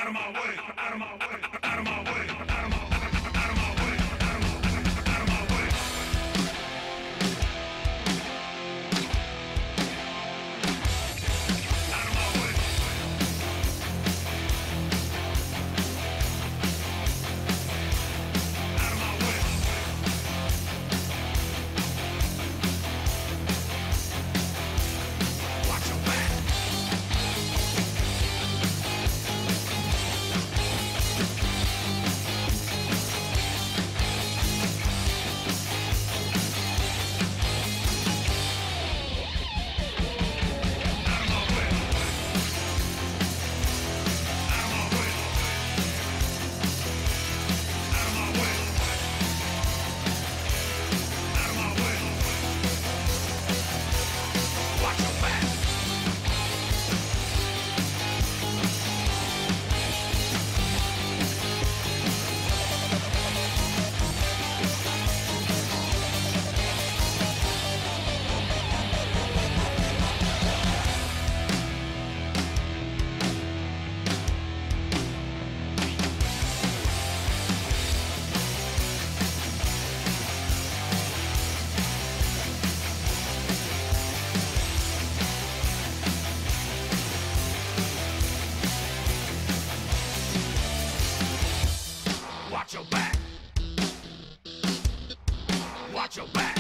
out of my way, out of my way, out of my way, out of my way, out of my way, out of my way, out of my way. Out of my way. Out of my way. Watch your back. Watch your back. Watch your back.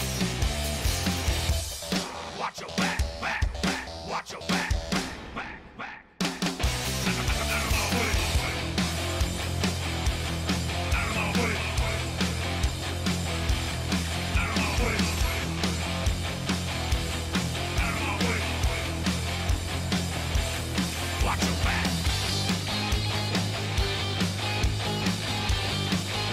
Watch your back, back, back. Watch your back, back, back, back. Out of my way. Out of my way. Out of my way. Out of my way. Watch your back.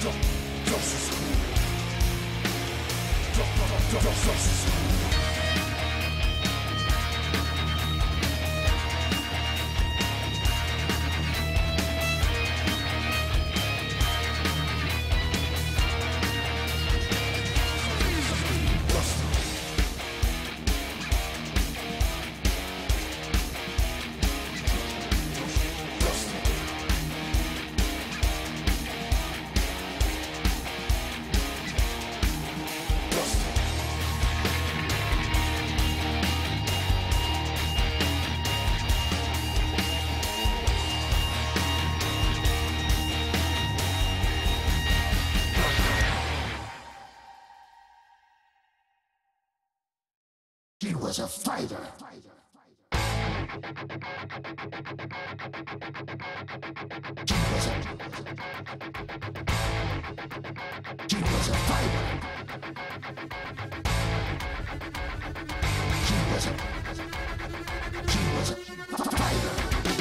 He was a fighter. He was a fighter. He was a fighter.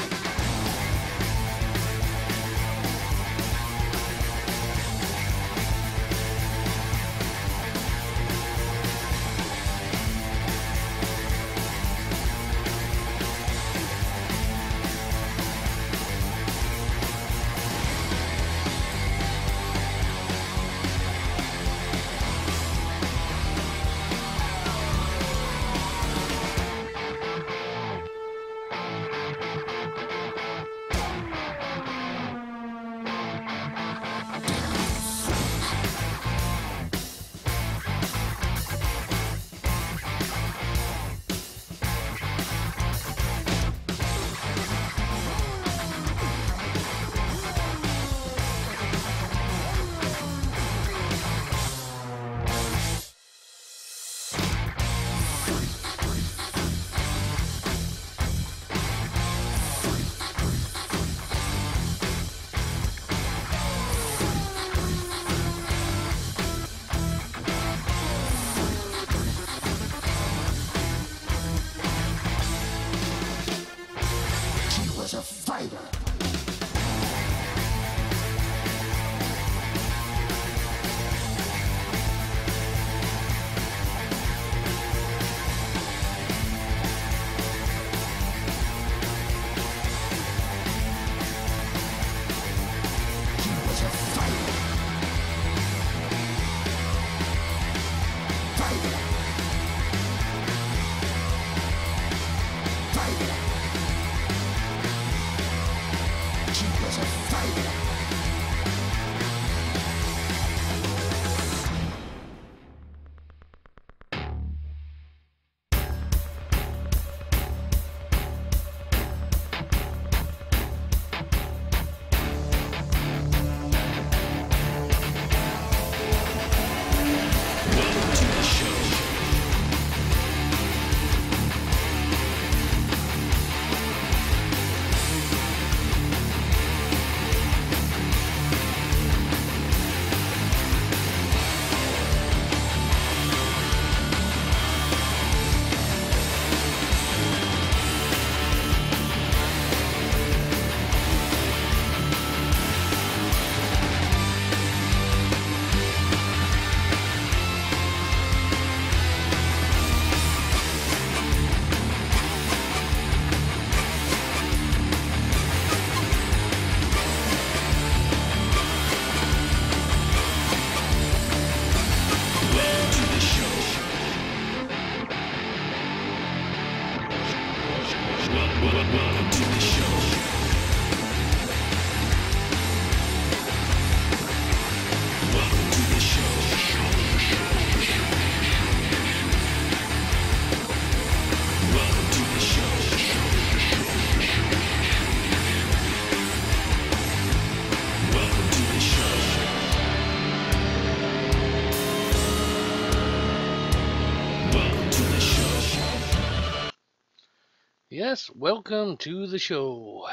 Yes, welcome to the show.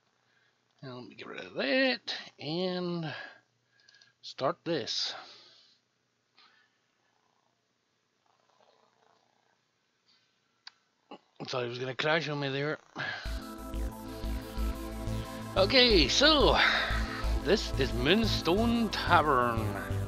Now let me get rid of that and start this. I thought he was going to crash on me there. Okay, so This is Moonstone Tavern.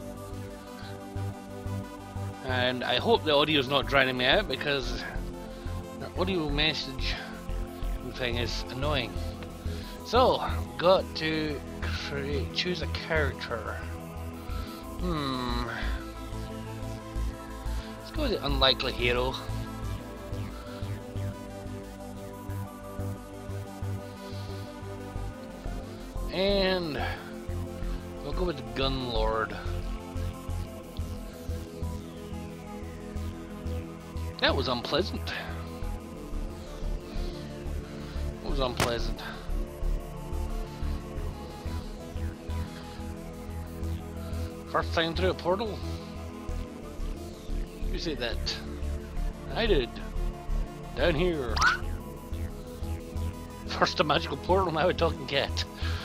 And I hope the audio is not drowning me out because the audio message thing is annoying. So, got to choose a character. Let's go with the unlikely hero. And we'll go with the Gun Lord. That was unpleasant. It was unpleasant. First time through a portal? Who said that? I did. Down here. First a magical portal, now a talking cat.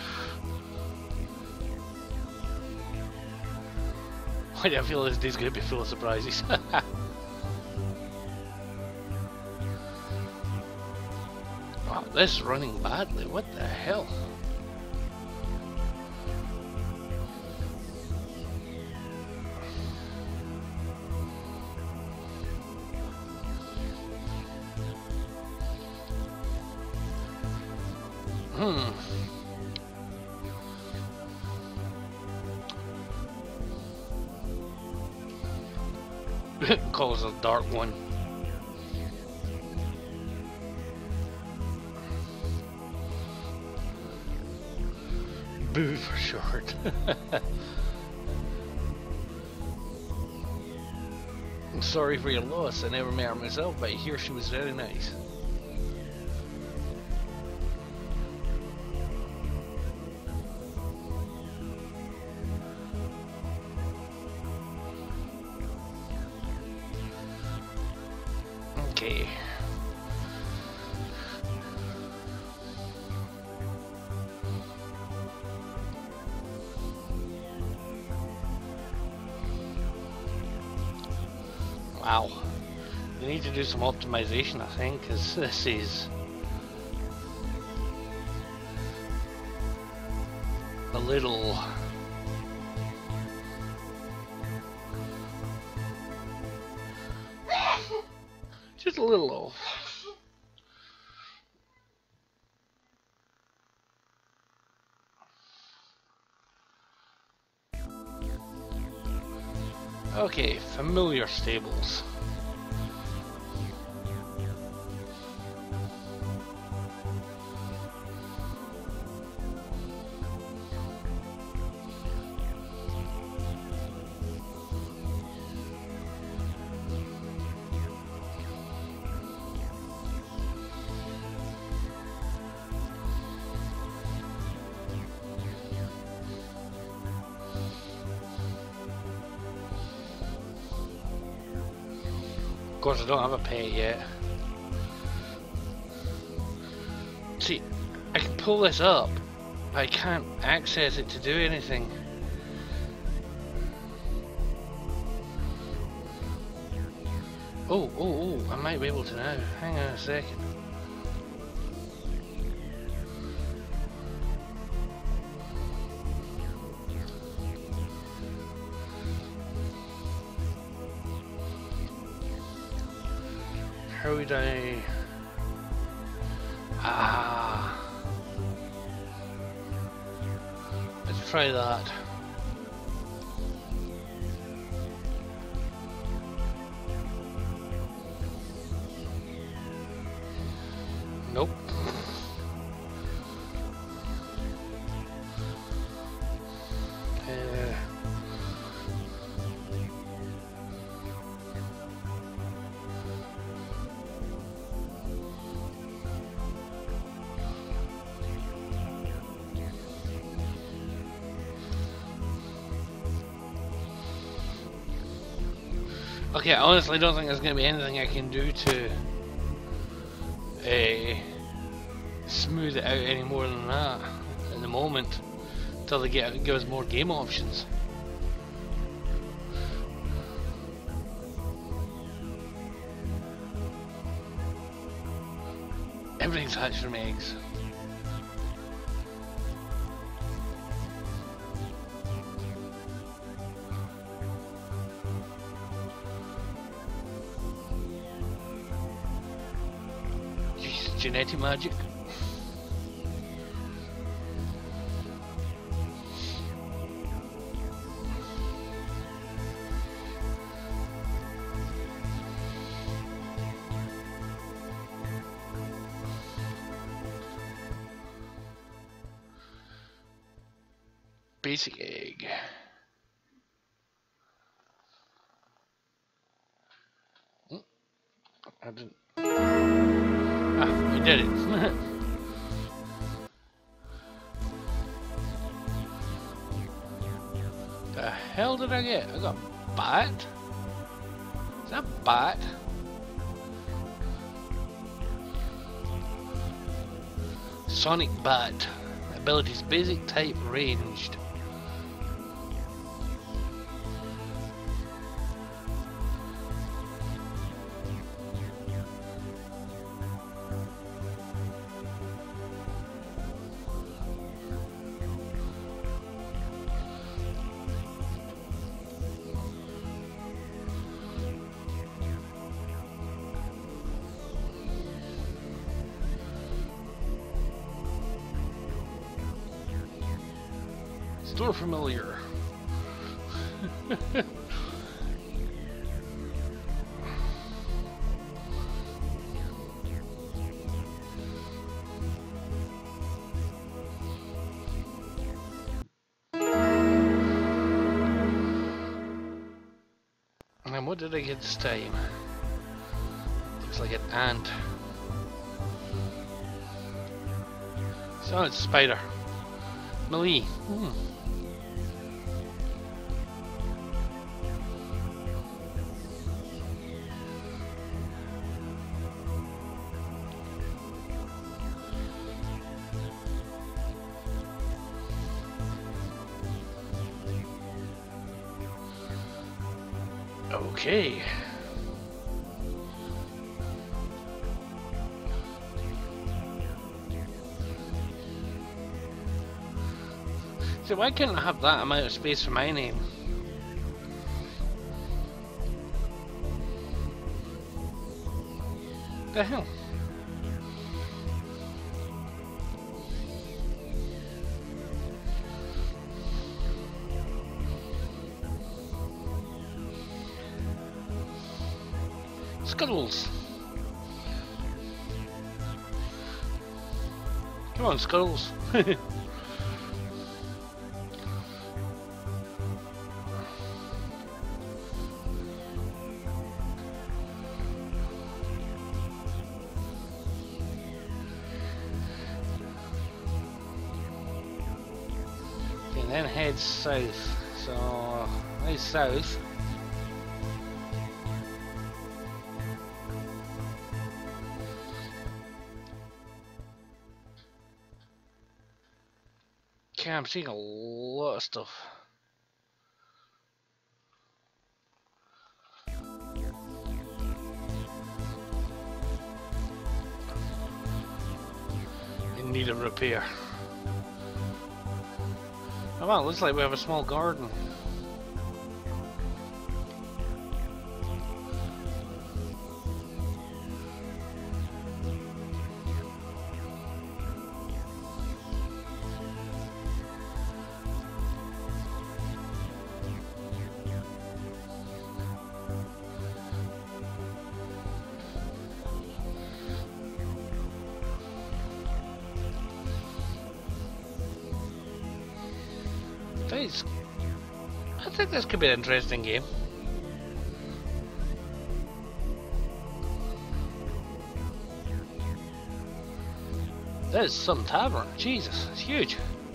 Why do I feel this day's gonna be full of surprises? Wow, this is running badly. What the hell? Calls a dark one. Boo for short. I'm sorry for your loss. I never met her myself, but I hear she was very nice. Okay. Wow. We need to do some optimization, I think, because this is a little just a little off. Okay, familiar stables. Of course, I don't have a pet yet. See, I can pull this up, but I can't access it to do anything. Oh, I might be able to now. Hang on a second. How would I... Let's try that. Nope. Okay, I honestly don't think there's going to be anything I can do to smooth it out any more than that at the moment, until they give us more game options. Everything's hatched from eggs. genetic magic. Basic egg. I didn't. Ah, we did it. The hell did I get? I got bat? Is that bat? Sonic bat. Abilities basic type ranged. Store familiar. And what did I get this time? Looks like an ant. So it's a spider. Melee. Okay. So why can't I have that amount of space for my name? The hell? Scuttles. Come on, Scuttles. And then head south. So, head south. Okay, I'm seeing a lot of stuff. In need of repair. Oh well, looks like we have a small garden. I think this could be an interesting game. That is some tavern. Jesus, it's huge.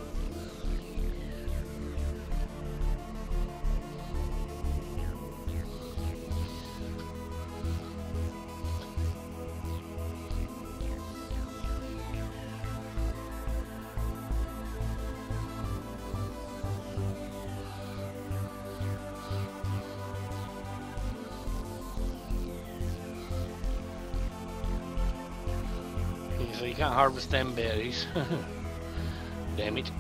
So you can't harvest them berries. Damn it.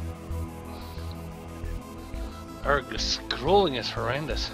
Our scrolling is horrendous.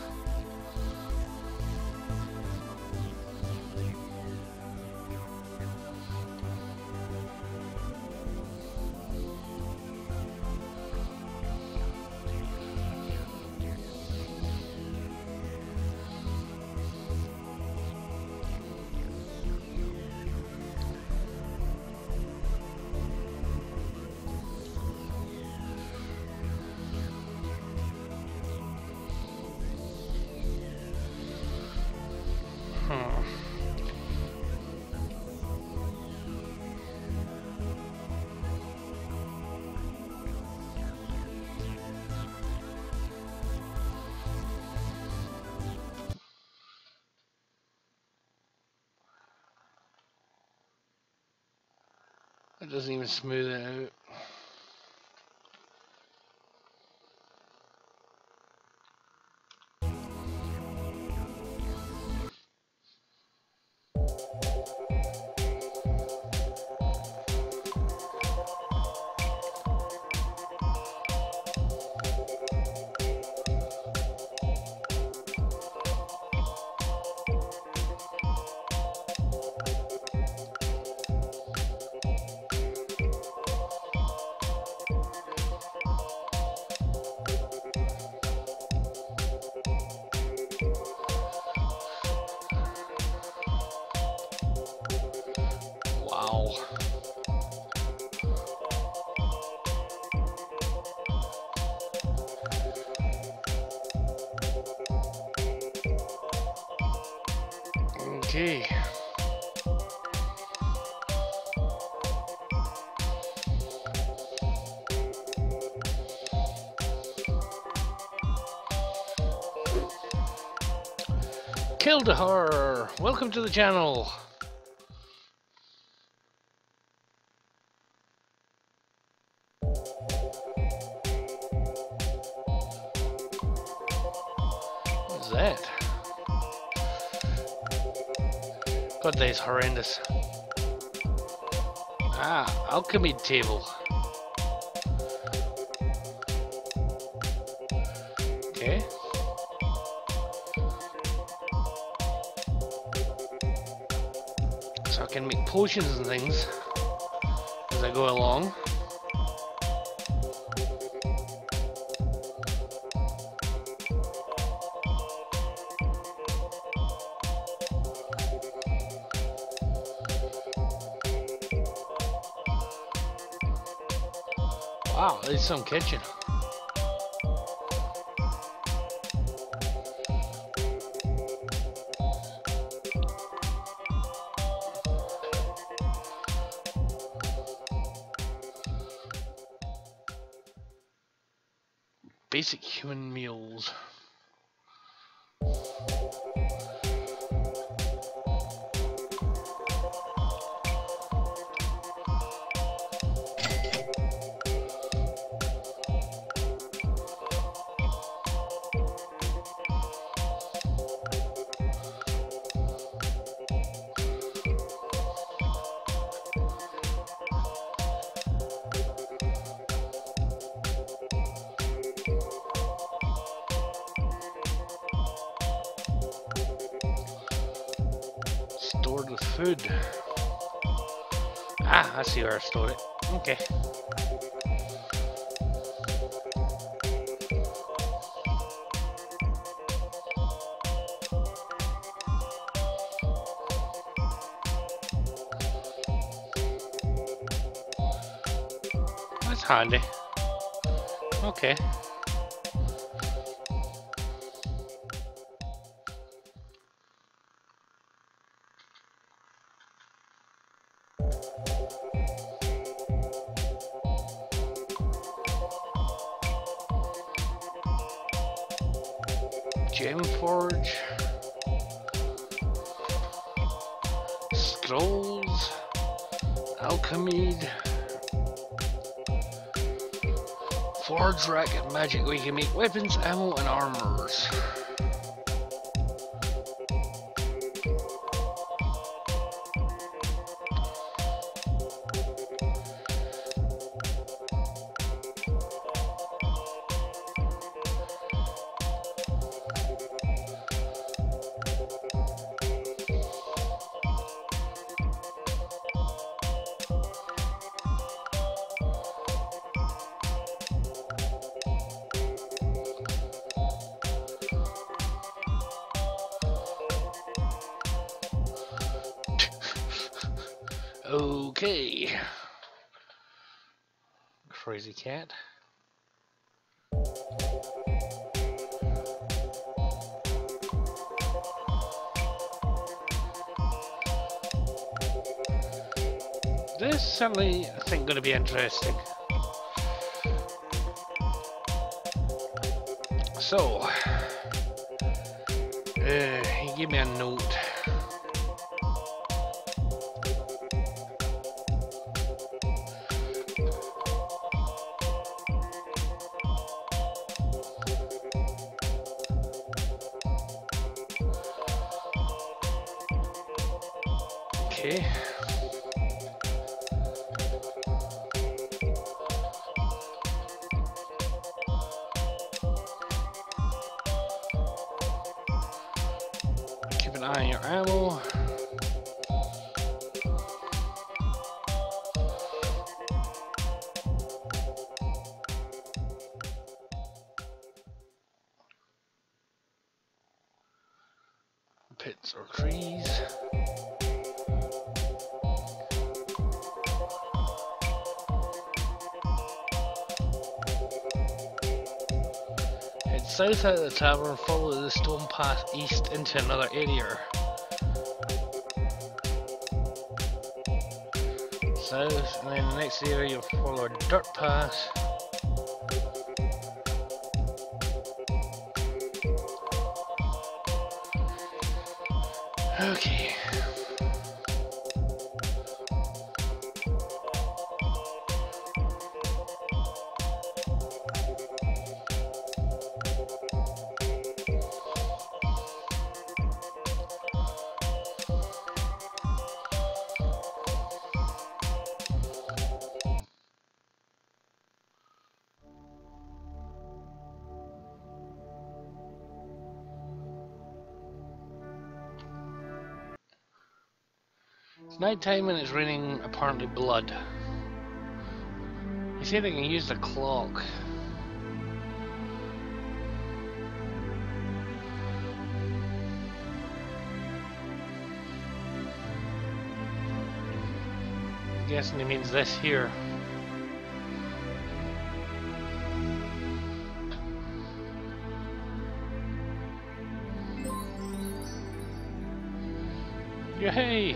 It doesn't even smooth it out. Wow. Okay. Kildahar, welcome to the channel. What's that? God, that is horrendous. Ah, alchemy table. Okay. So I can make potions and things as I go along. Wow, there's some kitchen. Basic human meals. Stored with food. Ah, I see where I stored it. Okay. That's handy. Okay. Gem forge, scrolls, alchemy, forge rack and magic where you can make weapons, ammo and armors. Okay. Crazy cat. This is certainly, I think, going to be interesting. So, he gave me a note. Okay. Keep an eye on your ammo. Pits or trees. Head south out of the tavern, follow the stone path east into another area. South, and then the next area you'll follow a dirt path. Okay. It's night time and it's raining apparently blood. He said I can use the clock. I'm guessing he means this here. Yay!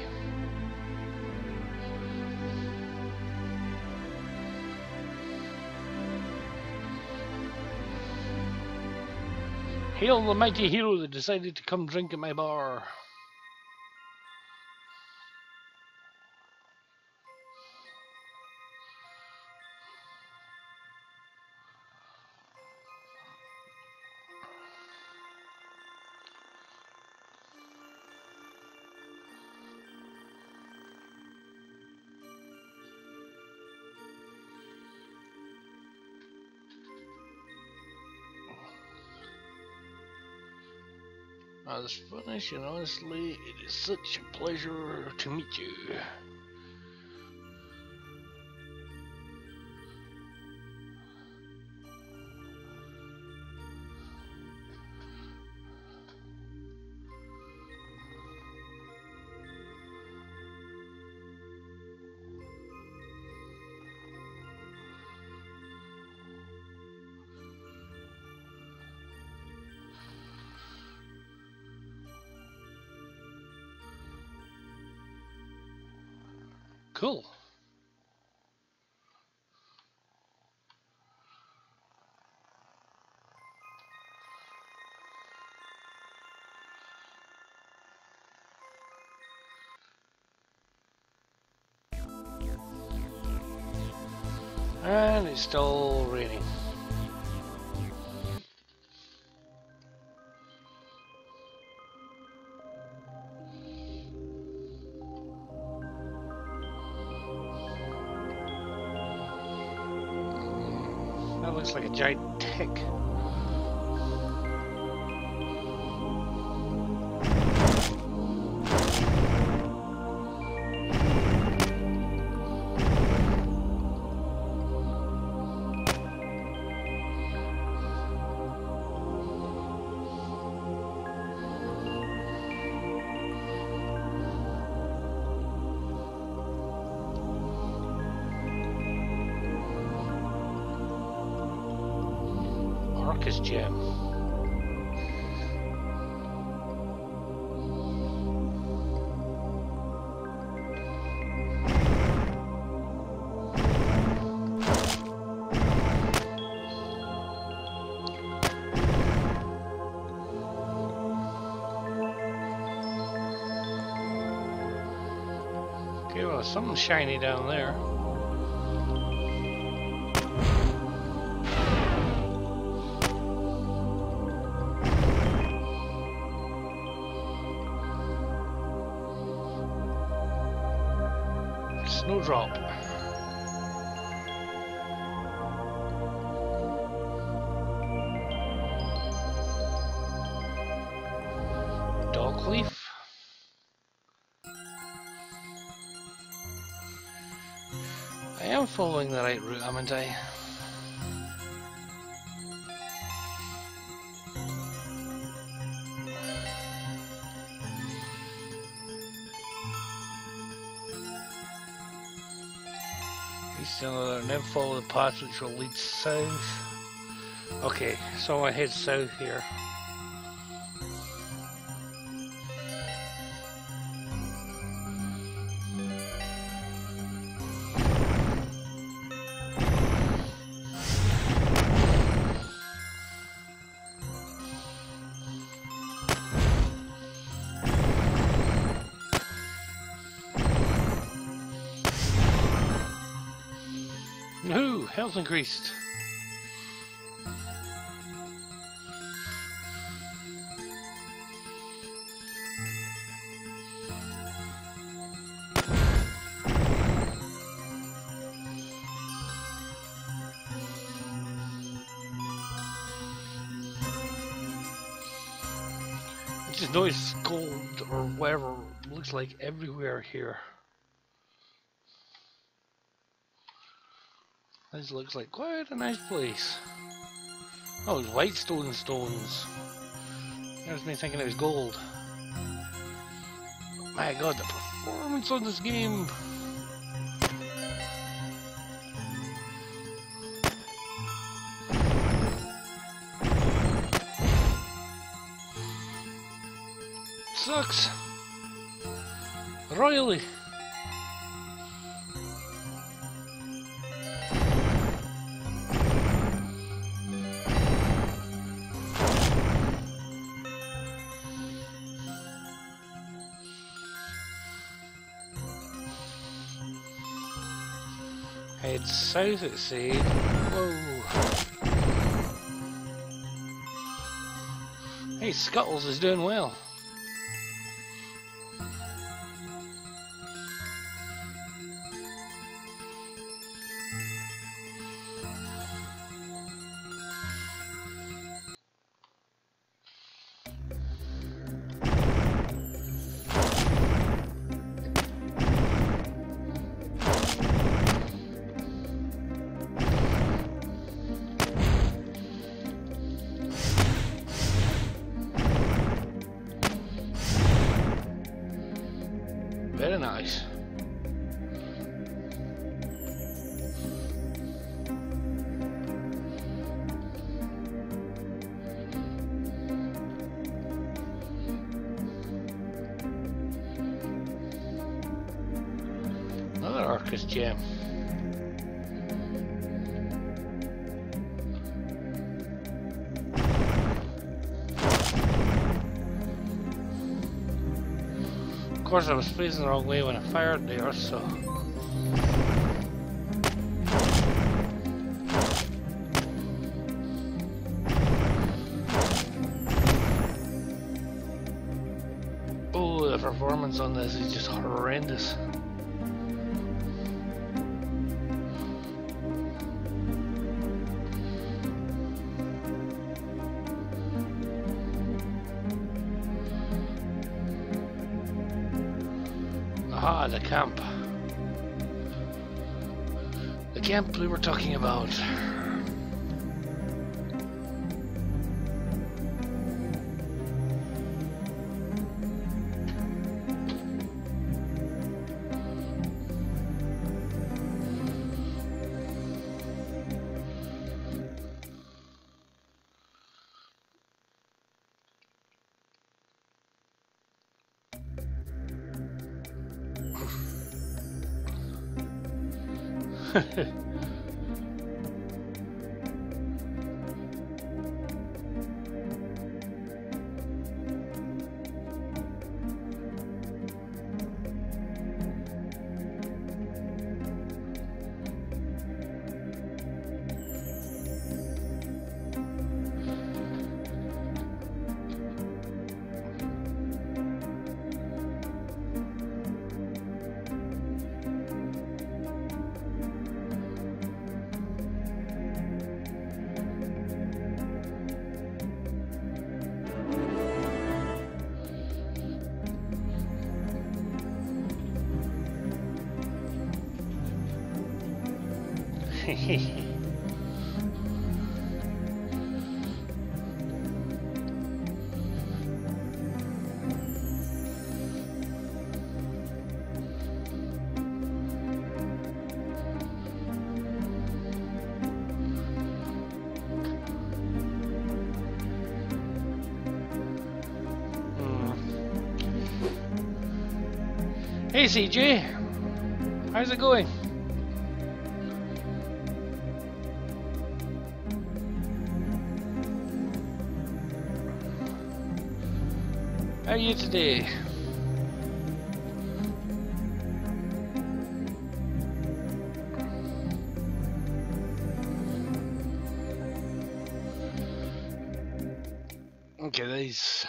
Hail the mighty hero that decided to come drink at my bar. As finished and honestly, it is such a pleasure to meet you. Cool. And it's still raining. That looks like a giant tick. Marcus gem. Okay, well, something shiny down there. Snowdrop. Dogleaf. I am following the right route, haven't I? East and then follow the path which will lead south. Okay, so I head south here. No, health increased. I just noticed gold or whatever looks like everywhere here. This looks like quite a nice place. Oh, it's whitestone stones. There's me thinking it was gold. My god, the performance on this game! Sucks! Royally! Head south it said. Whoa. Hey, Scuttles is doing well. Very nice. Another Arcus gem. Of course I was facing the wrong way when I fired there, so... Oh, the performance on this is just horrendous. Aha, the camp. The camp we were talking about. Hey CJ, how's it going? How are you today? Okay, nice.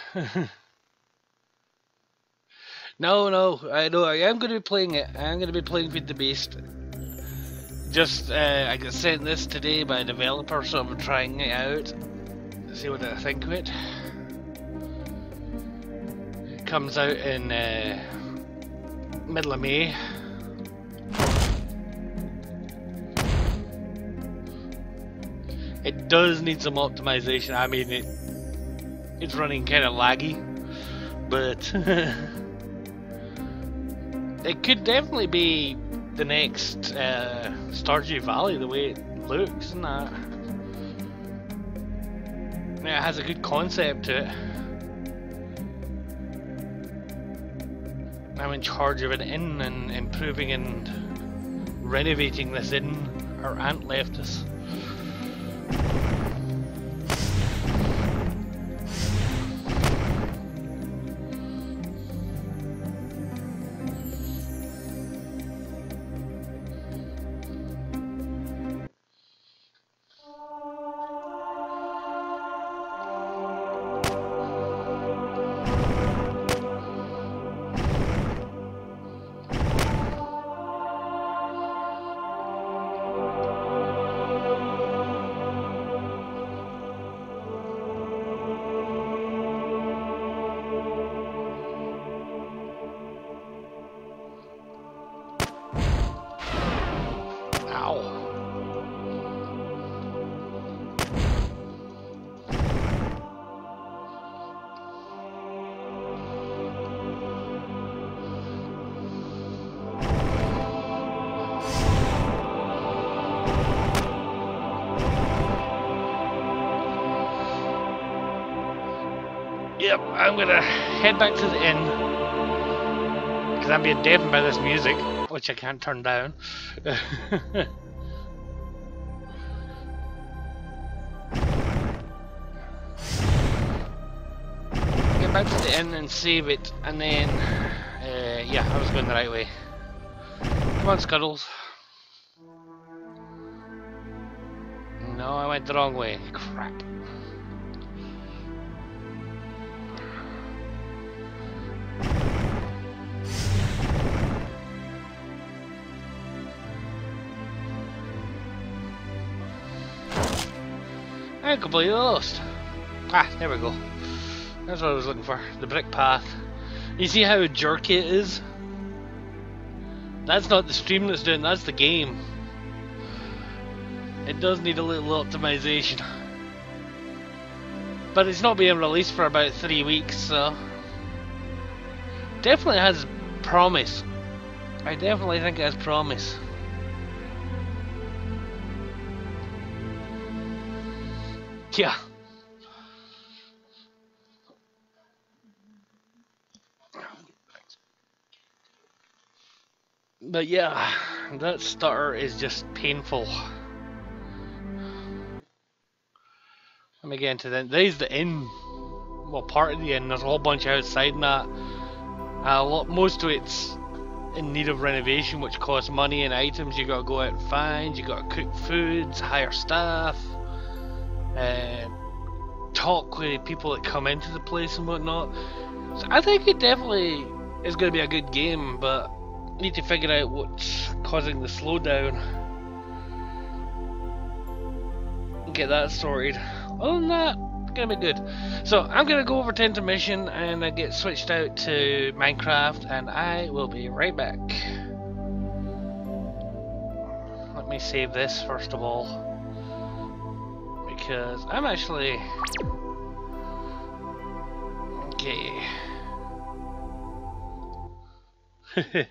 No, I know I am going to be playing it. I am going to be playing Feed the Beast. Just, I got sent this today by a developer, so I'm trying it out. See what I think of it. It comes out in middle of May. It does need some optimization. I mean, it's running kind of laggy, but it could definitely be the next Stardew Valley, the way it looks, isn't that? Yeah, it has a good concept to it. I'm in charge of an inn and improving and renovating this inn. Our aunt left us. Yep, I'm gonna head back to the inn because I'm being deafened by this music, which I can't turn down. Get back to the inn and save it, and then yeah, I was going the right way. Come on, Scuddles. No, I went the wrong way. Crap. I'm completely lost. Ah, there we go. That's what I was looking for. The brick path. You see how jerky it is? That's not the stream that's doing, that's the game. It does need a little optimization. But it's not being released for about 3 weeks, so... Definitely has promise. I definitely think it has promise. Yeah. But yeah, that stutter is just painful. Let me get into that. There's the inn. Well, part of the inn. There's a whole bunch outside and that. Most of it's in need of renovation, which costs money and items you gotta go out and find. You gotta cook foods, hire staff, talk with people that come into the place and whatnot. So I think it definitely is going to be a good game, but need to figure out what's causing the slowdown and get that sorted. Other than that, it's going to be good. So I'm going to go over to intermission and get switched out to Minecraft, and I will be right back. Let let me save this first of all, because I'm actually okay.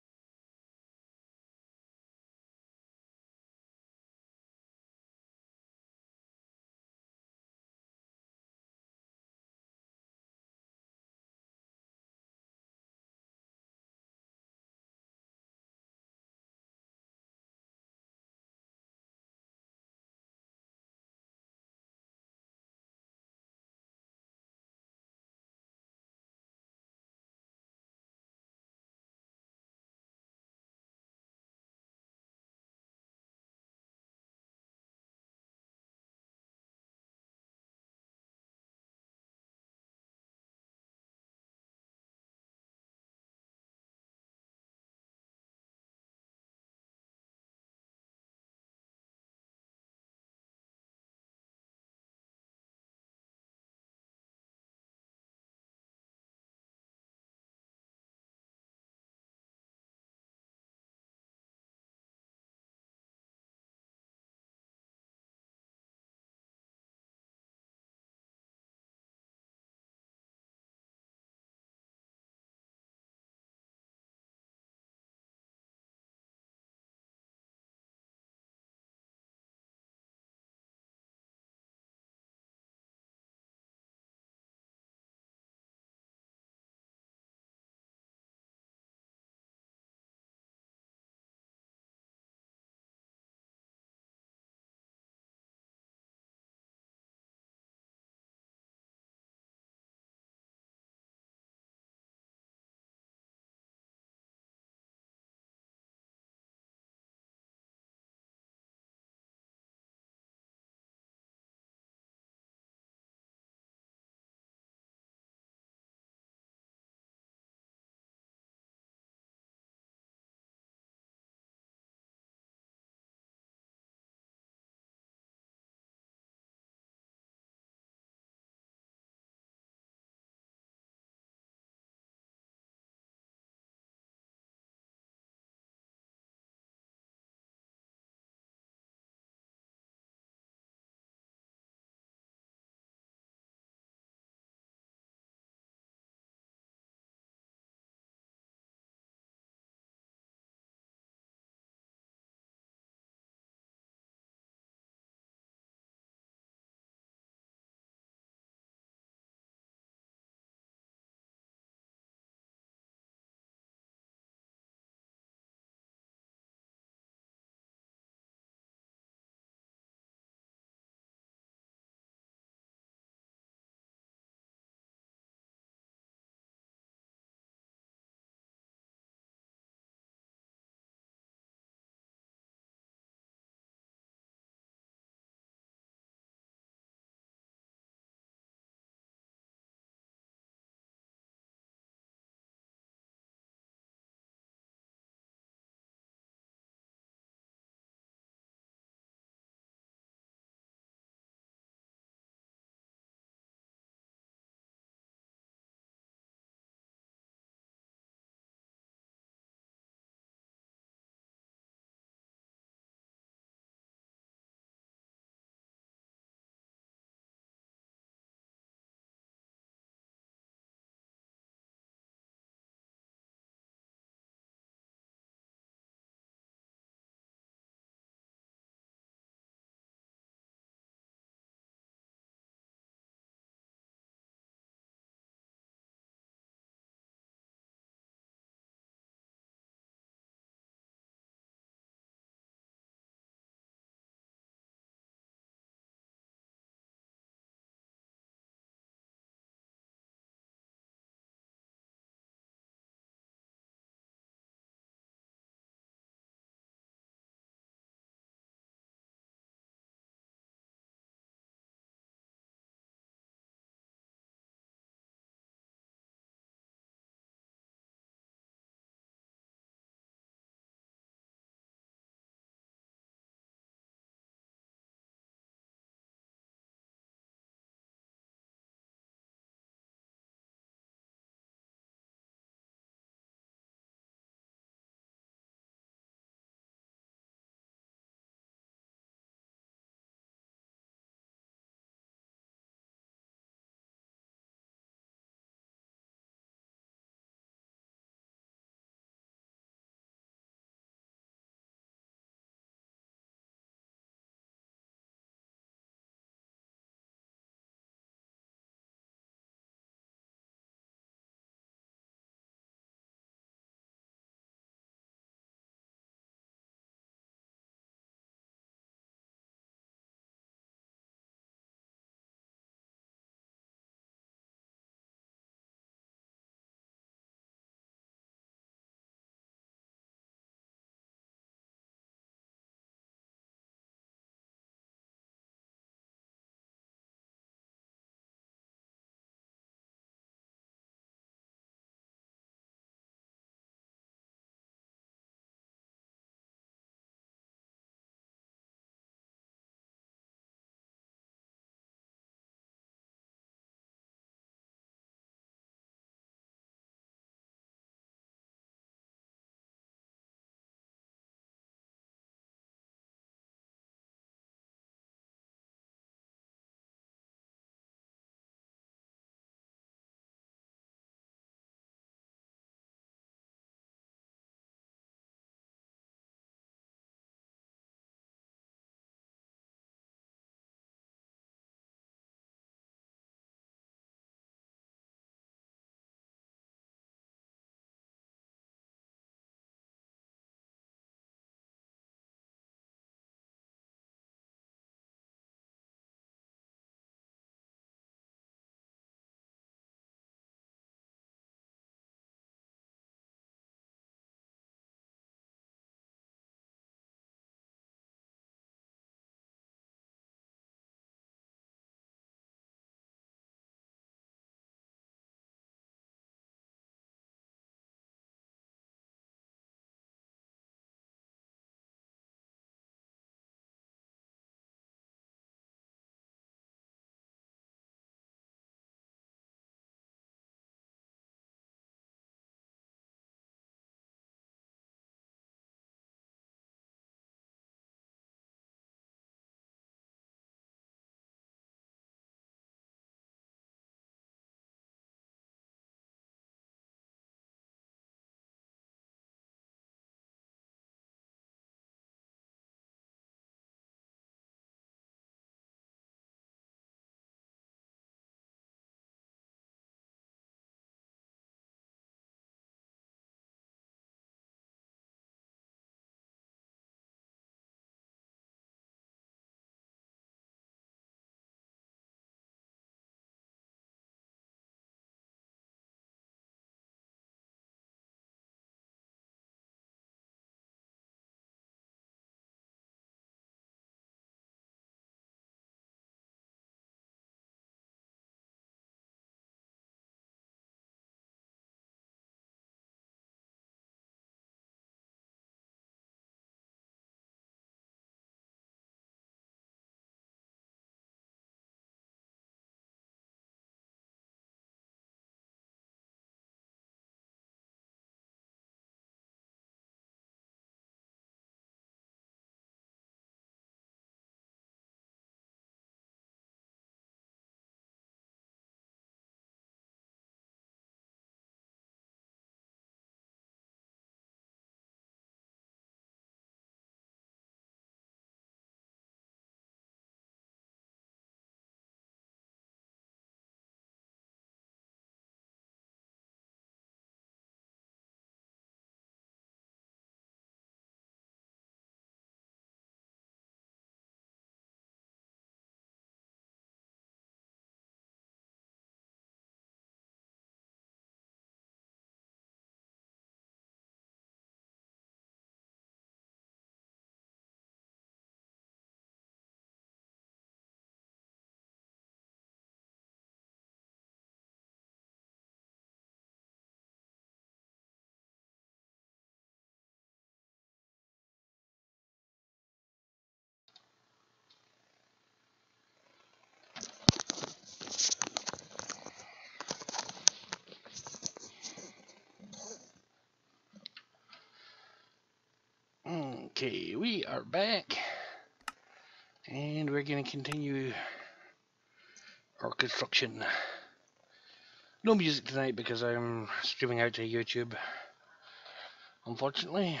Okay, we are back, and we're going to continue our construction. No music tonight because I'm streaming out to YouTube, unfortunately,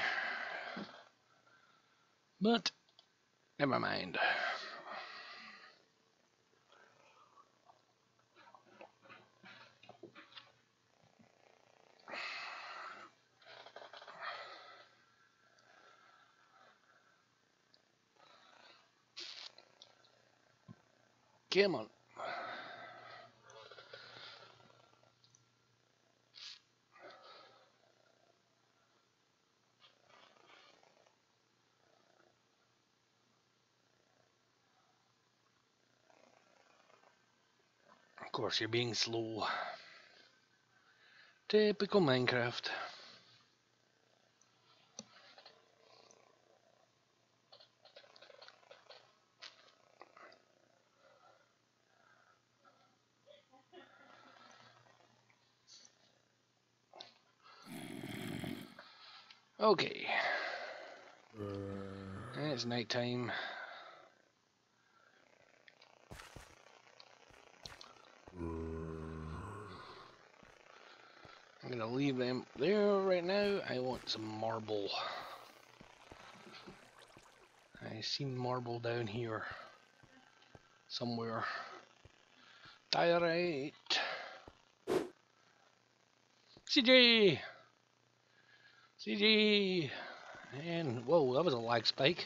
but never mind. Come on. Of course, you're being slow. Typical Minecraft. Okay. It's night time. I'm gonna leave them there right now. I want some marble. I see marble down here somewhere. Diorite. CJ! CJ! And whoa, that was a lag spike.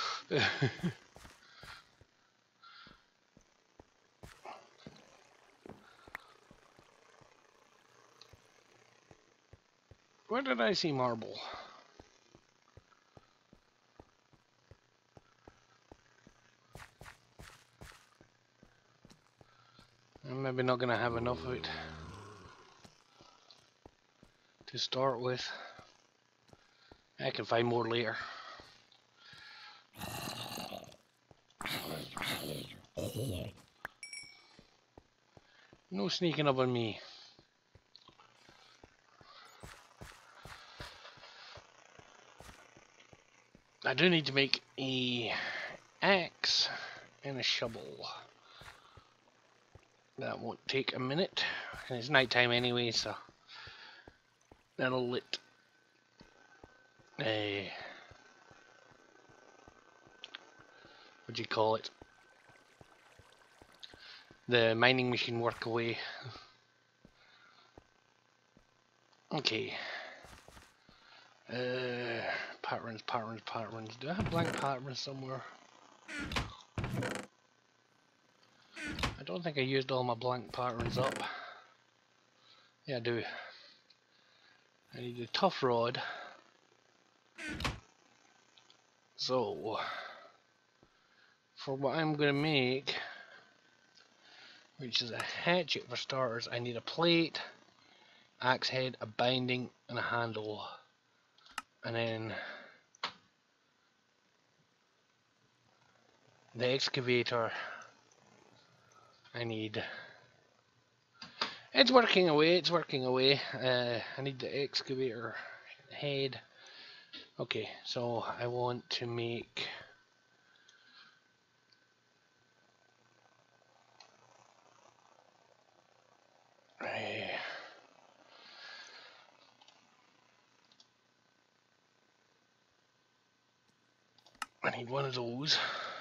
Where did I see marble? I'm maybe not gonna have enough of it to start with. I can find more later. No sneaking up on me. I do need to make a axe and a shovel. That won't take a minute, and it's night time anyway, so that'll lit what do you call it? The mining machine work away. Okay. Patterns. Do I have blank patterns somewhere? I don't think I used all my blank patterns up. Yeah, I do. I need a tough rod. So, for what I'm going to make, which is a hatchet for starters, I need a plate, axe head, a binding, and a handle. And then the excavator, I need. It's working away. I need the excavator head. Okay, so I want to make I need one of those,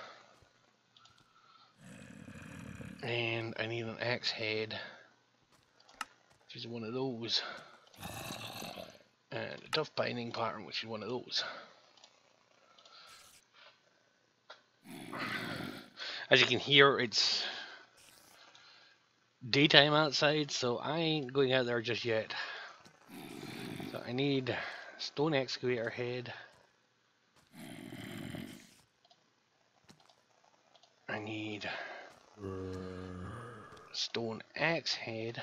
and I need an axe head, which is one of those, and a tough binding pattern, which is one of those. As you can hear, it's daytime outside, so I ain't going out there just yet. So I need stone excavator head. I need stone axe head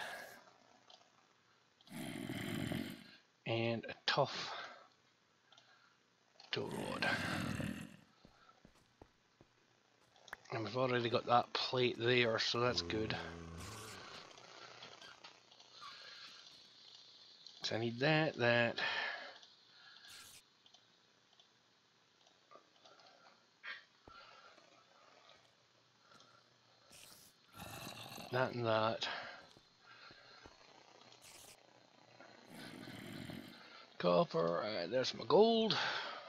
and a tough tool rod. And we've already got that plate there, so that's good. So I need that. that and that. Copper, there's my gold.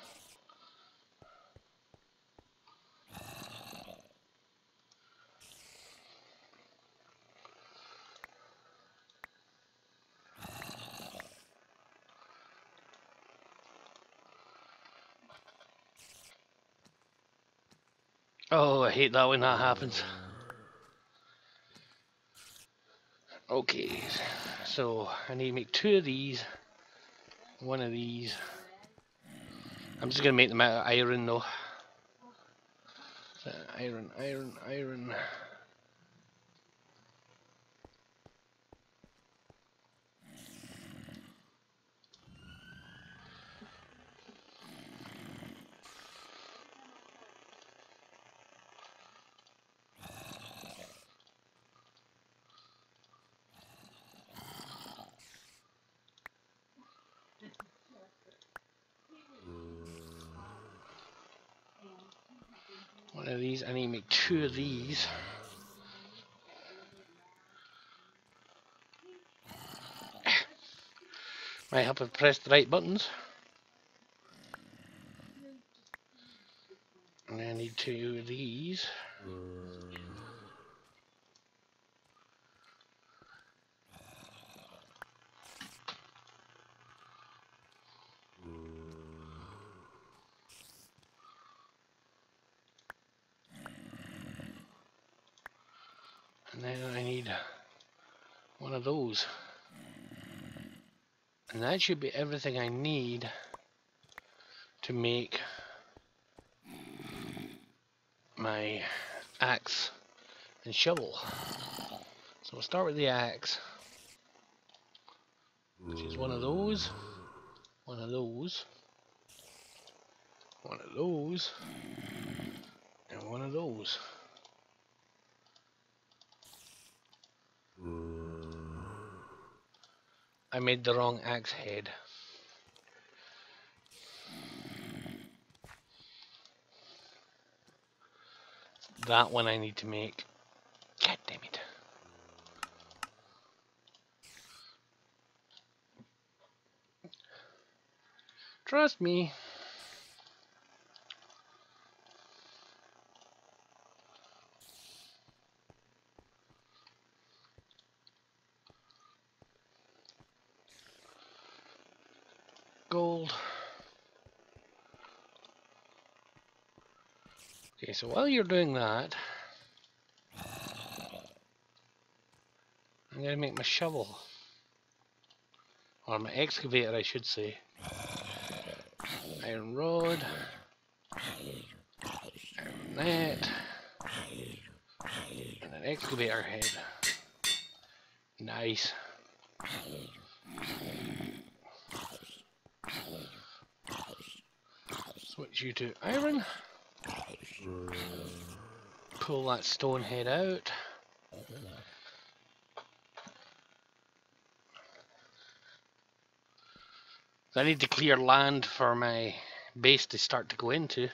Oh, I hate that when that happens. Okay, so I need to make 2 of these, 1 of these. I'm just gonna make them out of iron though. So iron, iron, iron. One of these, I need to make 2 of these. Might have to press the right buttons. And I need 2 of these. And then I need 1 of those. And that should be everything I need to make my axe and shovel. So we'll start with the axe, which is 1 of those, 1 of those, 1 of those, and 1 of those. I made the wrong axe head. That one I need to make. God damn it. Trust me. Gold. Okay, so while you're doing that, I'm going to make my shovel. Or my excavator, I should say. Iron rod. Iron net. And an excavator head. Nice. Switch you to iron. Pull that stone head out. I need to clear land for my base to start to go into.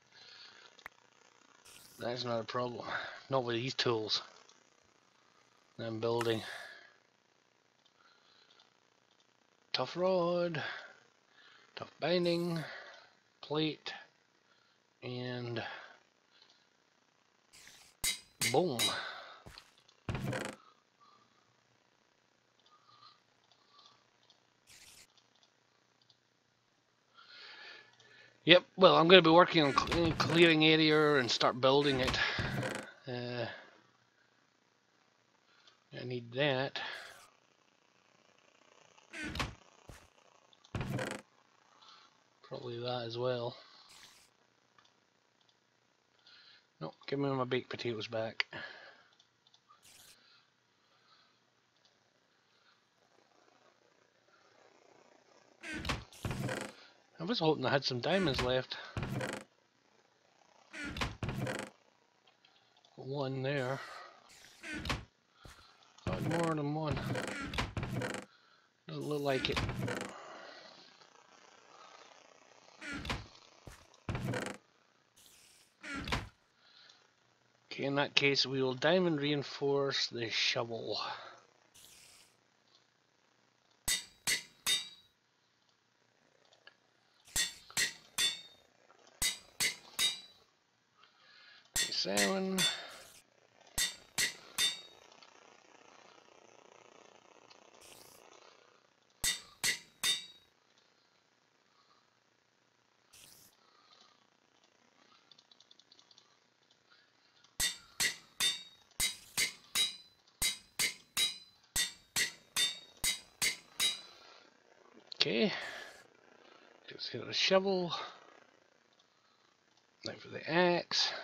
That's not a problem. Not with these tools that I'm building. Tough rod, tough binding, plate, and boom. Yep, well, I'm going to be working on clearing area and start building it. I need that. Probably that as well. No, give me my baked potatoes back. I was hoping I had some diamonds left. One there. Got more than one. Doesn't look like it. Okay, in that case, we will diamond reinforce the shovel. Okay, 7. Okay, let's get the shovel. Now for the axe.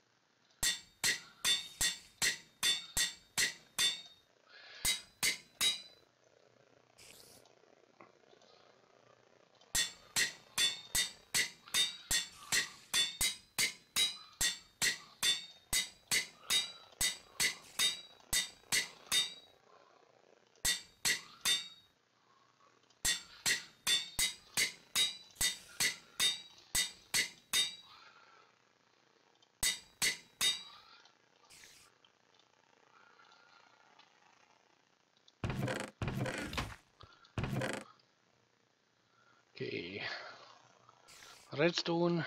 Okay, redstone.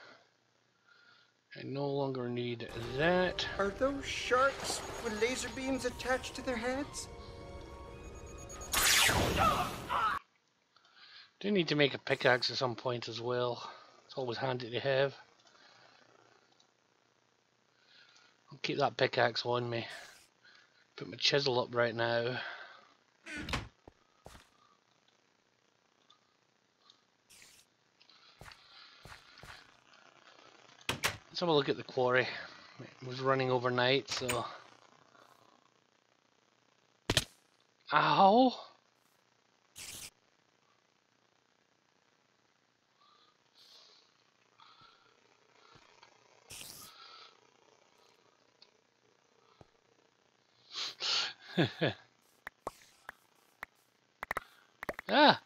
I no longer need that. Are those sharks with laser beams attached to their heads? Do need to make a pickaxe at some point as well. It's always handy to have. I'll keep that pickaxe on me. Put my chisel up right now. Let's have a look at the quarry. It was running overnight, so... Ow! Ah!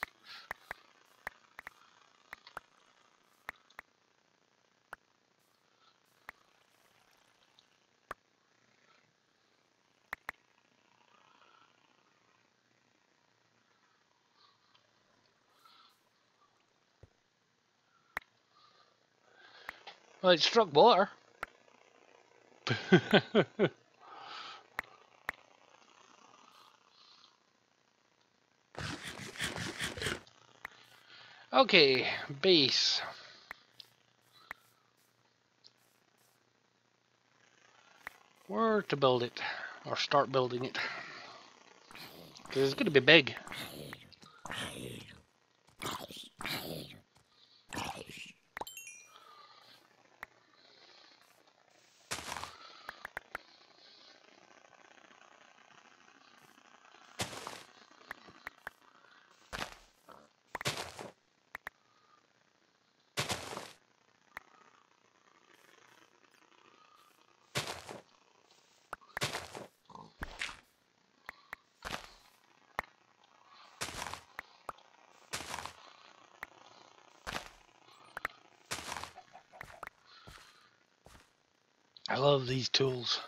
Well, it struck water. Okay, base. Where to build it, or start building it? Because it's going to be big. I love these tools.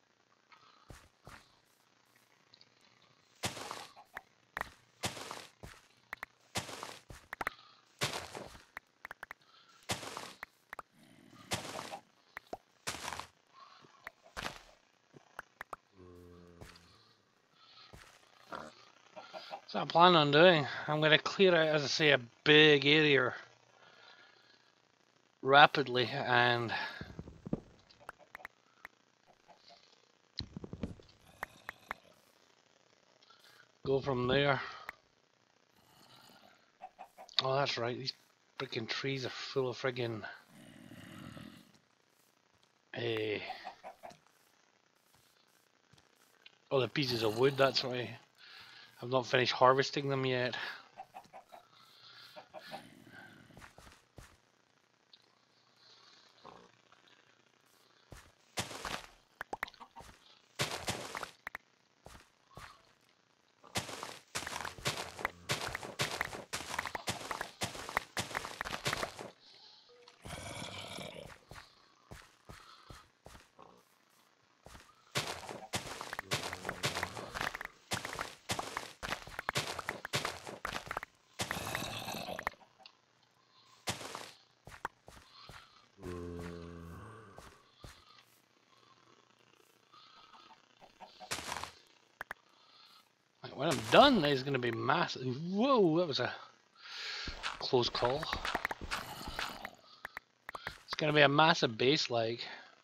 So I plan on doing. I'm going to clear out, as I say, a big area rapidly and go from there. Oh, that's right. These freaking trees are full of friggin' oh, the pieces of wood. That's why I've not finished harvesting them yet. when I'm done, it's going to be massive. Whoa, that was a close call. It's going to be a massive base, like.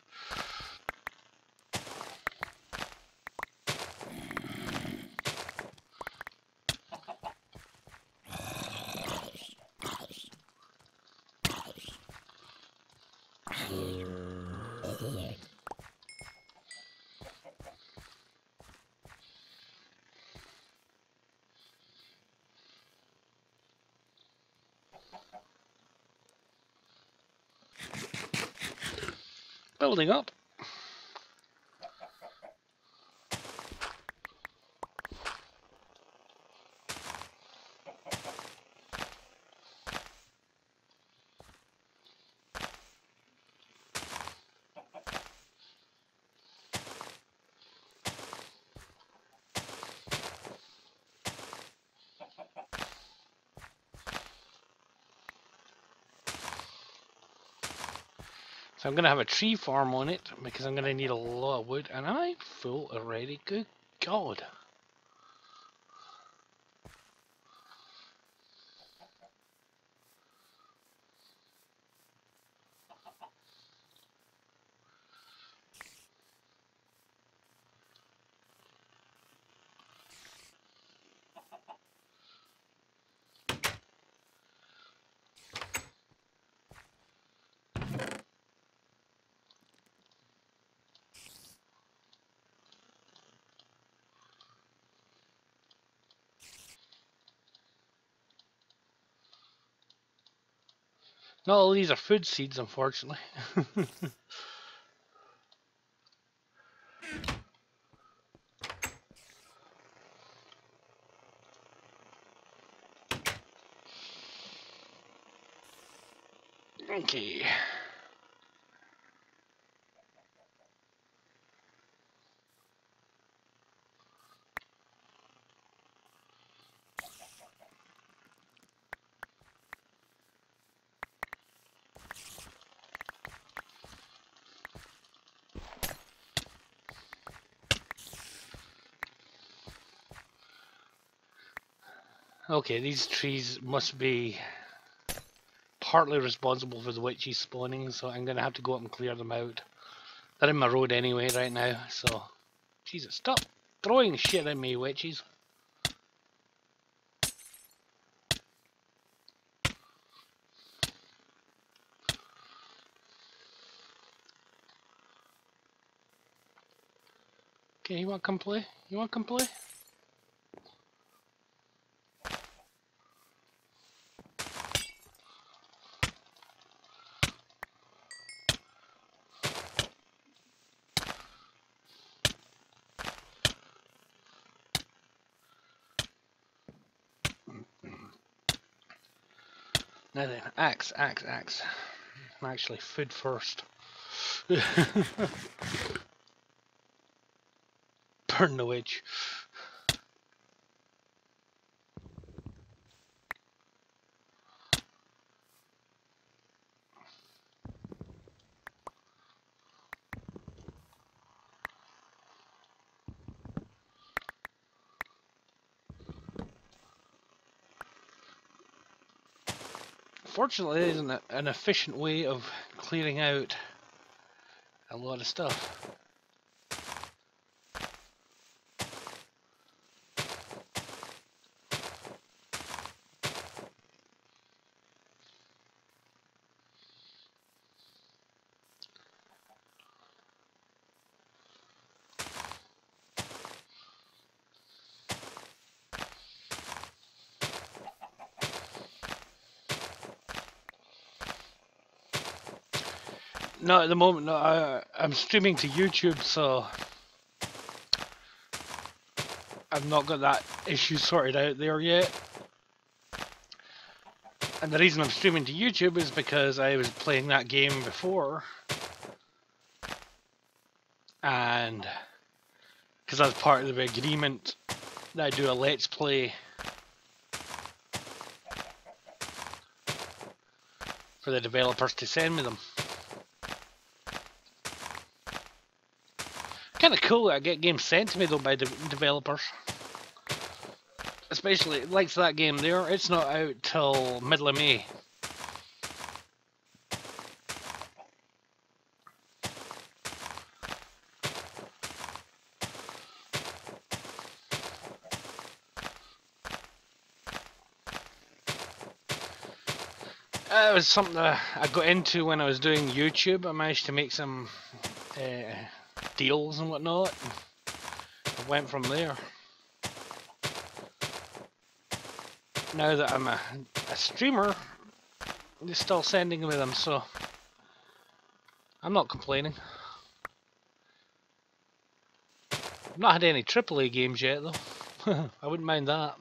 Building up. So I'm going to have a tree farm on it because I'm going to need a lot of wood. And I'm full already. Good God. Not all these are food seeds, unfortunately. Okay. Okay, these trees must be partly responsible for the witches spawning, so I'm gonna have to go up and clear them out. They're in my road anyway right now, so... Jesus, stop throwing shit at me, witches. Okay, you wanna come play? You wanna come play? Now then, axe. Actually, food first. Burn the witch. Fortunately, it isn't an efficient way of clearing out a lot of stuff. Not at the moment, no, I'm streaming to YouTube, so I've not got that issue sorted out there yet. And the reason I'm streaming to YouTube is because I was playing that game before. And because that's part of the agreement that I do a Let's Play for the developers to send me them. Kind of cool that I get games sent to me though by the developers. especially like that game there, it's not out till middle of May. It was something that I got into when I was doing YouTube. I managed to make some deals and whatnot. I went from there. Now that I'm a streamer, they're still sending me them, so I'm not complaining. I've not had any AAA games yet though. I wouldn't mind that.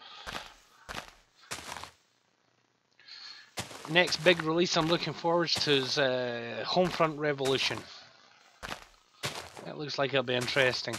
Next big release I'm looking forward to is Homefront Revolution. That looks like it'll be interesting.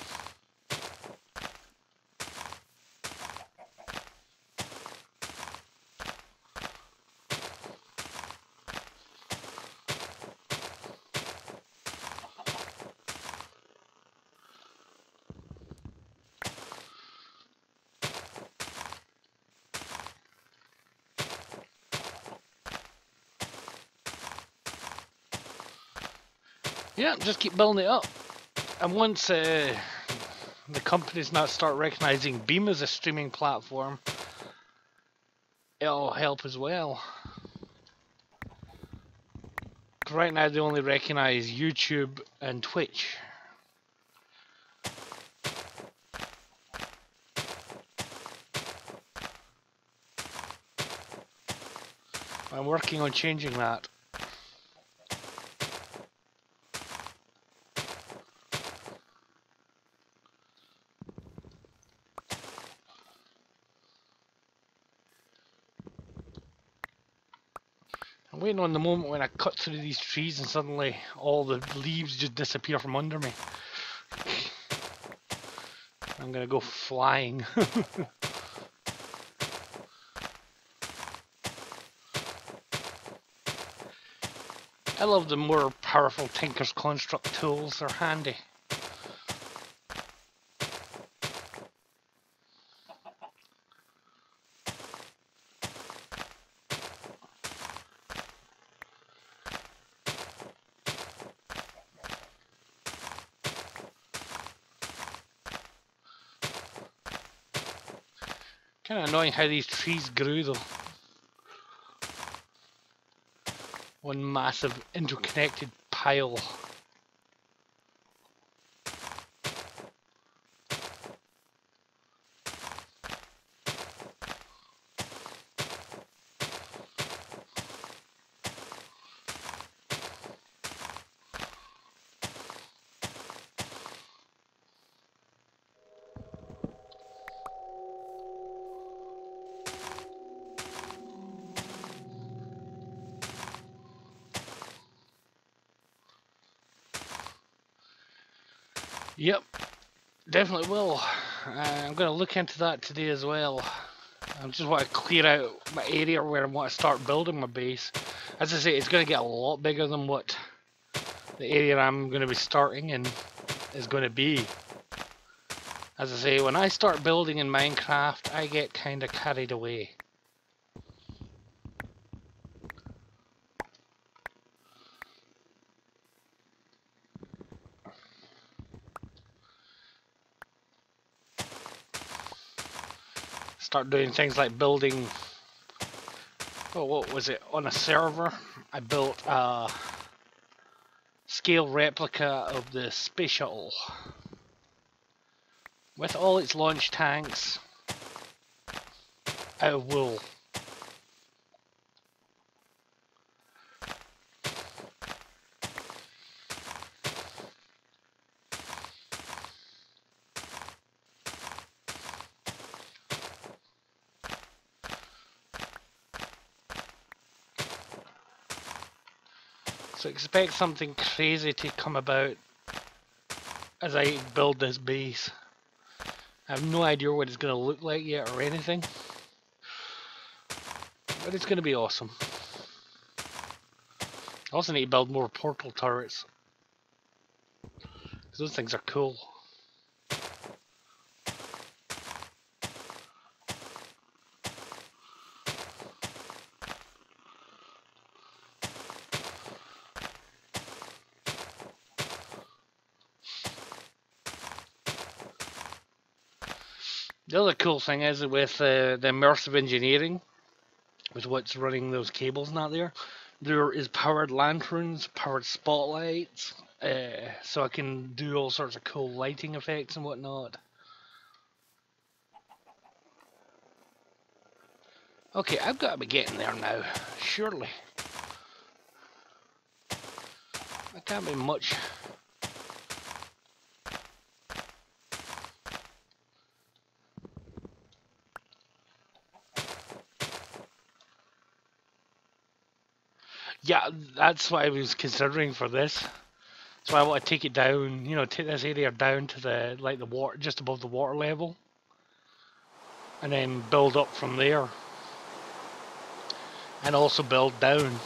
Yeah, just keep building it up. And once the companies now start recognizing Beam as a streaming platform, it'll help as well. Right now they only recognize YouTube and Twitch. I'm working on changing that. I'm waiting on the moment when I cut through these trees and suddenly all the leaves just disappear from under me. I'm gonna go flying. I love the more powerful Tinker's Construct tools, they're handy. Kinda annoying how these trees grew though. One massive interconnected pile. Yep, definitely will. I'm going to look into that today as well. I just want to clear out my area where I want to start building my base. As I say, it's going to get a lot bigger than what the area I'm going to be starting in is going to be. As I say, when I start building in Minecraft, I get kind of carried away. Start doing things like building, oh, what was it, on a server I built a scale replica of the space shuttle with all its launch tanks out of wool. So expect something crazy to come about as I build this base. I have no idea what it's going to look like yet or anything, but it's going to be awesome. I also need to build more portal turrets, because those things are cool. The other cool thing is with the immersive engineering, with what's running those cables and that there is powered lanterns, powered spotlights, so I can do all sorts of cool lighting effects and whatnot. Okay, I've got to be getting there now, surely. I can't be much. Yeah, that's what I was considering for this. So I want to take it down, you know, take this area down to the like the water, just above the water level, and then build up from there, and also build down.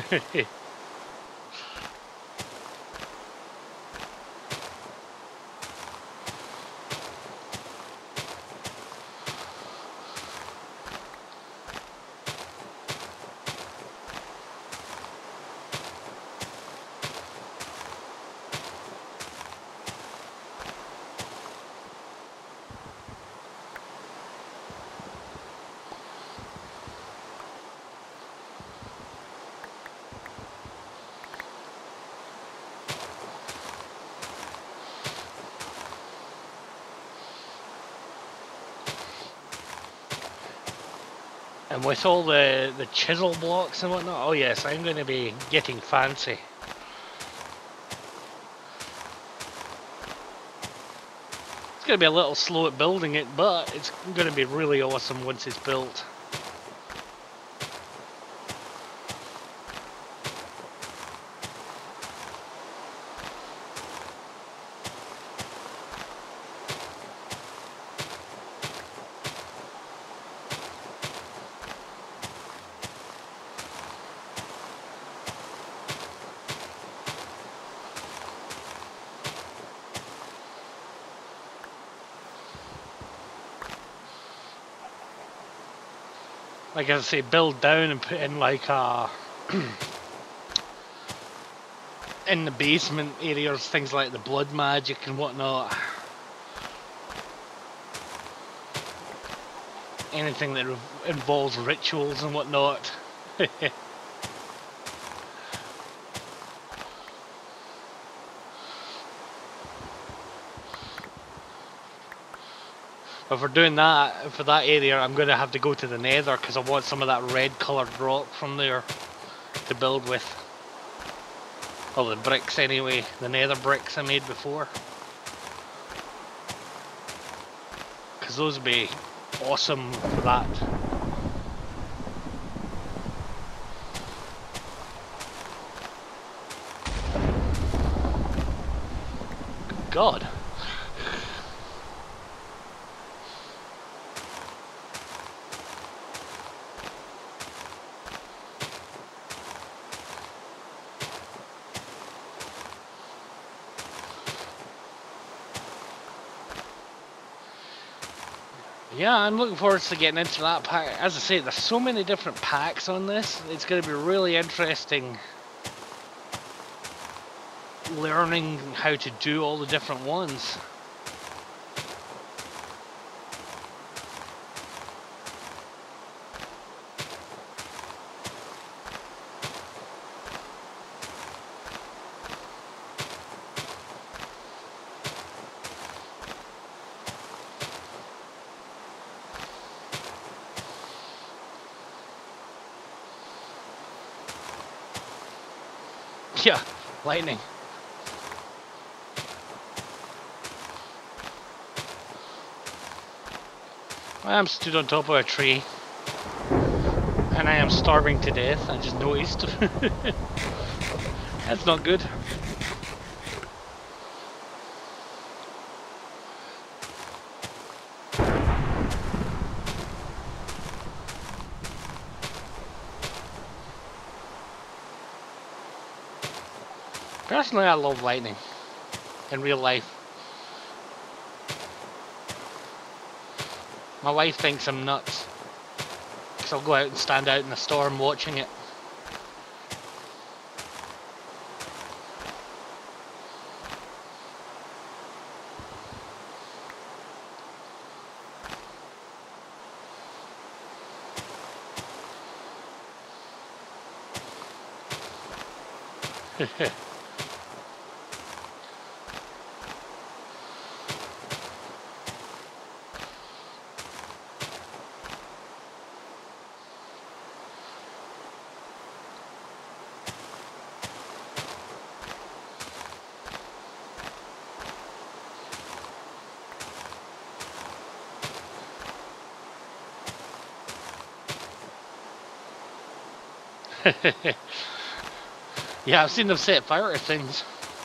And with all the chisel blocks and whatnot, oh yes, I'm going to be getting fancy. It's going to be a little slow at building it, but it's going to be really awesome once it's built. Like I say, build down and put in like a in the basement areas, things like the blood magic and whatnot. Anything that involves rituals and whatnot. If we're doing that, for that area, I'm going to have to go to the nether because I want some of that red coloured rock from there to build with. Well, the bricks anyway, the nether bricks I made before. Because those would be awesome for that. Good God. Yeah, I'm looking forward to getting into that pack. As I say, there's so many different packs on this. It's going to be really interesting learning how to do all the different ones. Yeah, lightning. I'm stood on top of a tree and I am starving to death. I just noticed. That's not good. Personally, I love lightning in real life. My wife thinks I'm nuts because I'll go out and stand out in the storm watching it. Yeah, I've seen them set fire to things.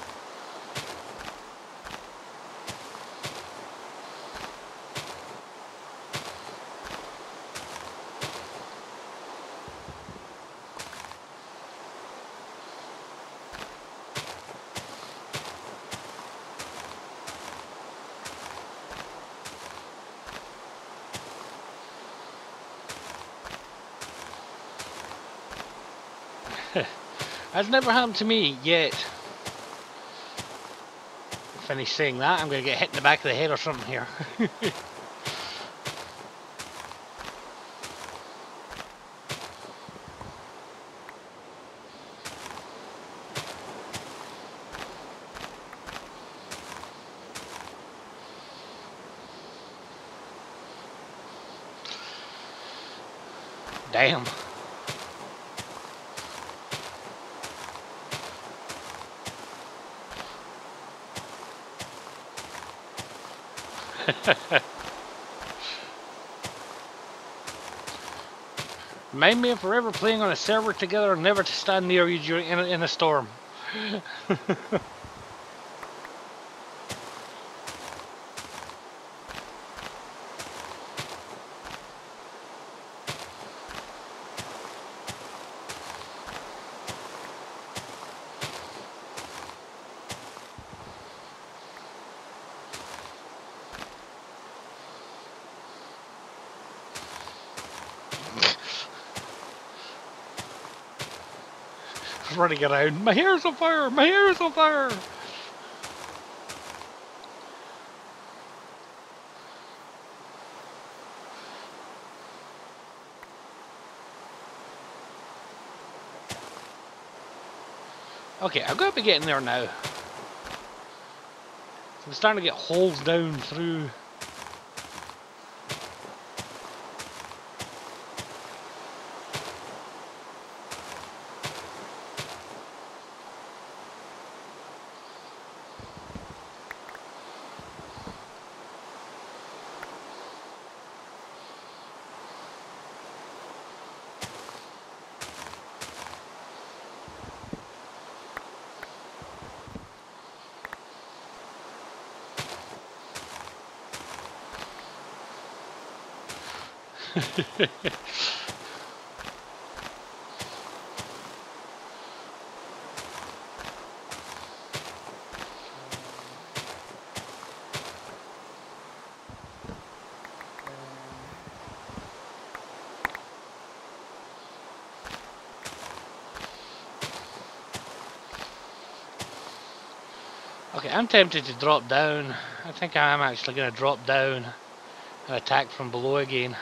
That's never happened to me yet. Finish saying that, I'm going to get hit in the back of the head or something here. Damn. Remind me if we're ever playing on a server together, never to stand near you during in a storm. Running around, my hair's on fire, my hair's on fire. Okay, I've got to be getting there now. I'm starting to get holes down through. Okay, I'm tempted to drop down. I think I am actually going to drop down and attack from below again.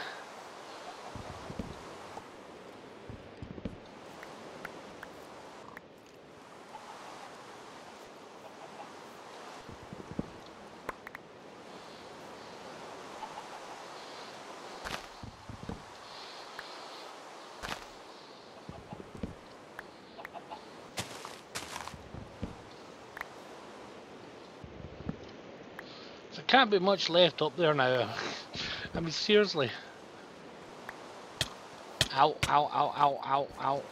There can't be much left up there now. I mean, seriously. Ow, ow, ow, ow, ow, ow.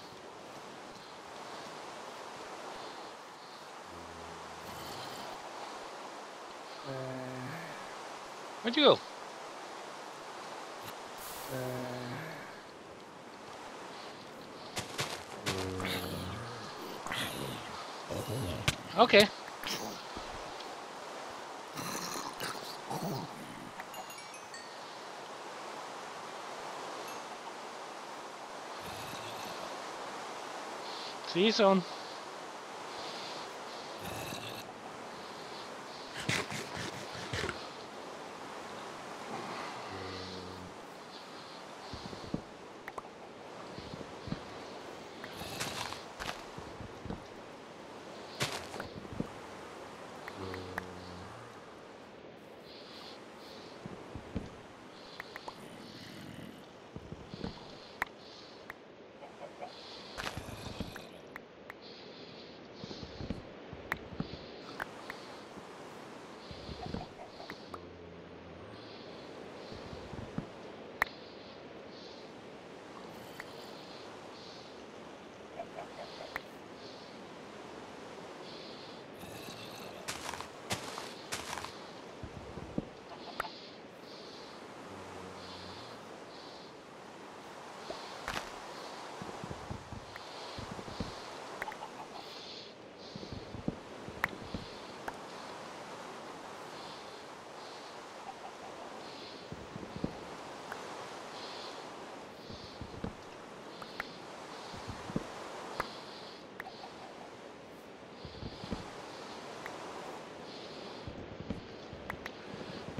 Where'd you go? Okay. See you soon.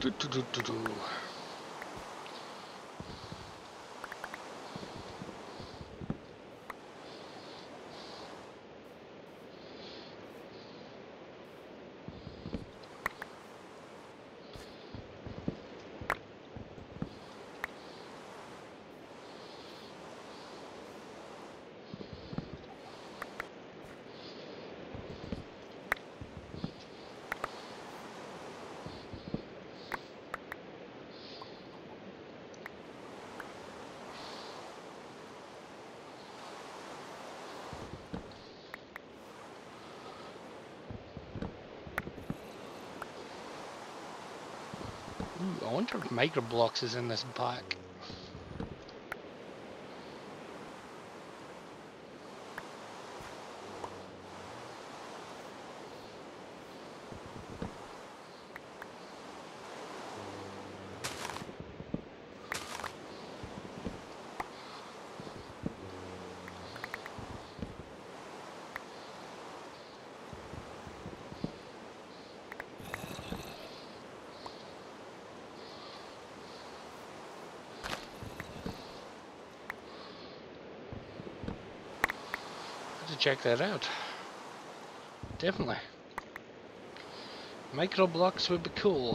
Do. Ooh, I wonder if micro blocks is in this pack. To check that out. Definitely. Micro blocks would be cool.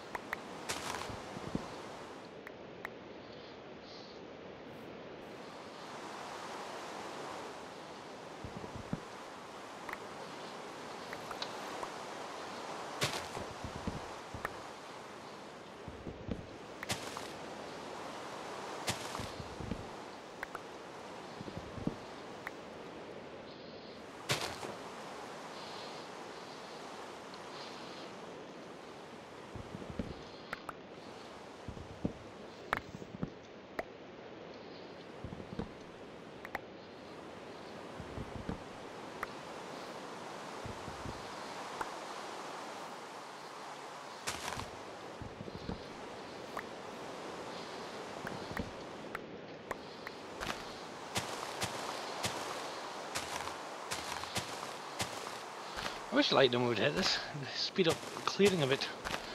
I wish lightning would hit this and speed up clearing of it.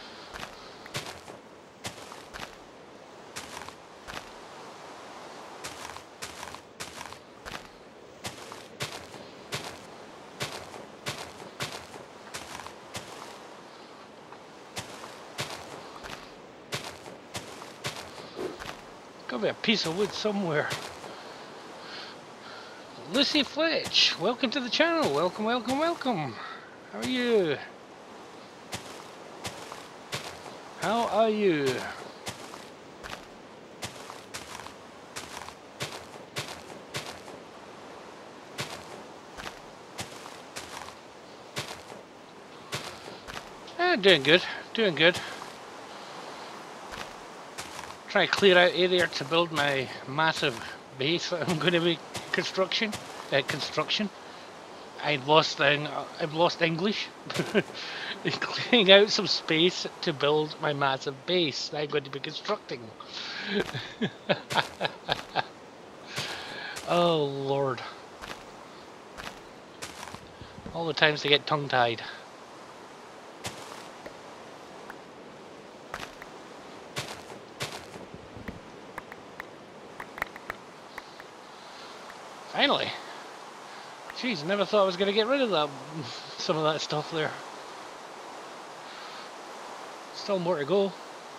Gotta be a piece of wood somewhere. Lucy Fletch, welcome to the channel. Welcome, welcome, welcome. How are you? How are you? Doing good, doing good. Try to clear out area to build my massive base that I'm going to be construction. I've lost English. Clearing out some space to build my massive base that I'm going to be constructing. Oh Lord. All the times to get tongue-tied. Finally. Jeez, never thought I was going to get rid of that, some of that stuff there. Still more to go.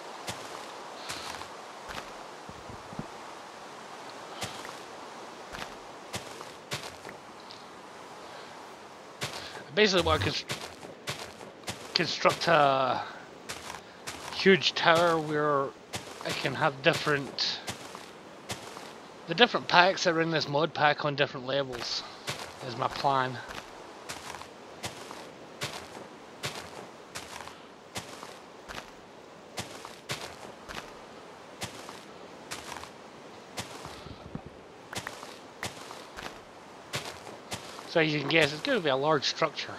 I basically want to construct a huge tower where I can have the different packs that are in this mod pack on different levels. Is my plan. So as you can guess, it's going to be a large structure.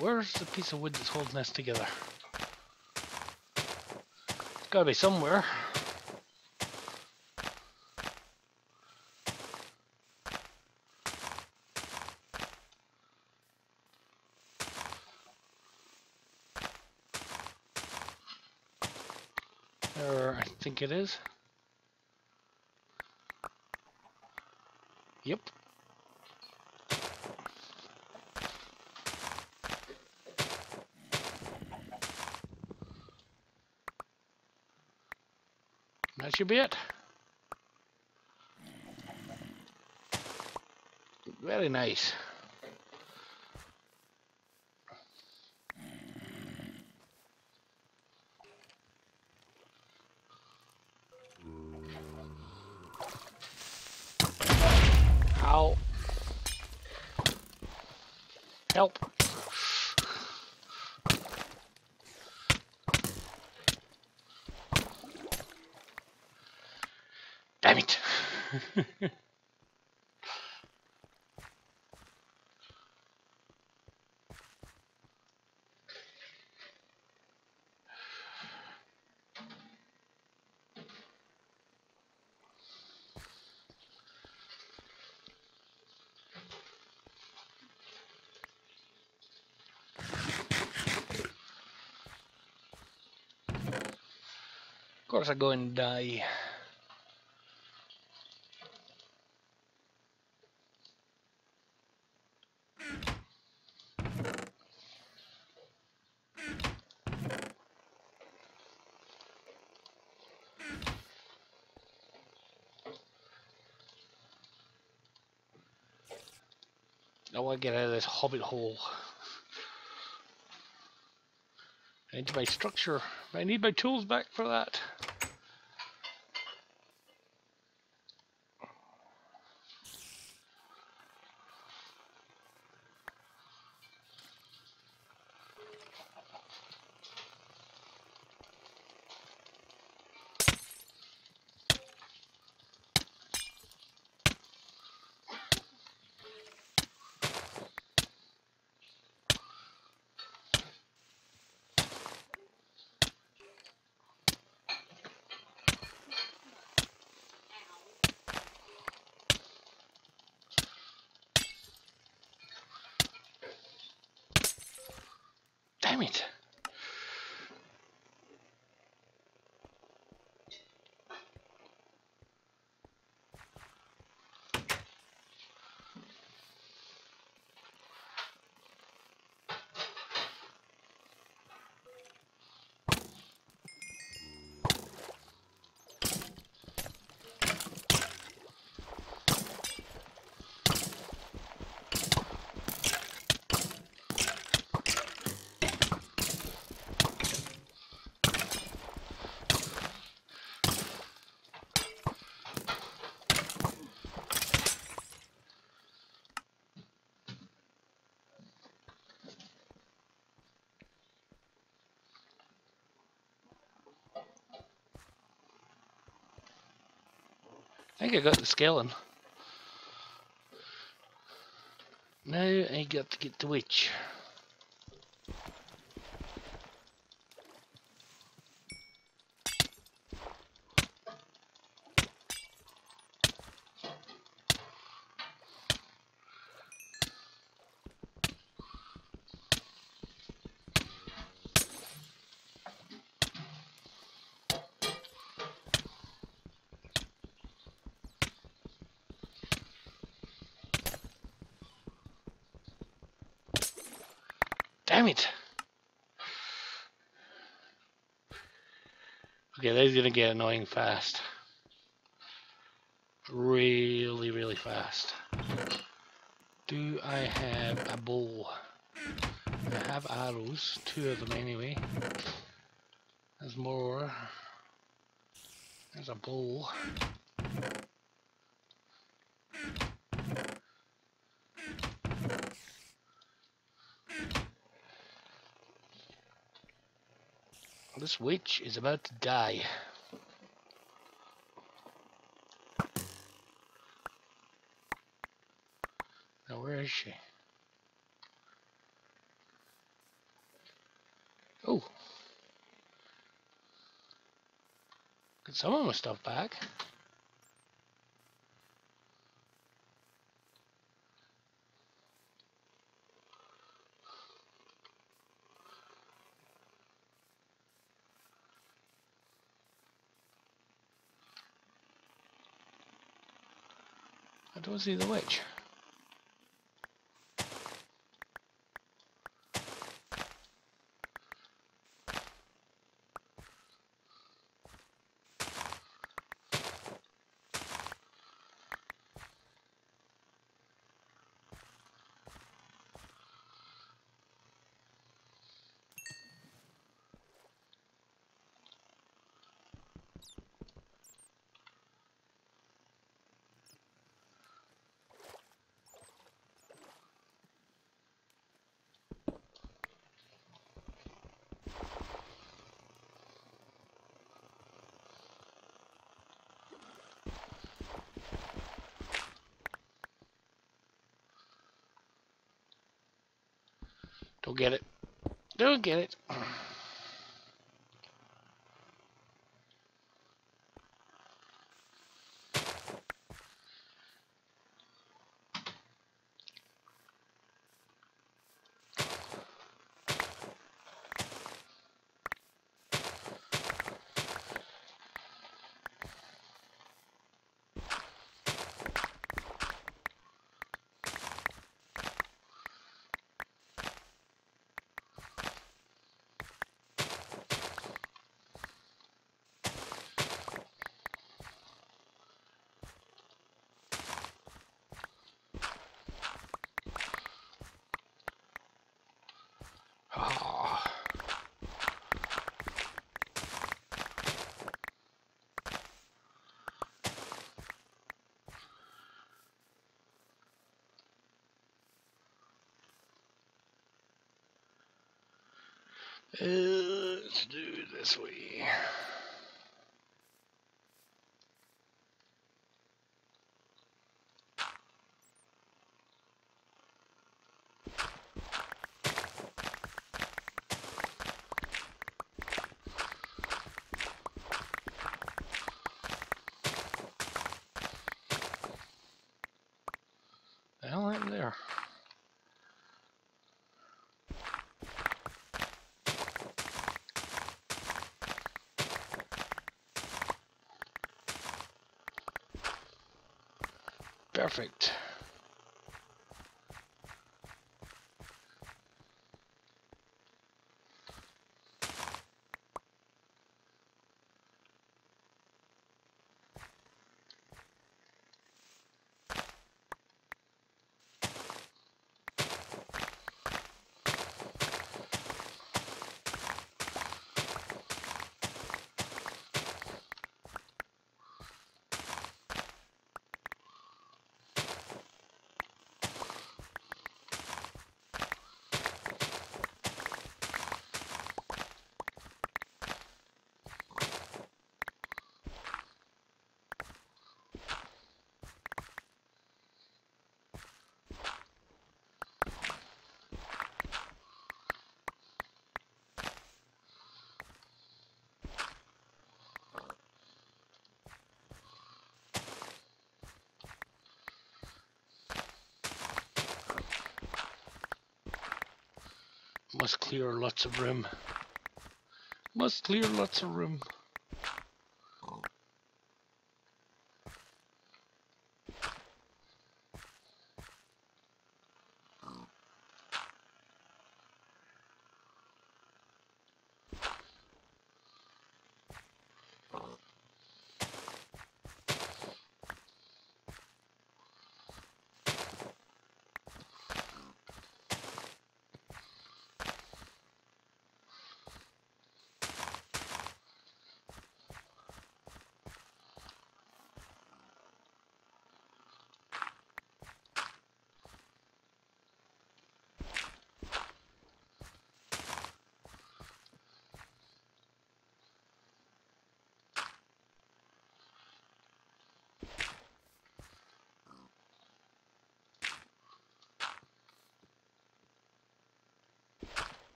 where's the piece of wood that's holding this together? It's gotta be somewhere. There, I think it is. Yep. That should be it. Very nice. Ow. Help. Damn it. Of course I go and die. I want to get out of this hobbit hole. I need my structure. I need my tools back for that. Damn it. I think I got the skeleton. Now I got to get the witch. Damn it! Okay, this is gonna get annoying fast. Really, really fast. Do I have a bow? I have arrows, 2 of them anyway. There's more. There's a bow. This witch is about to die. Now where is she? Oh, got some of my stuff back. I don't see the witch. Don't get it. Don't get it. Ah. Let's do it this way. The hell happened there? Perfect. Must clear lots of room. Must clear lots of room.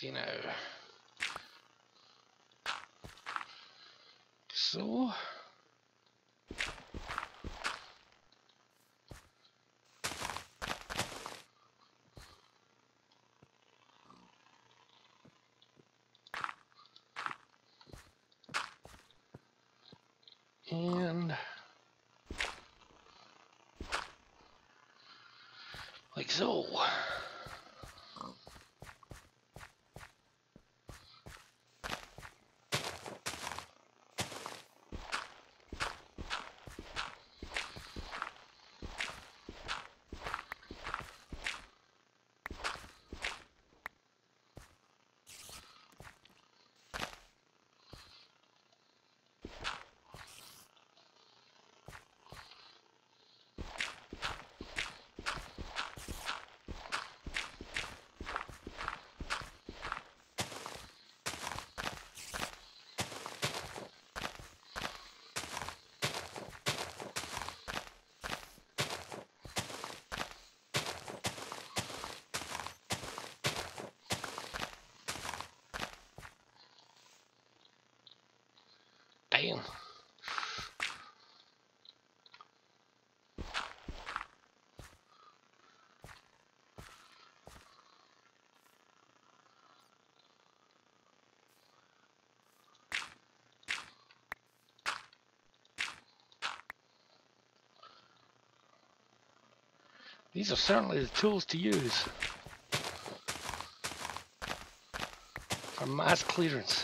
see now. So. And like so. Damn. These are certainly the tools to use for mass clearance.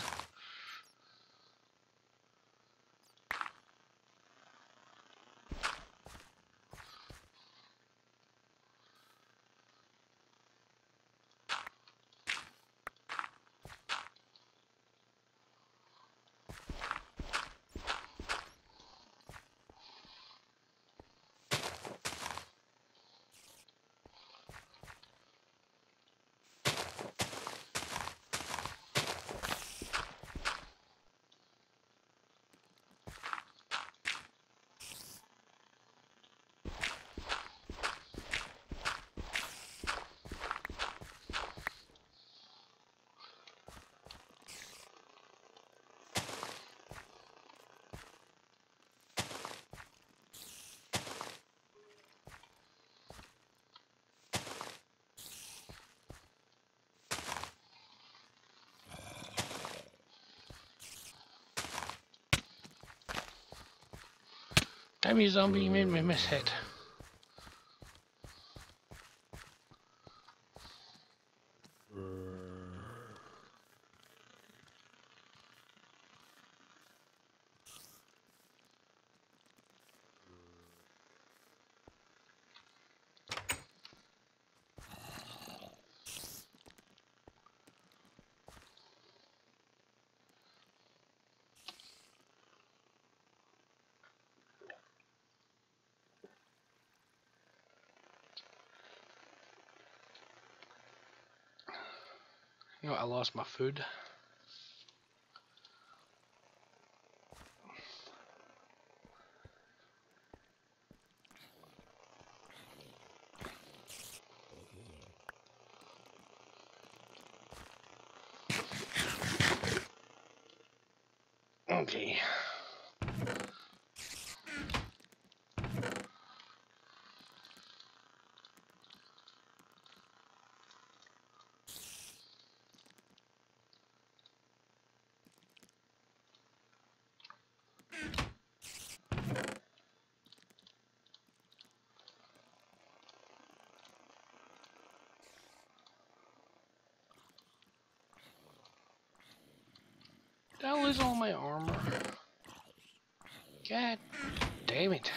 Damn you, zombie, you made me miss it. You know, I lost my food. Okay. That was all my armor. God damn it.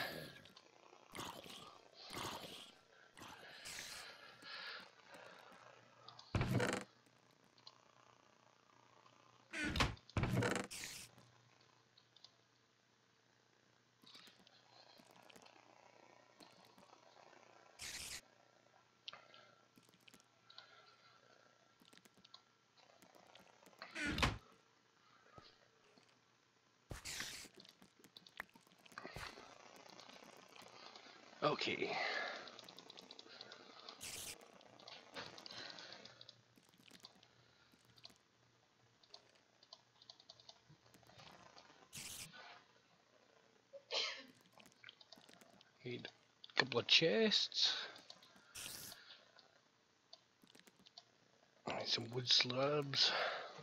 Okay. Need a couple of chests. Need some wood slabs.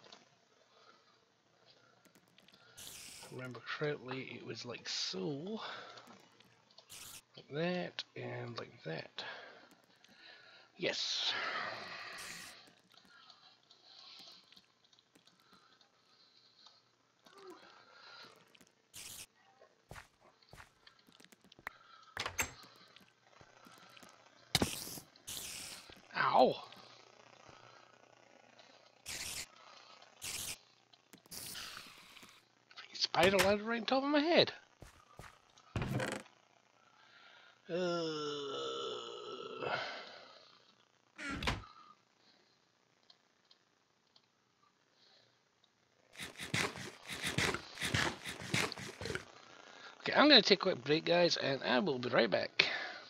If I remember correctly, it was like so. Like that, and like that. Yes. Ow! Spider landed right on top of my head. Okay, I'm going to take a quick break, guys, and I will be right back.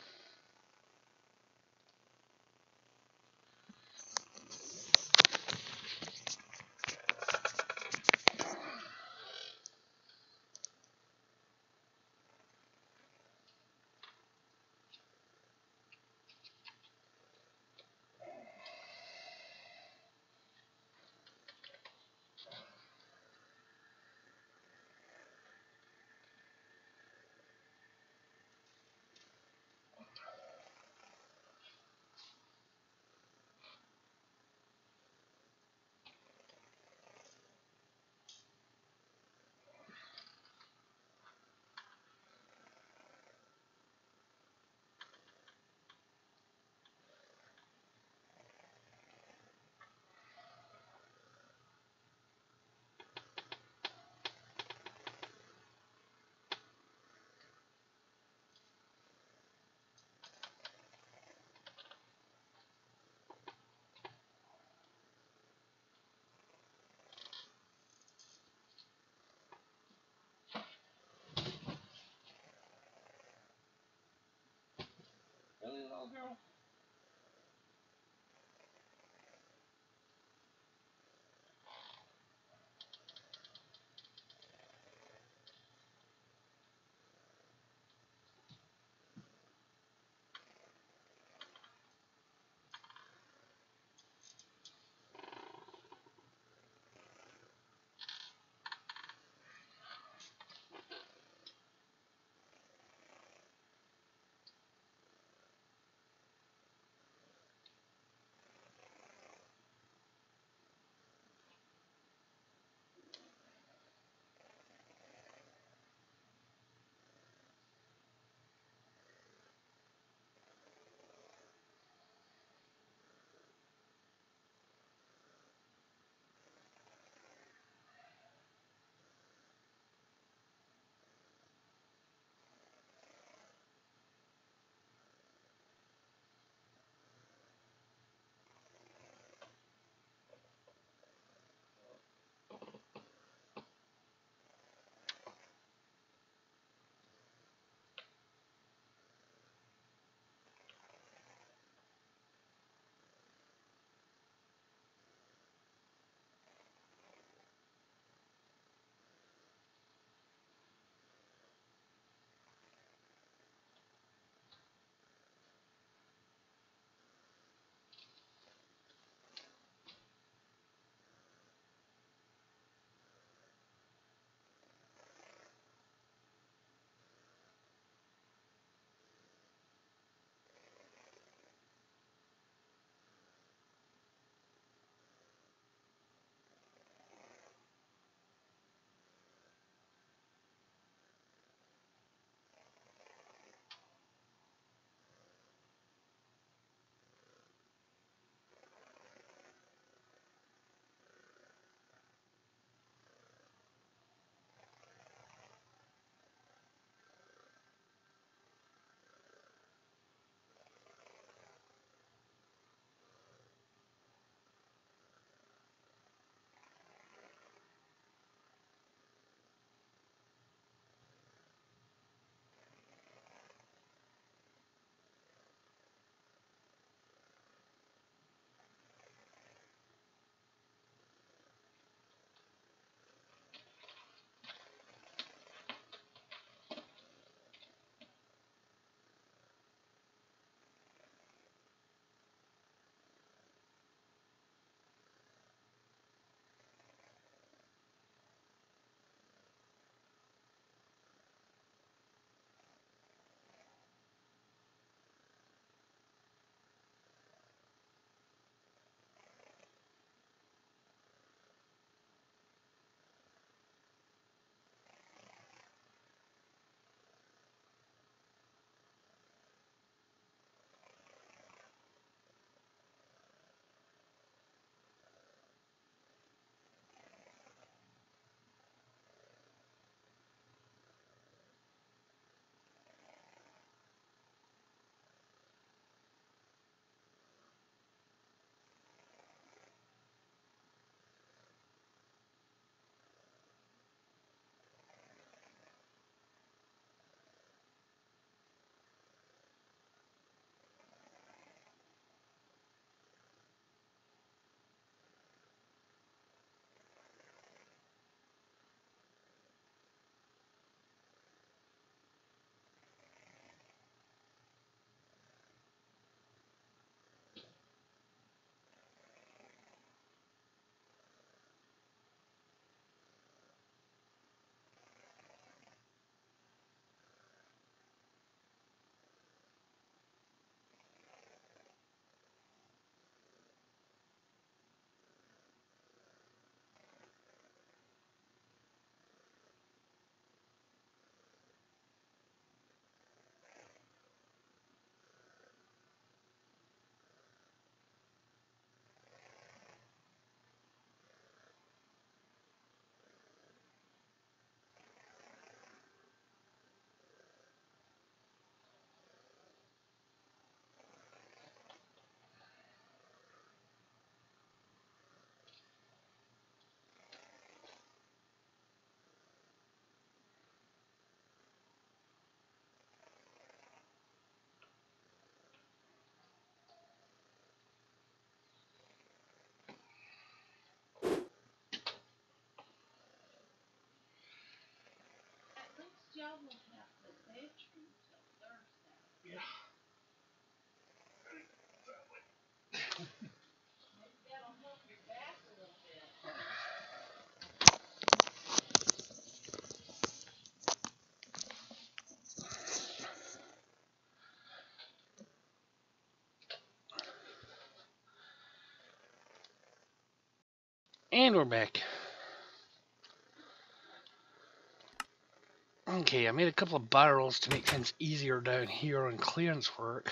Really, little girl? And we're back. Okay, I made a couple of barrels to make things easier down here on clearance work.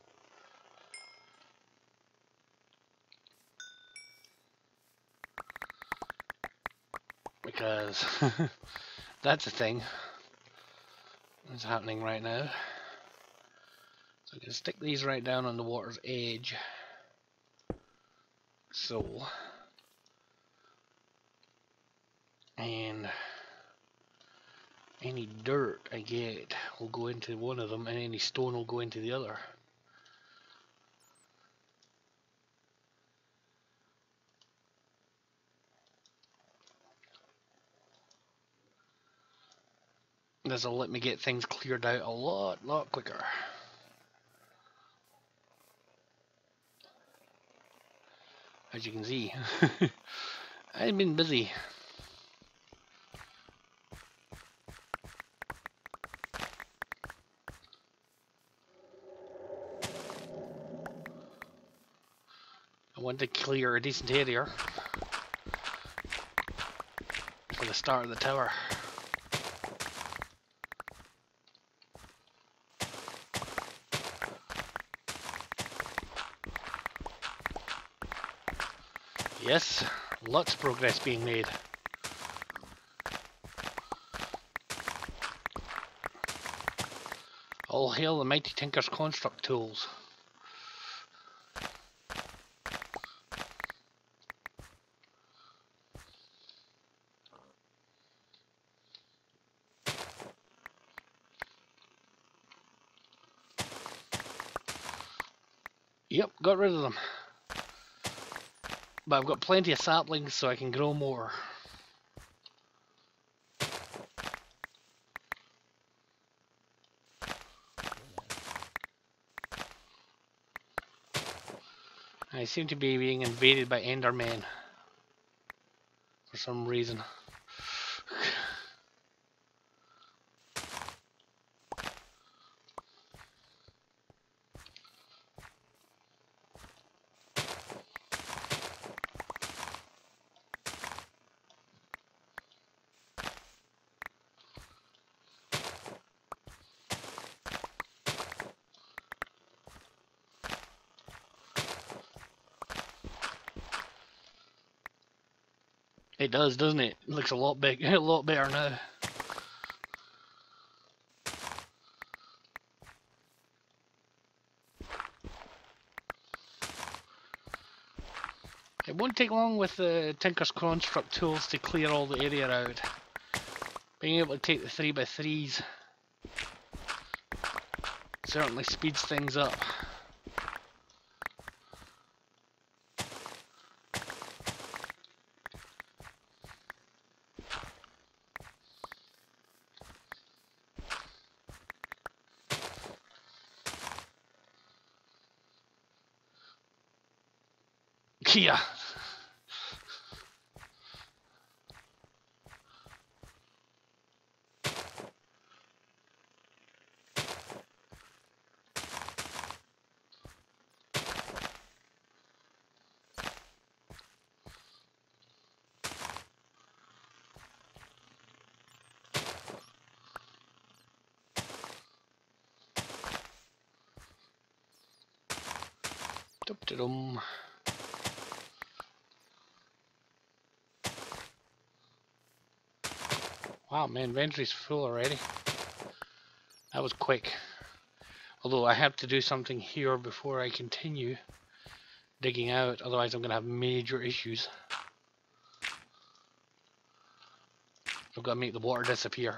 Because that's a thing that's happening right now. So I can stick these right down on the water's edge. So. And any dirt I get will go into one of them, and any stone will go into the other. This will let me get things cleared out a lot quicker. As you can see, I've been busy. I want to clear a decent area for the start of the tower. Yes, lots of progress being made. All hail the mighty Tinker's construct tools. Yep, got rid of them. But I've got plenty of saplings so I can grow more. I seem to be being invaded by Endermen for some reason. It does, doesn't it? It looks a lot big, a lot better now. It won't take long with the Tinker's Construct tools to clear all the area out. Being able to take the 3x3s certainly speeds things up. Kia. Dum-de-dum. Wow, my inventory's full already. That was quick. Although I have to do something here before I continue digging out, otherwise I'm going to have major issues. I've got to make the water disappear.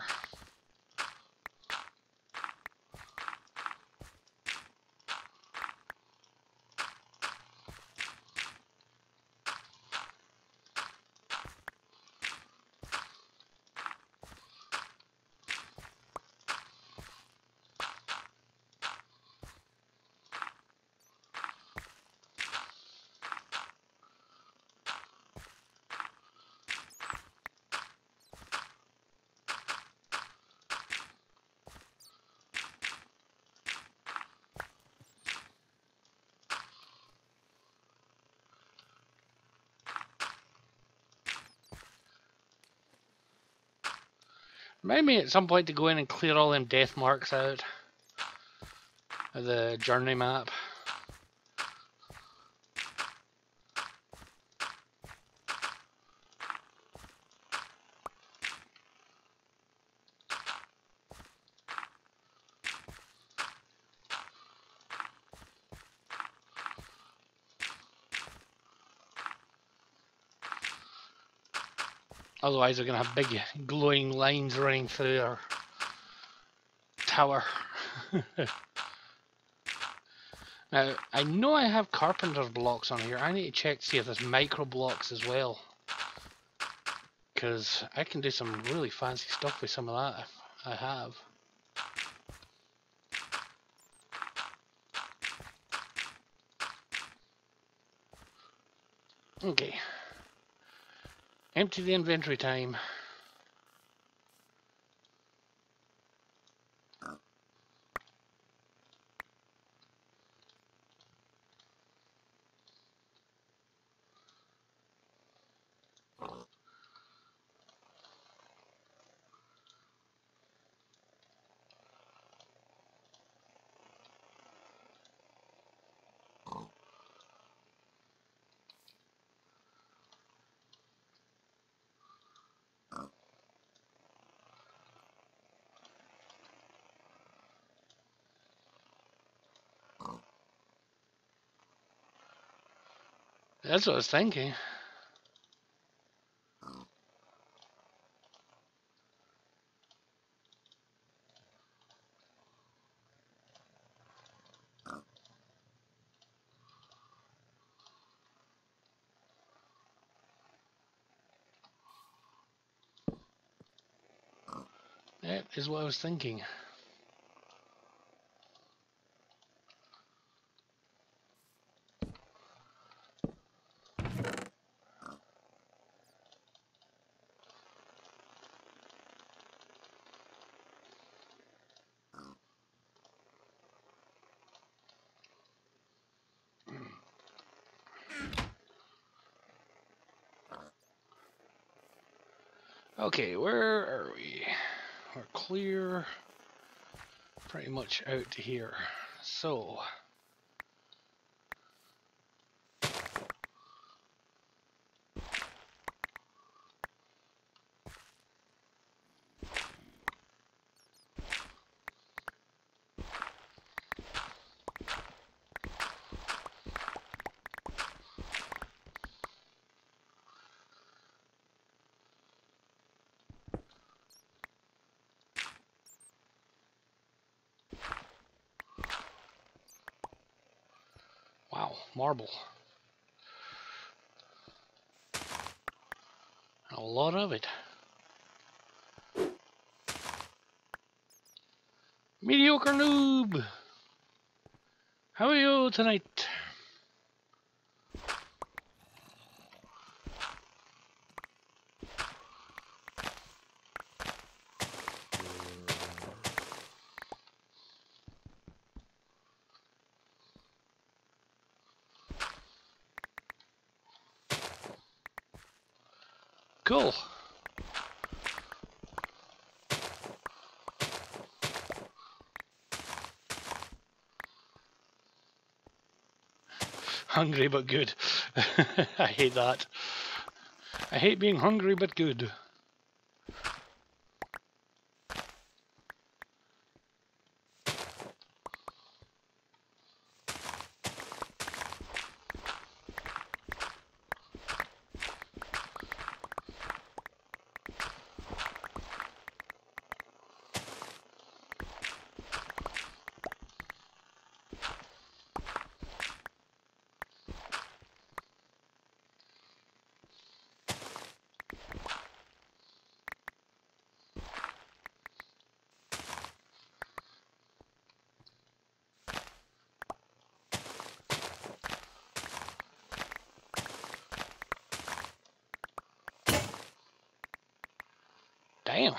Remind me at some point to go in and clear all them death marks out of the journey map. Otherwise we're going to have big glowing lines running through our tower. Now, I know I have carpenter's blocks on here. I need to check to see if there's micro blocks as well. Because I can do some really fancy stuff with some of that if I have. Okay. Empty the inventory time. That's what I was thinking. That is what I was thinking. Okay, where are we? We're clear pretty much out to here. So, wow, marble. A lot of it. Mediocre noob! How are you tonight? Cool. Hungry but good. I hate that. I hate being hungry but good. Damn.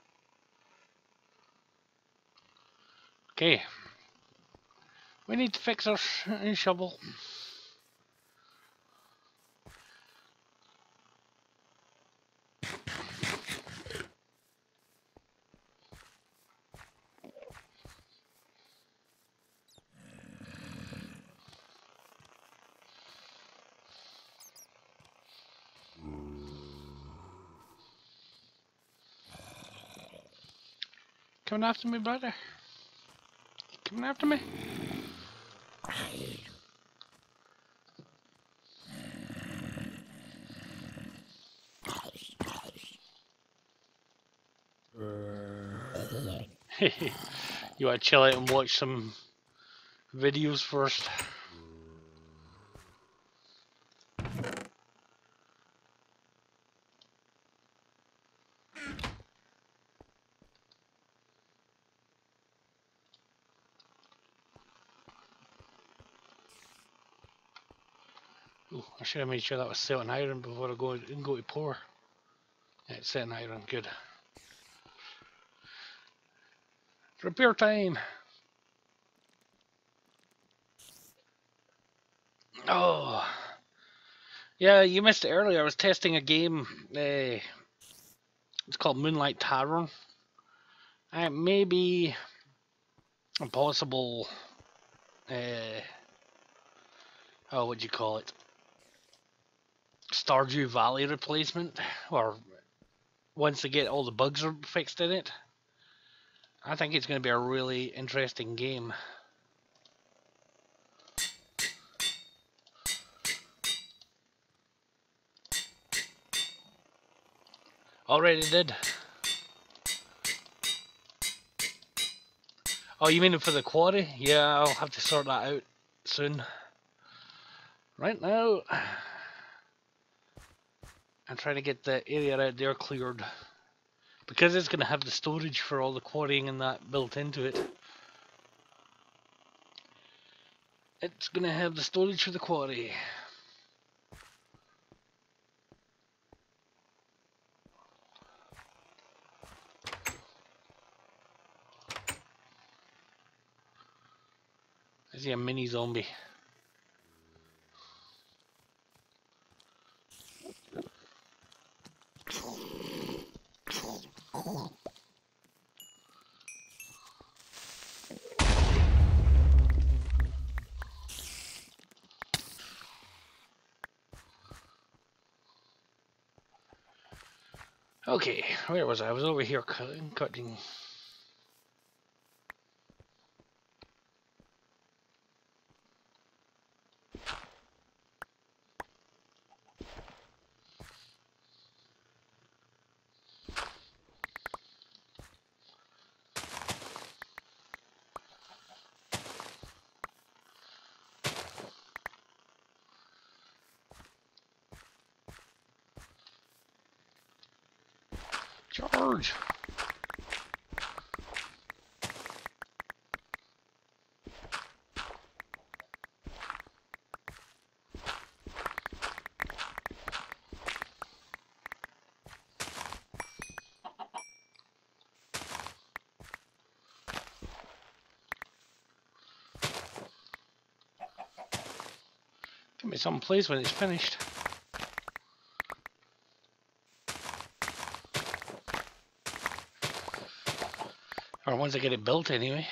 Okay. We need to fix our shovel. Coming after me, brother? Coming after me? You want to chill out and watch some videos first? Ooh, I should have made sure that was set on iron before I go to pour. Yeah, it's set on iron, good. Repair time! Oh! Yeah, you missed it earlier. I was testing a game. It's called Moonstone Tavern. It may be a possible... oh, what do you call it? Stardew Valley replacement, or once they get all the bugs fixed in it. I think it's going to be a really interesting game. Already did. Oh, you mean for the quarry? Yeah, I'll have to sort that out soon. Right now, I'm trying to get the area out there cleared. Because it's going to have the storage for all the quarrying and that built into it. It's going to have the storage for the quarry. I see a mini zombie. Okay, where was I? I was over here cutting. Charge! Give me some place when it's finished. Or once I get it built anyway.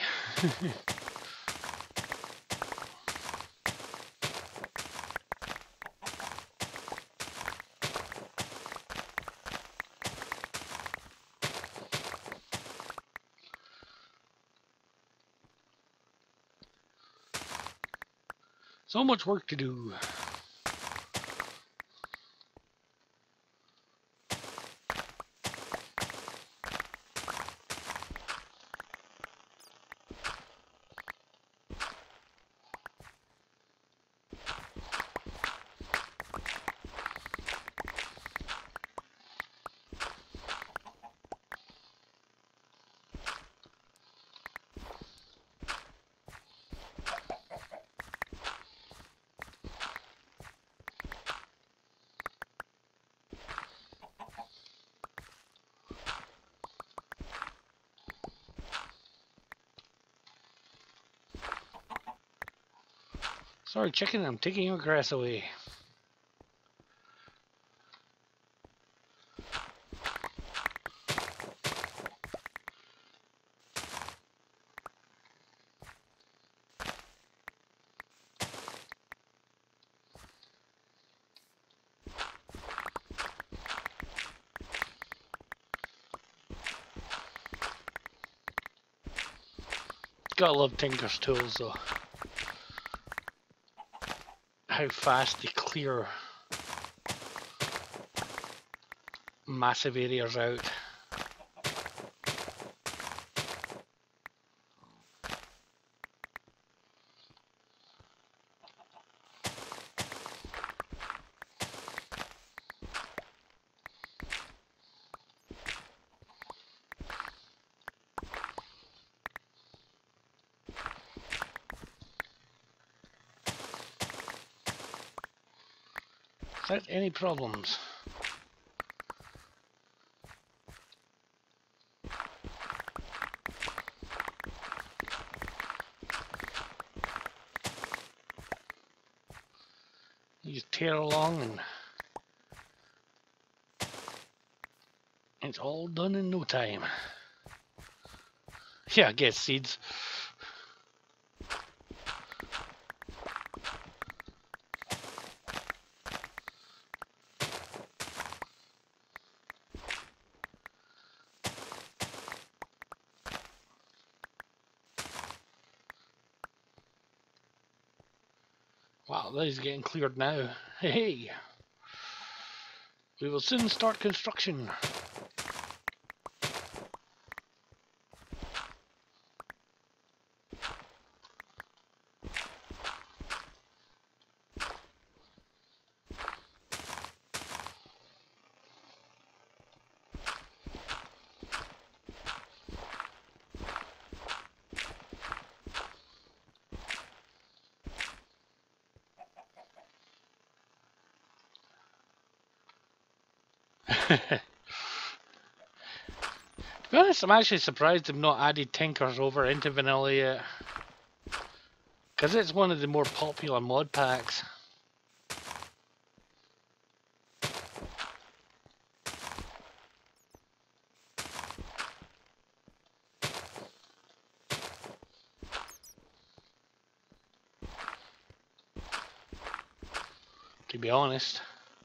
So much work to do. Sorry, chicken, I'm taking your grass away. Gotta love Tinker's tools though. How fast they clear massive areas out. Without any problems. You just tear along and it's all done in no time. Yeah, I guess seeds. Wow, that is getting cleared now. Hey! We will soon start construction. To be honest, I'm actually surprised they've not added Tinkers over into vanilla yet. Because it's one of the more popular mod packs. To be honest.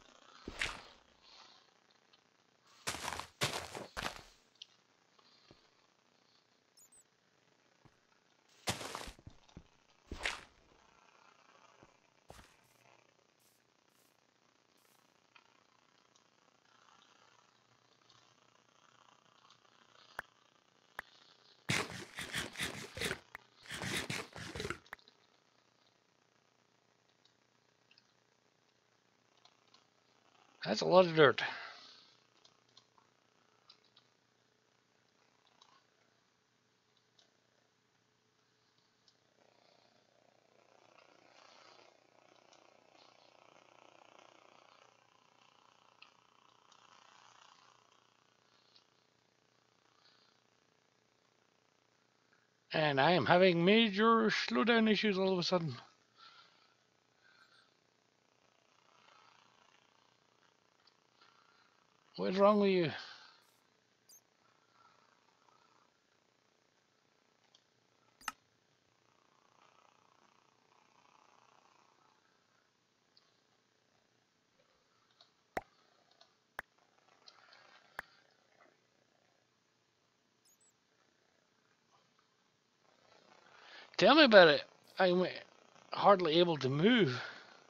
That's a lot of dirt. And I am having major slowdown issues all of a sudden. What's wrong with you? Tell me about it. I'm hardly able to move.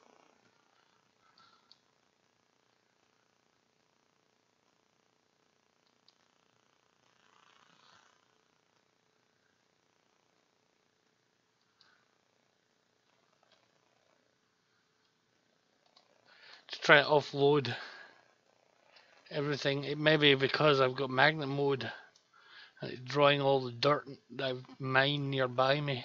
Just trying to offload everything. It may be because I've got magnet mode and it's drawing all the dirt that I've mined nearby me.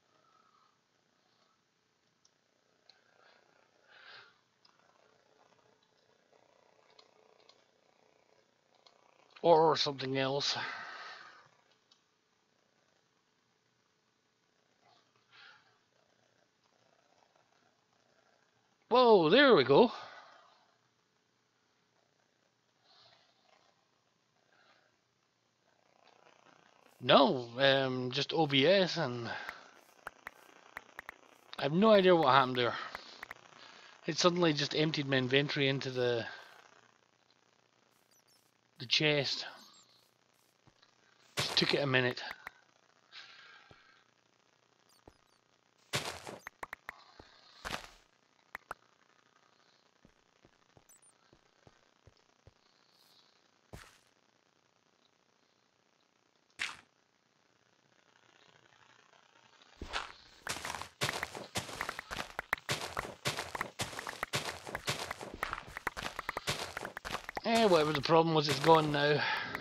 Or something else. Whoa, there we go. No, just OBS, and I have no idea what happened there. It suddenly just emptied my inventory into the chest. Just took it a minute. Whatever the problem was, it's gone now.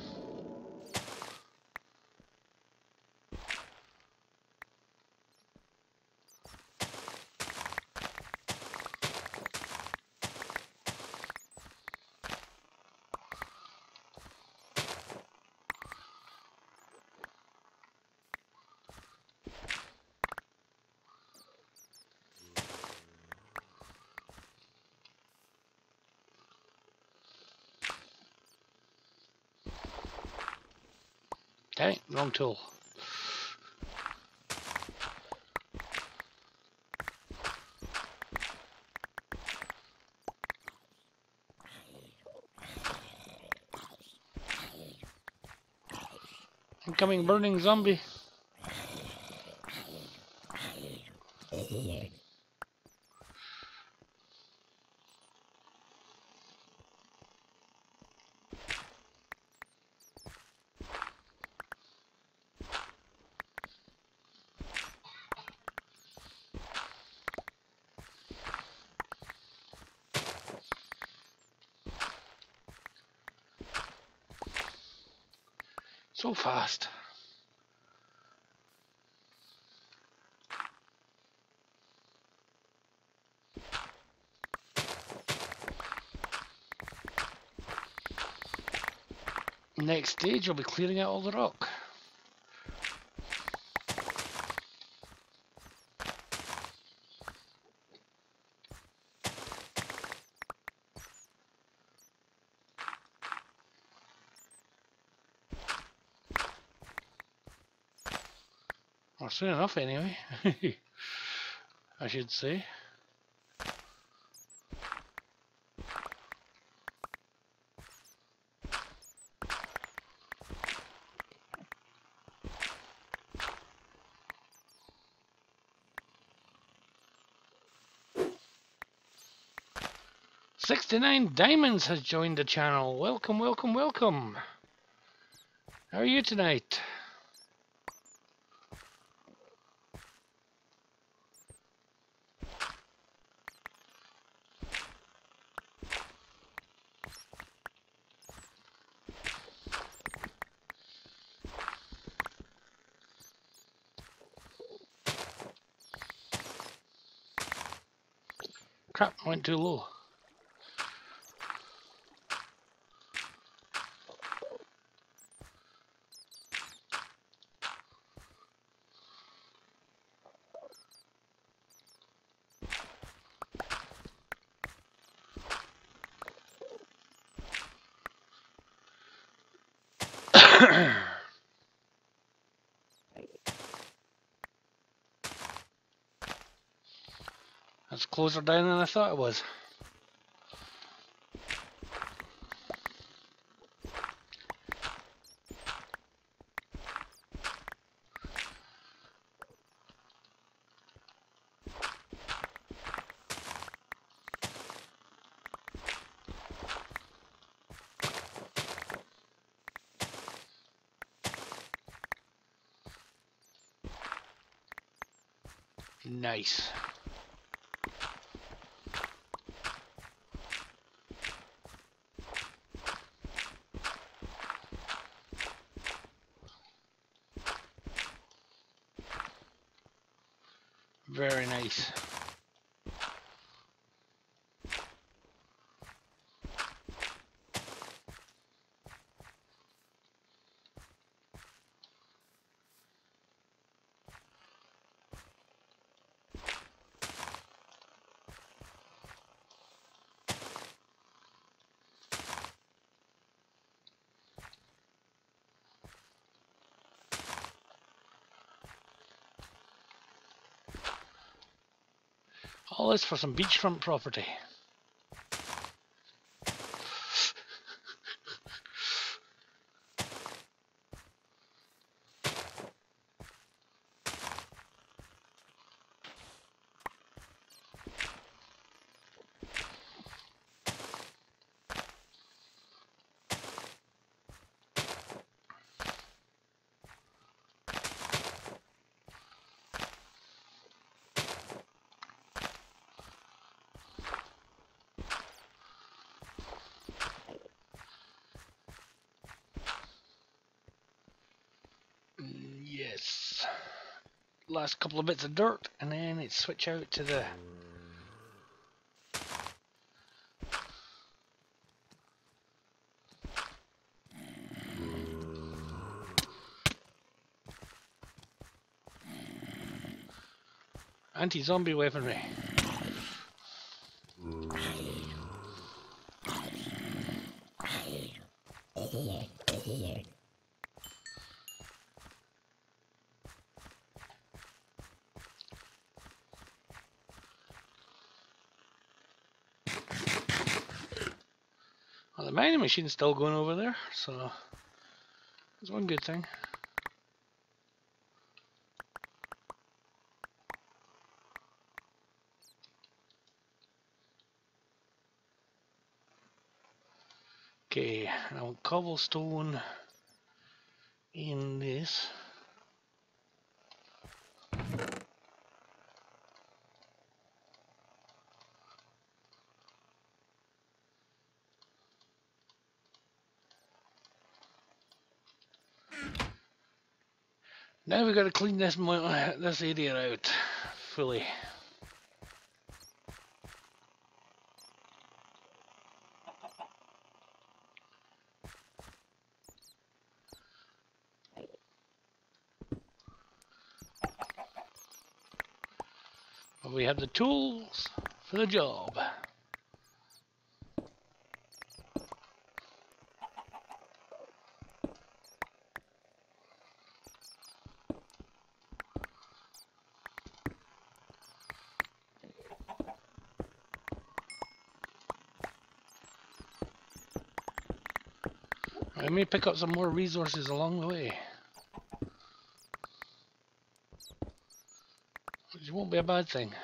Okay, wrong tool. Incoming burning zombie. So fast. Next stage, I'll be clearing out all the rock. Well, soon enough anyway. I should say. $69 Diamonds has joined the channel. Welcome, welcome, welcome. How are you tonight? Crap, went too low. That's closer down than I thought it was. Nice. Very nice. All this for some beachfront property. Yes. Last couple of bits of dirt, and then it switch out to the. Anti-zombie weaponry. Well, the mining machine's still going over there, so that's one good thing. Okay, I want cobblestone in this. Now we've got to clean this area out fully. But we have the tools for the job. I may pick up some more resources along the way, which won't be a bad thing.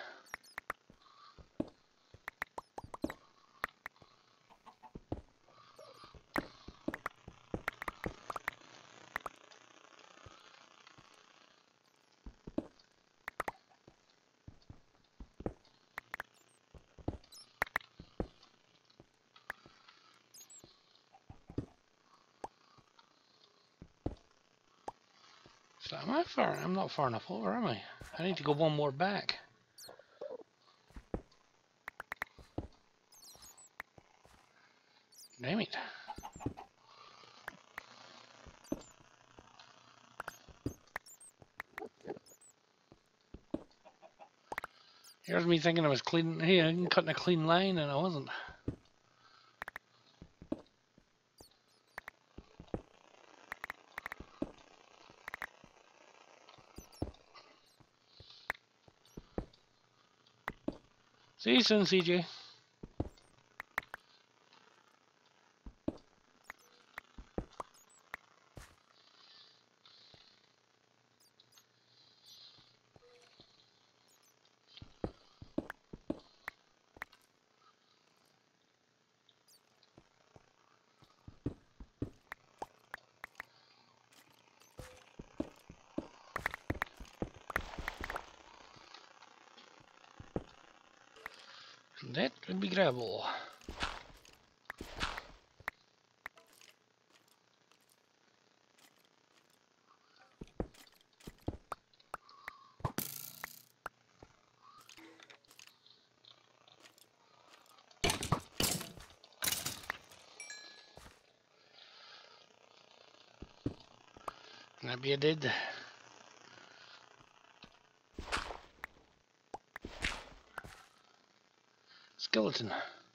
So am I far? I'm not far enough over, am I? I need to go one more back. Damn it. Here's me thinking I was clean, hey, cutting a clean line, and I wasn't. See you soon, CJ. That would be gravel. Can that be a dead skeleton?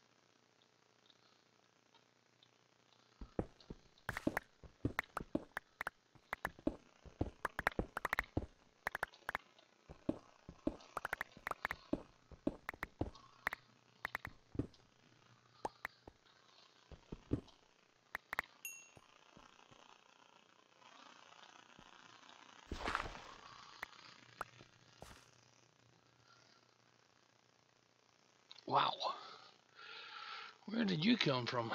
Wow. Where did you come from?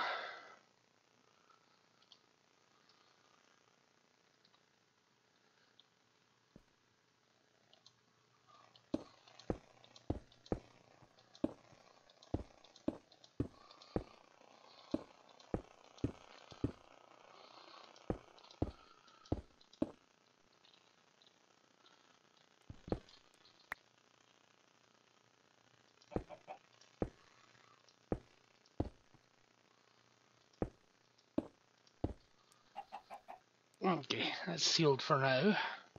Okay, that's sealed for now.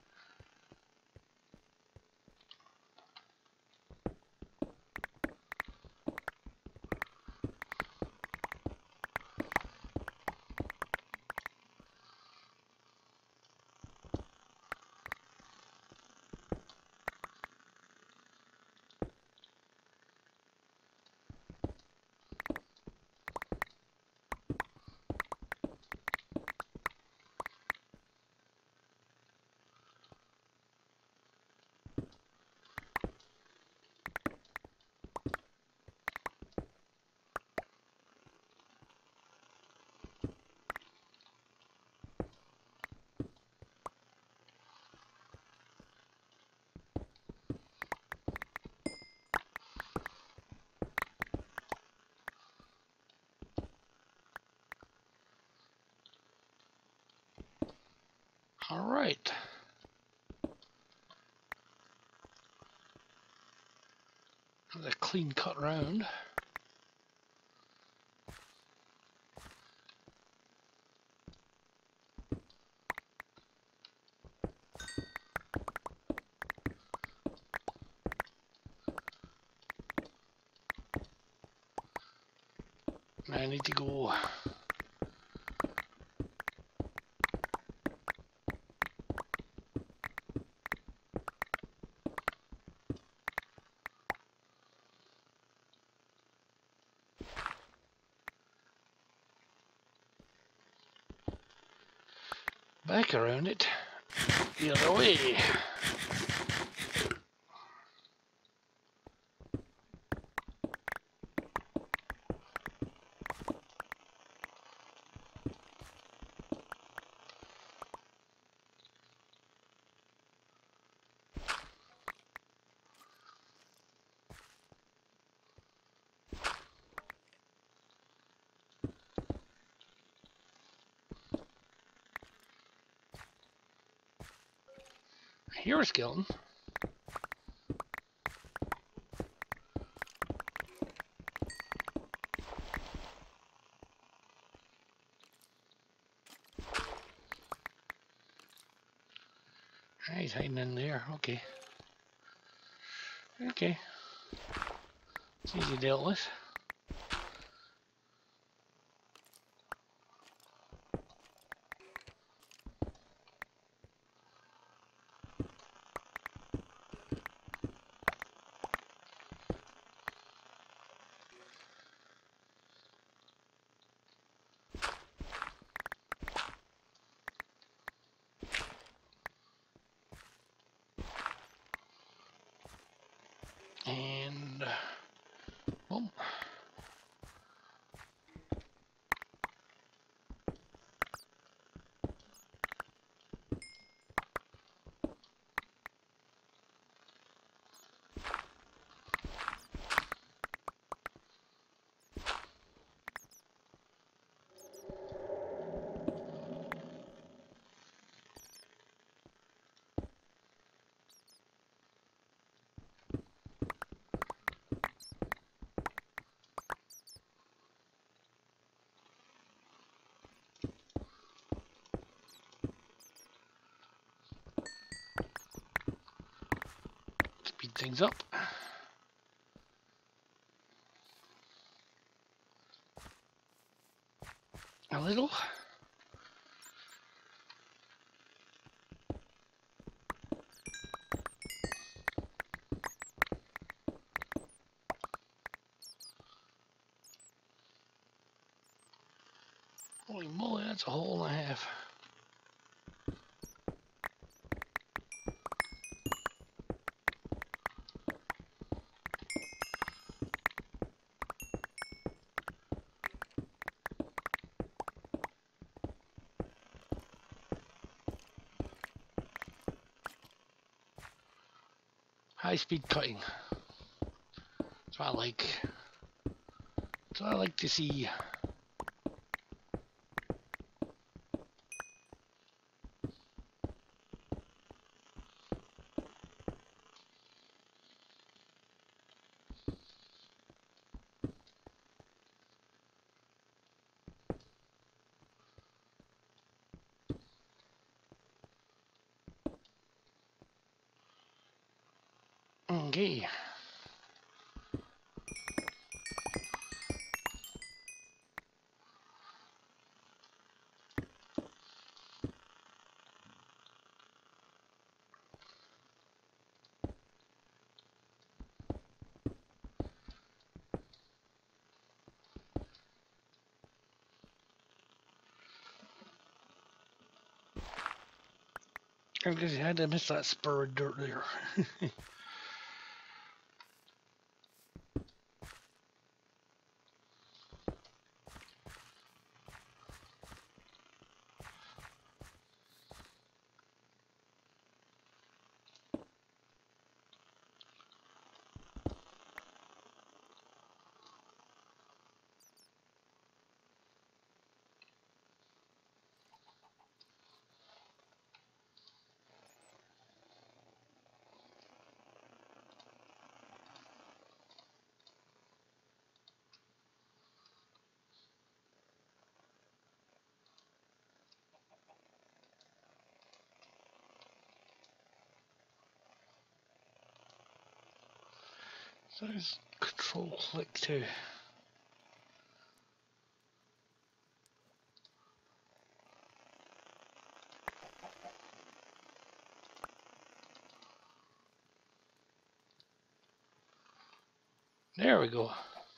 All right. That's a clean cut round. Now I need to go back around it the other way. Here's a skeleton. He's hiding in there. Okay. Okay. It's easy dealt with. And boom. Speed things up. A little. Holy moly, that's a hole and a half. High speed cutting. That's what I like. That's what I like to see. Okay. Because you had to miss that spur of dirt there. So it's control click too. There we go.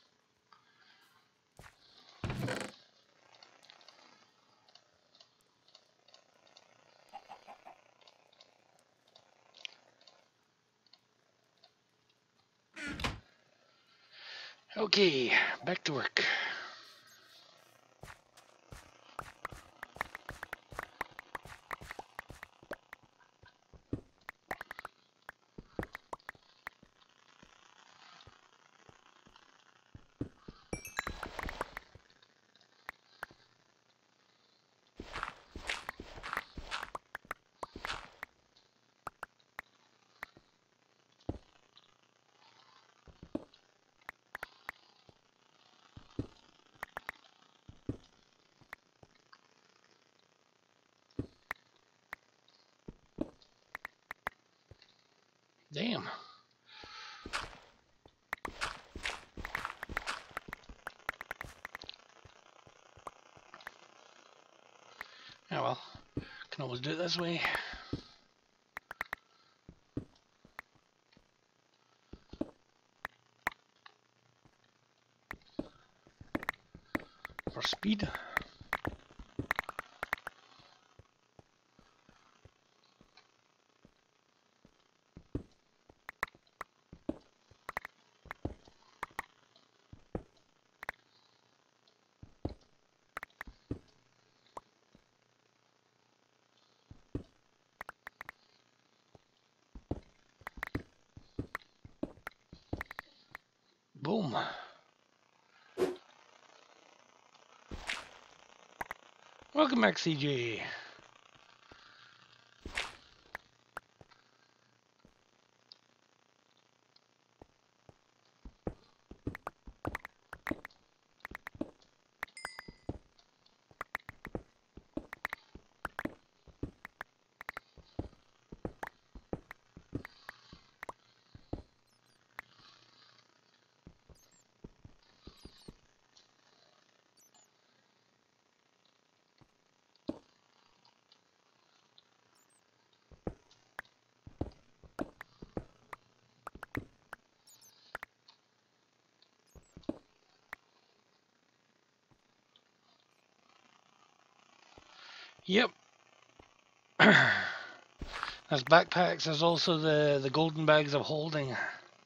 Okay, back to work. Damn. Oh well, can always do it this way. For speed. Boom. Welcome back, CJ. Yep. There's backpacks, there's also the golden bags of holding.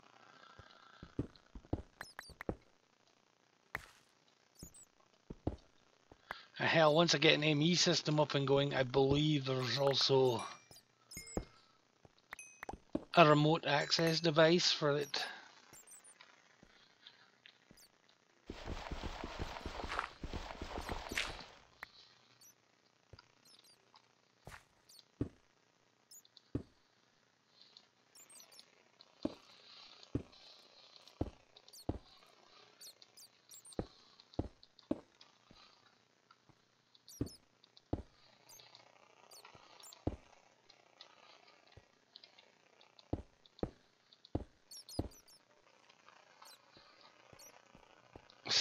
Hell, once I get an ME system up and going, I believe there's also a remote access device for it.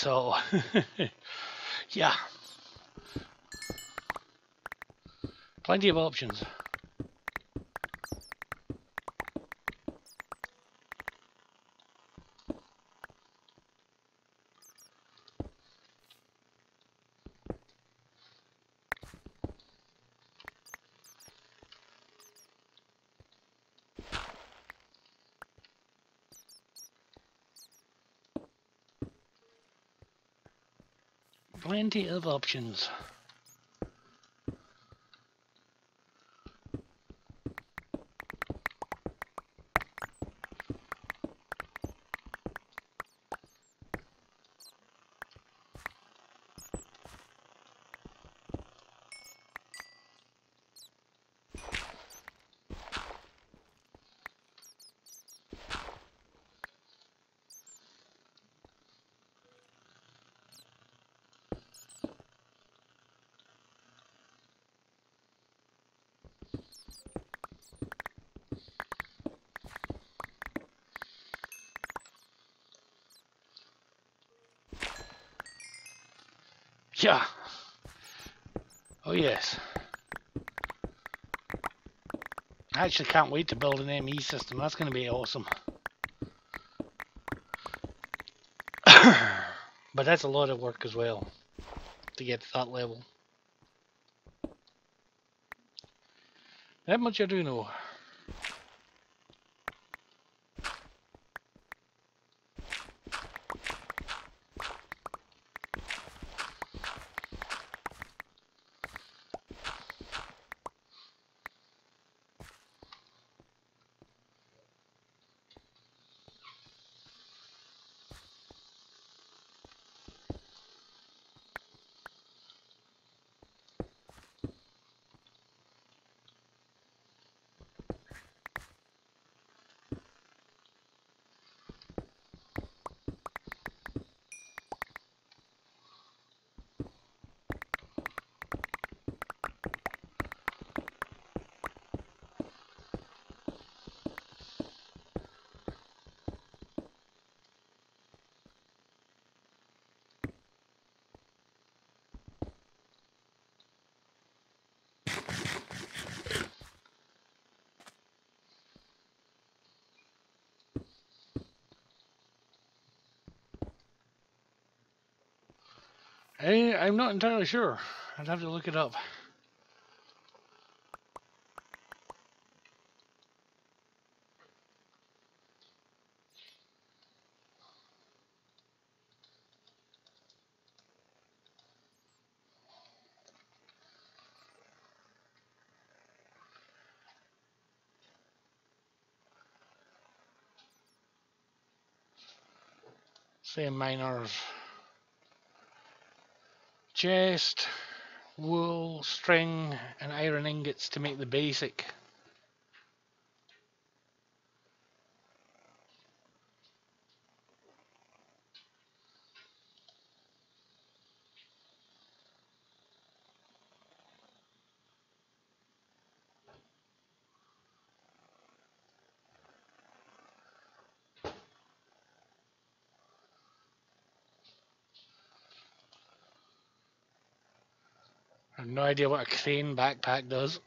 So, yeah. Plenty of options. Plenty of options. Yeah. Oh yes. I actually can't wait to build an ME system. That's going to be awesome. But that's a lot of work as well to get to that level. That much I do know. I'm not entirely sure. I'd have to look it up. Say miners. Chest, wool, string, and iron ingots to make the basic. I have no idea what a crane backpack does.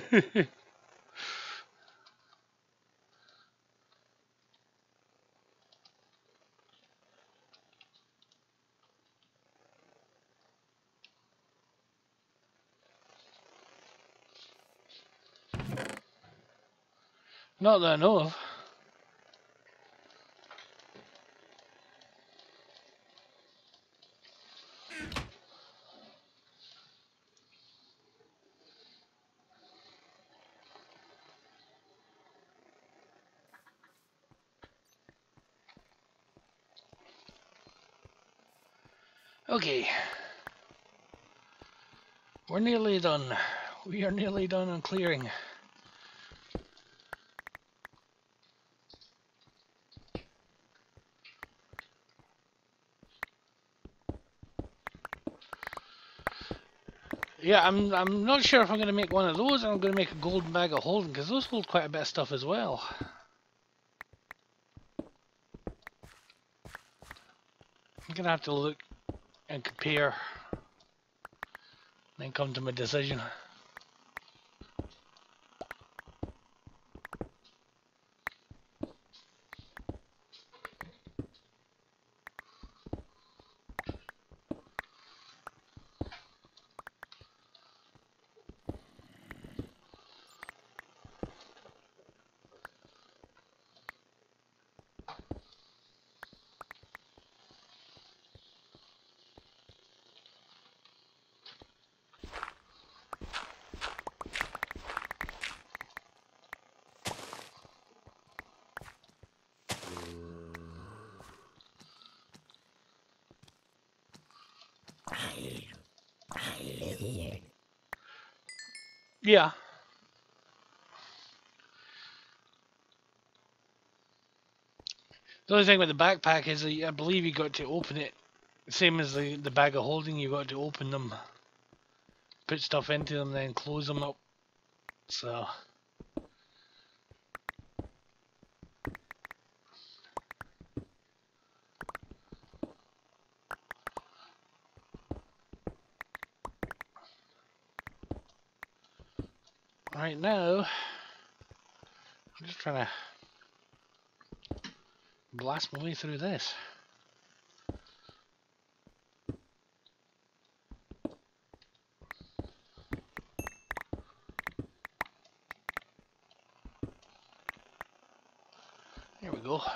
Not that I know of. Okay. We're nearly done. We are nearly done on clearing. Yeah, I'm not sure if I'm going to make one of those or I'm going to make a golden bag of holding, because those hold quite a bit of stuff as well. I'm going to have to look and compare, then come to my decision. Yeah. The only thing with the backpack is that I believe you got to open it, same as the bag of holding. You got to open them, put stuff into them, then close them up. So. Right now, I'm just trying to blast my way through this. Here we go.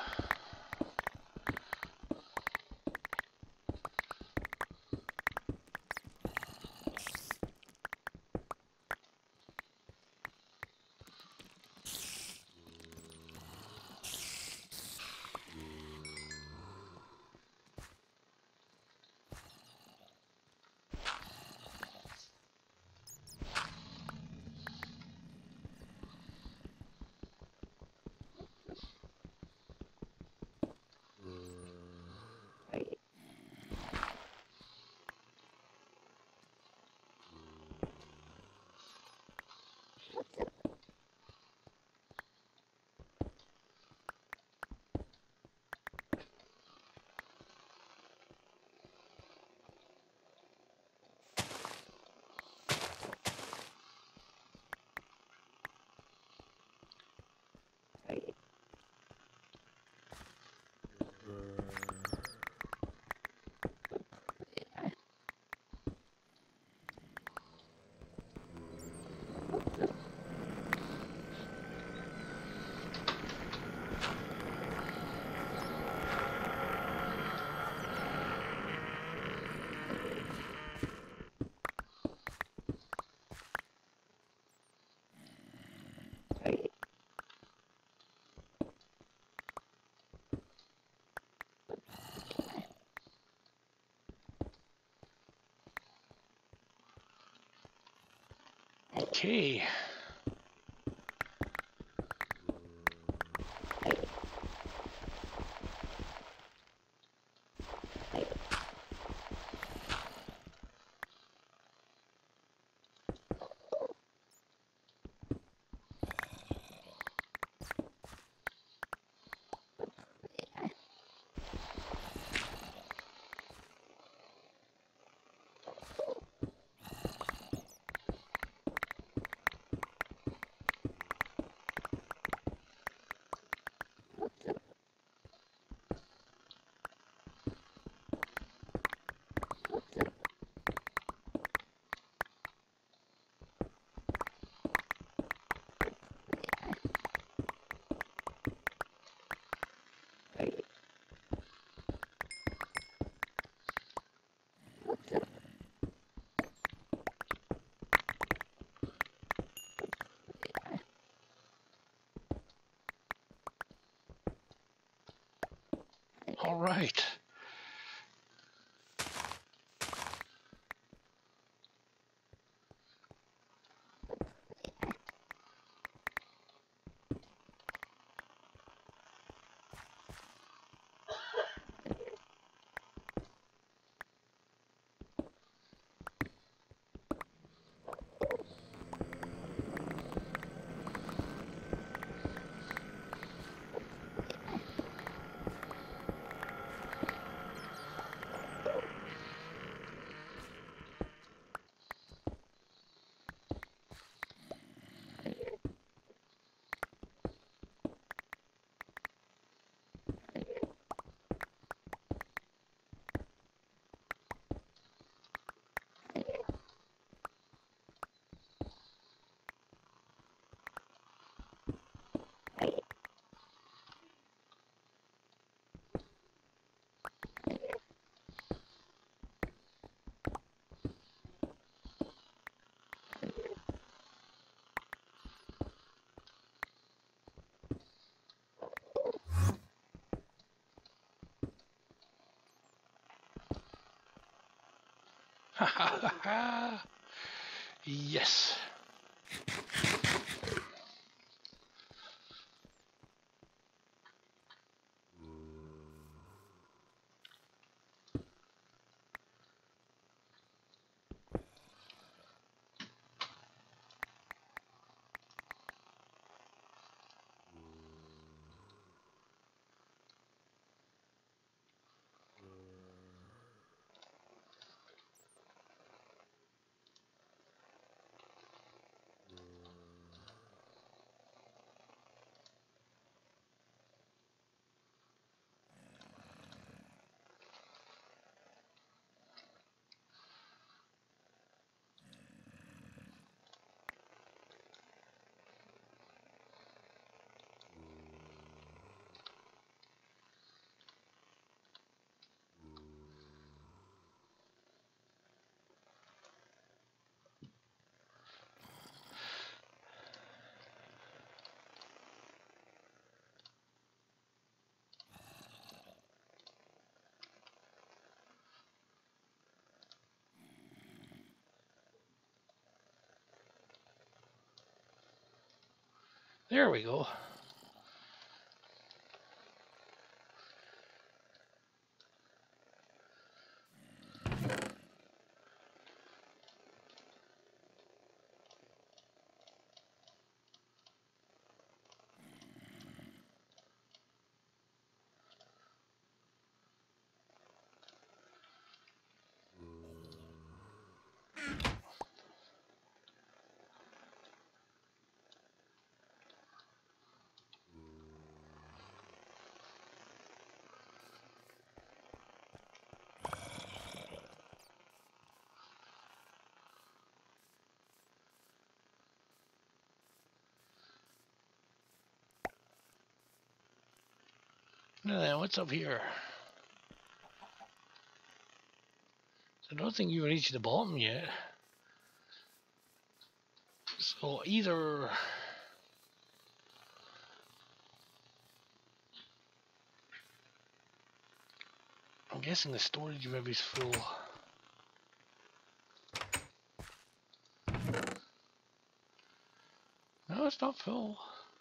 Okay. All right. Yes. There we go. Now then, what's up here? So I don't think you've reached the bottom yet. So either I'm guessing the storage maybe is full. No, it's not full.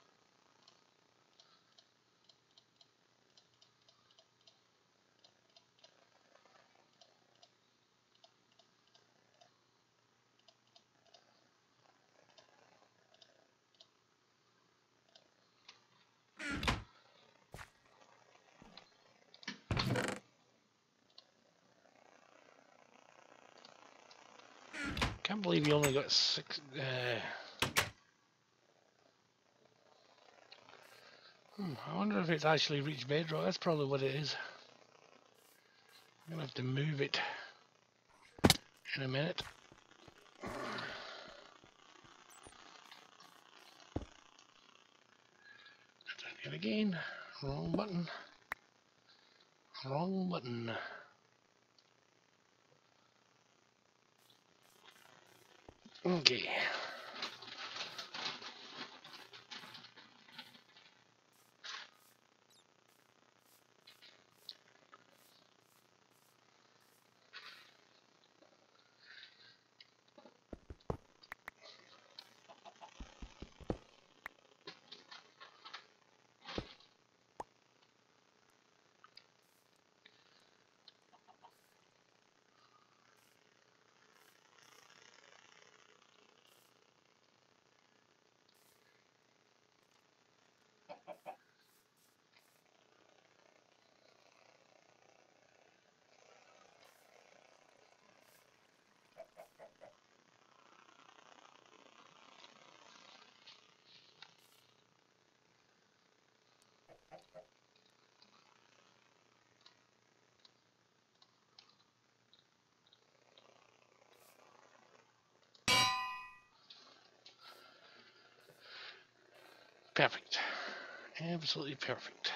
Can't believe you only got 6. I wonder if it's actually reached bedrock. That's probably what it is. I'm gonna have to move it in a minute. Try it again. Wrong button. Wrong button. Okay. Perfect. Absolutely perfect.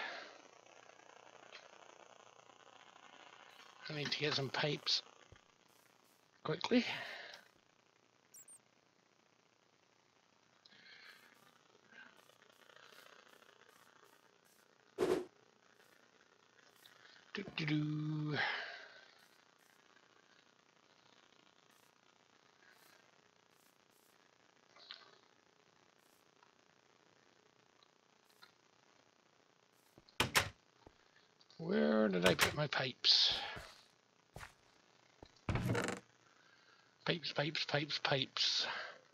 I need to get some pipes quickly. Do. Where did I put my pipes? Pipes, pipes, pipes, pipes.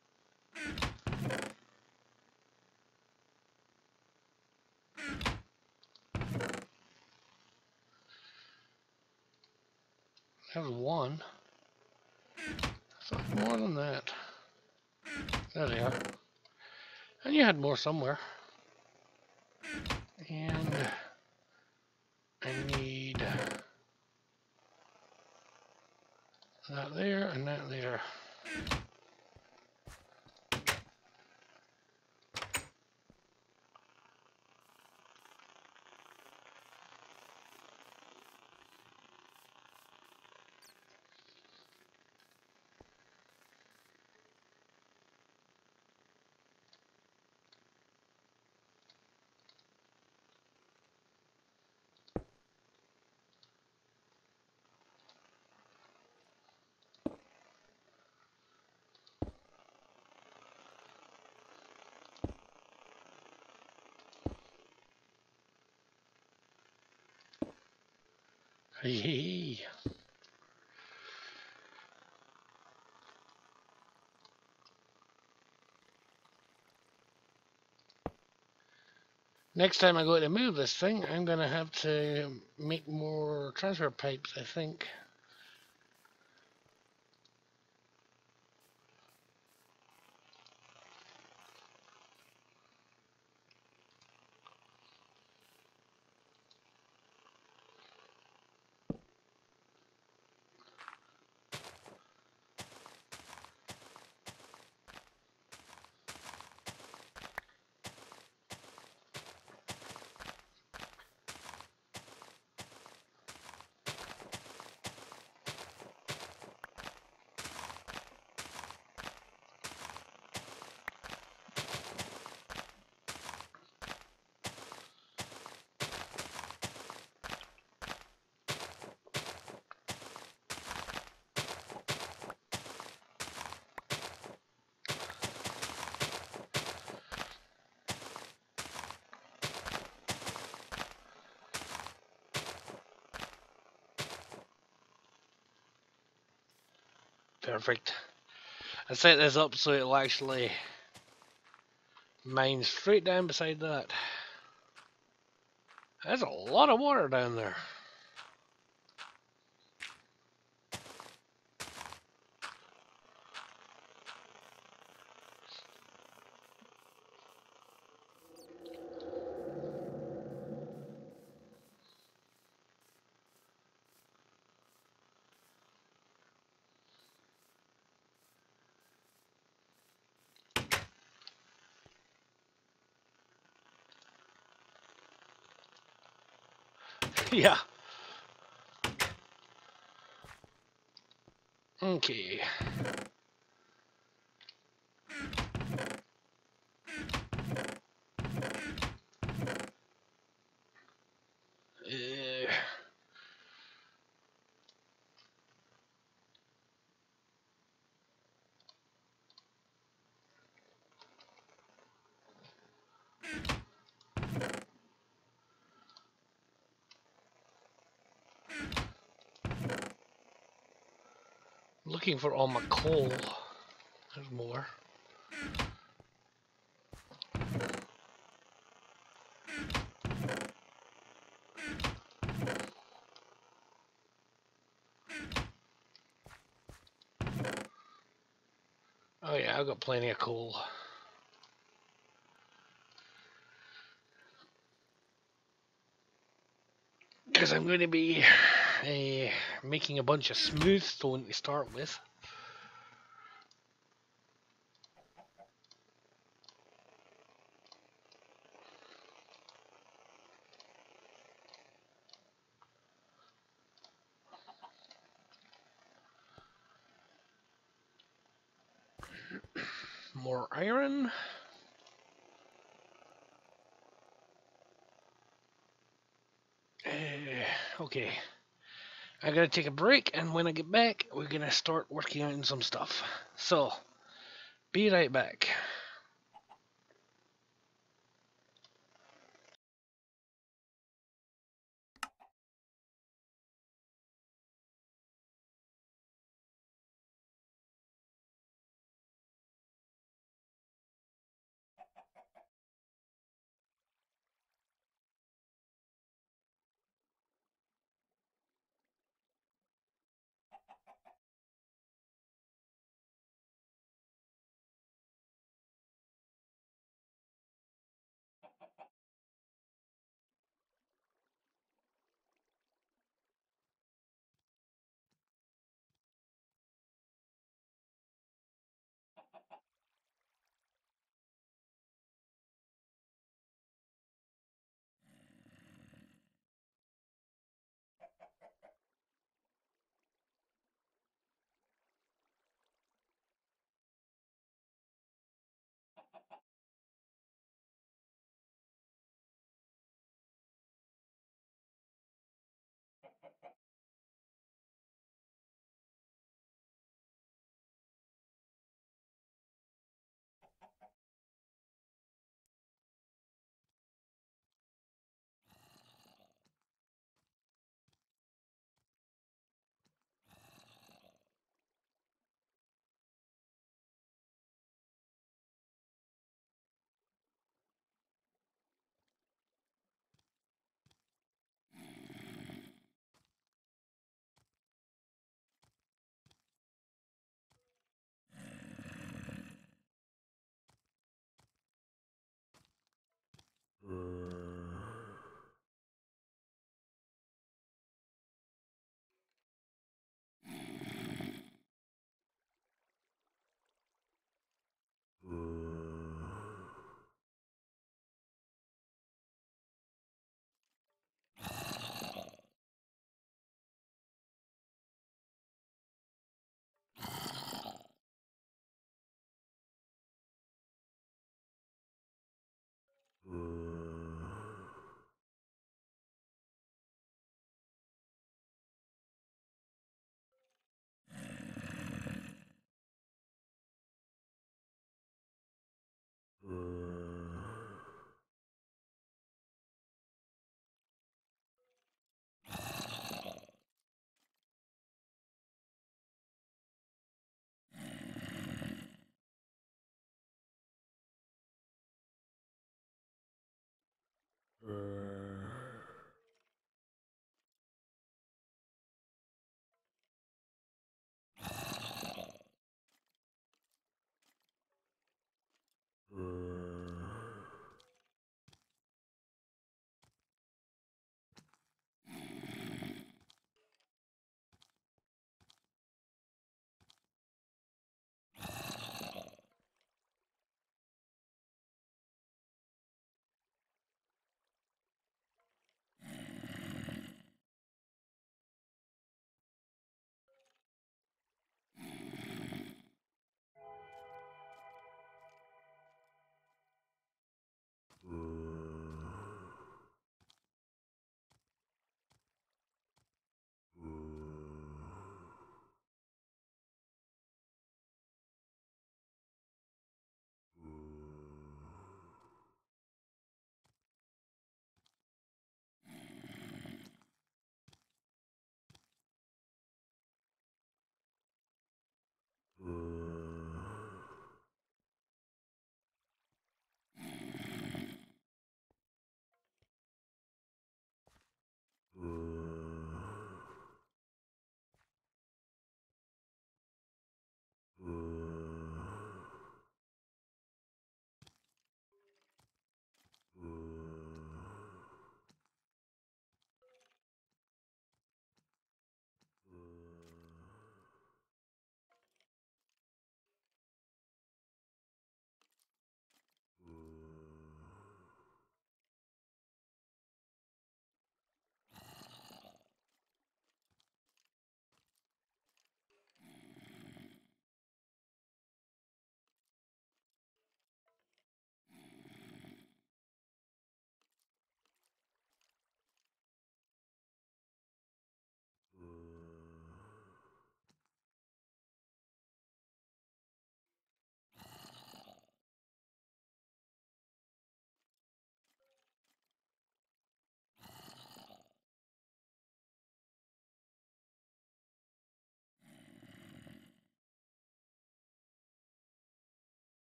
There's one. I thought more than that. There they are. And you had more somewhere. And I need that there and that there. Hey. Next time I go to move this thing, I'm going to have to make more transfer pipes, I think. Perfect. I set this up so it'll actually mine straight down beside that. There's a lot of water down there. Yeah. Okay. Looking for all my coal. There's more. Oh yeah, I've got plenty of coal. Because I'm going to be making a bunch of smooth stone to start with. More iron. Okay. I gotta take a break, and when I get back, we're gonna start working on some stuff. So, be right back.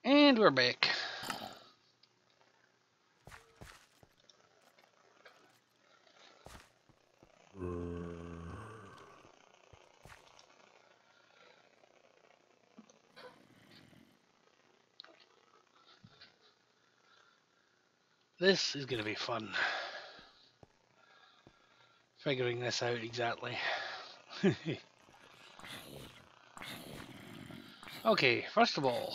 And we're back. This is going to be fun. Figuring this out exactly. Okay, first of all,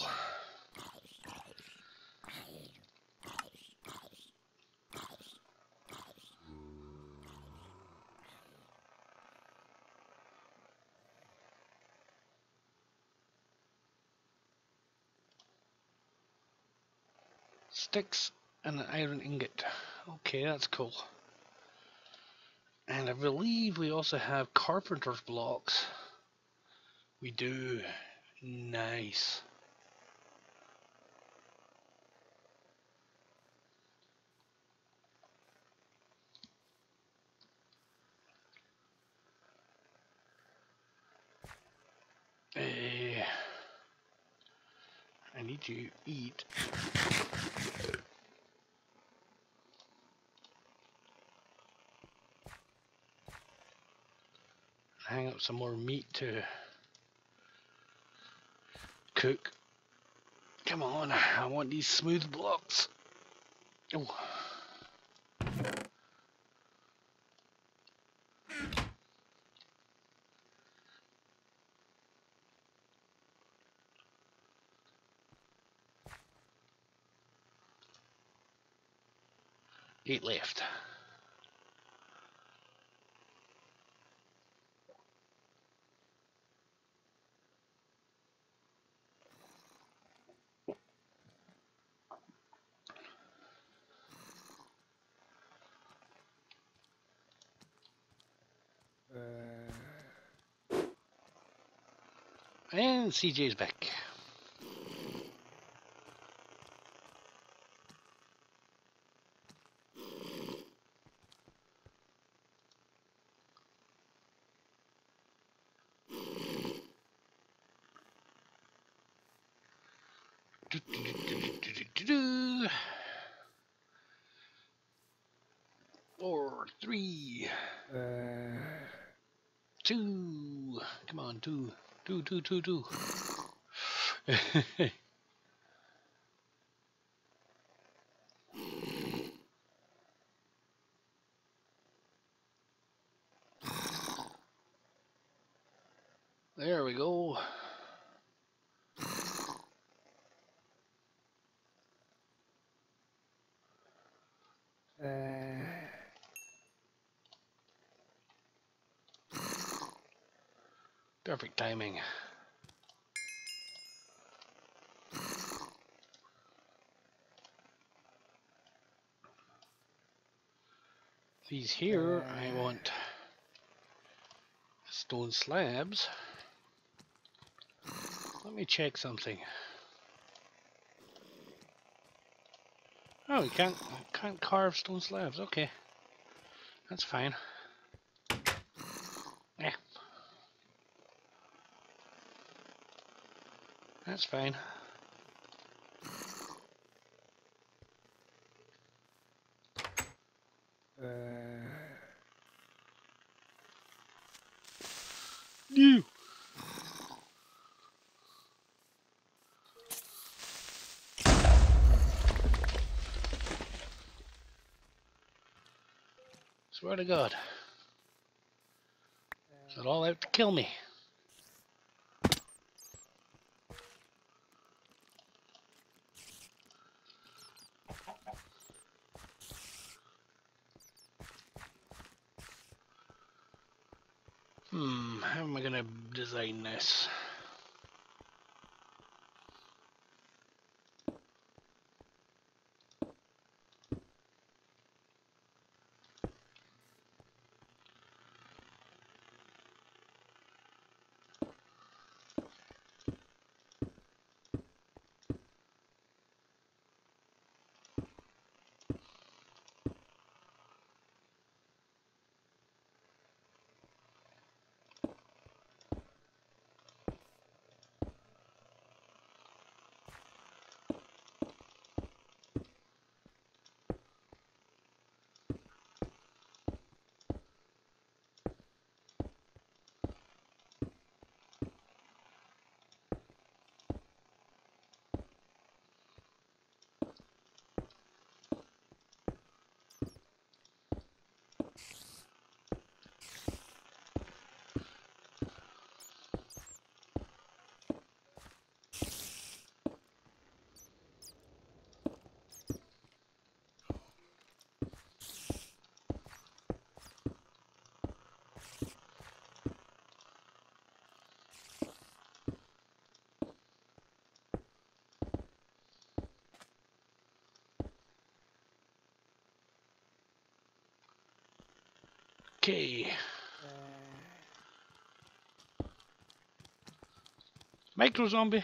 sticks and an iron ingot. Okay, that's cool. And I believe we also have carpenter's blocks. We do. Nice. I need to eat. Hang up some more meat to cook. Come on, I want these smooth blocks. Oh. Eight left. And CJ's back. Do. 4, 3, 2. Come on, 2. 2, 2, 2, 2. There we go. Perfect timing. These here, I want stone slabs. Let me check something. Oh, you can't carve stone slabs. Okay, that's fine. Yeah, that's fine. You. Swear to God. Is it all out to kill me? How am I gonna design this? Okay. Micro zombie.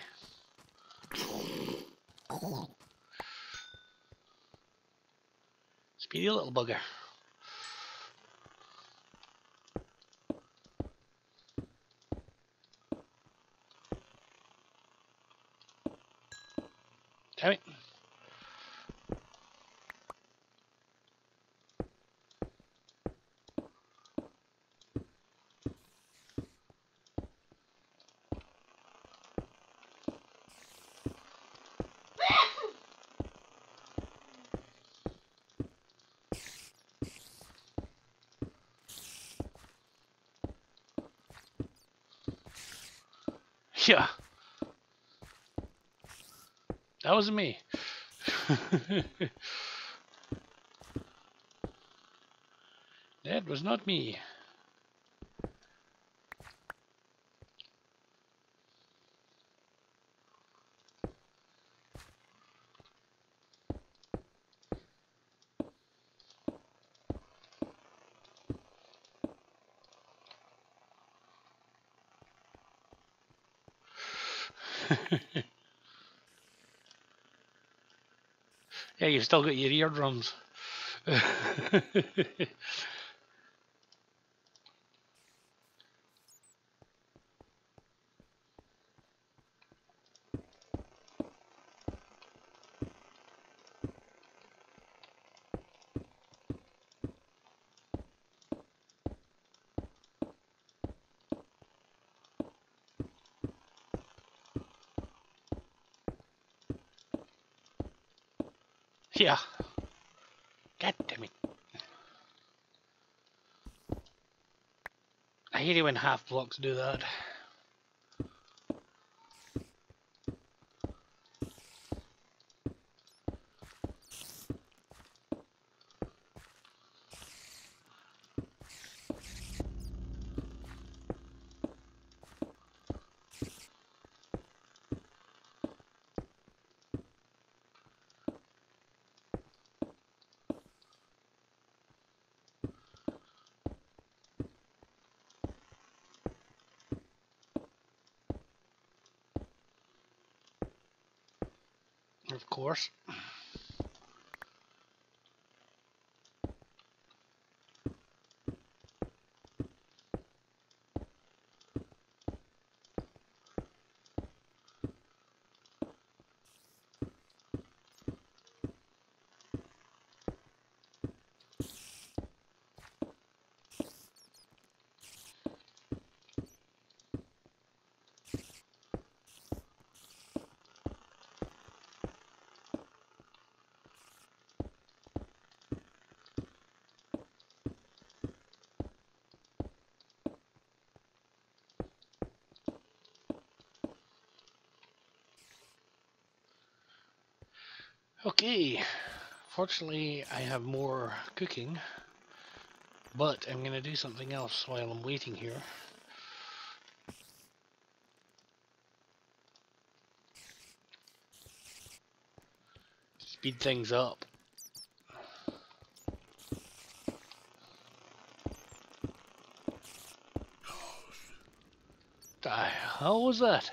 Speedy little bugger. Damn it. Yeah. That wasn't me. That was not me. Yeah, you've still got your eardrums. Yeah. God damn it. I hate it when half blocks do that. Of course. Okay. Fortunately, I have more cooking, but I'm going to do something else while I'm waiting here. Speed things up. The hell was that?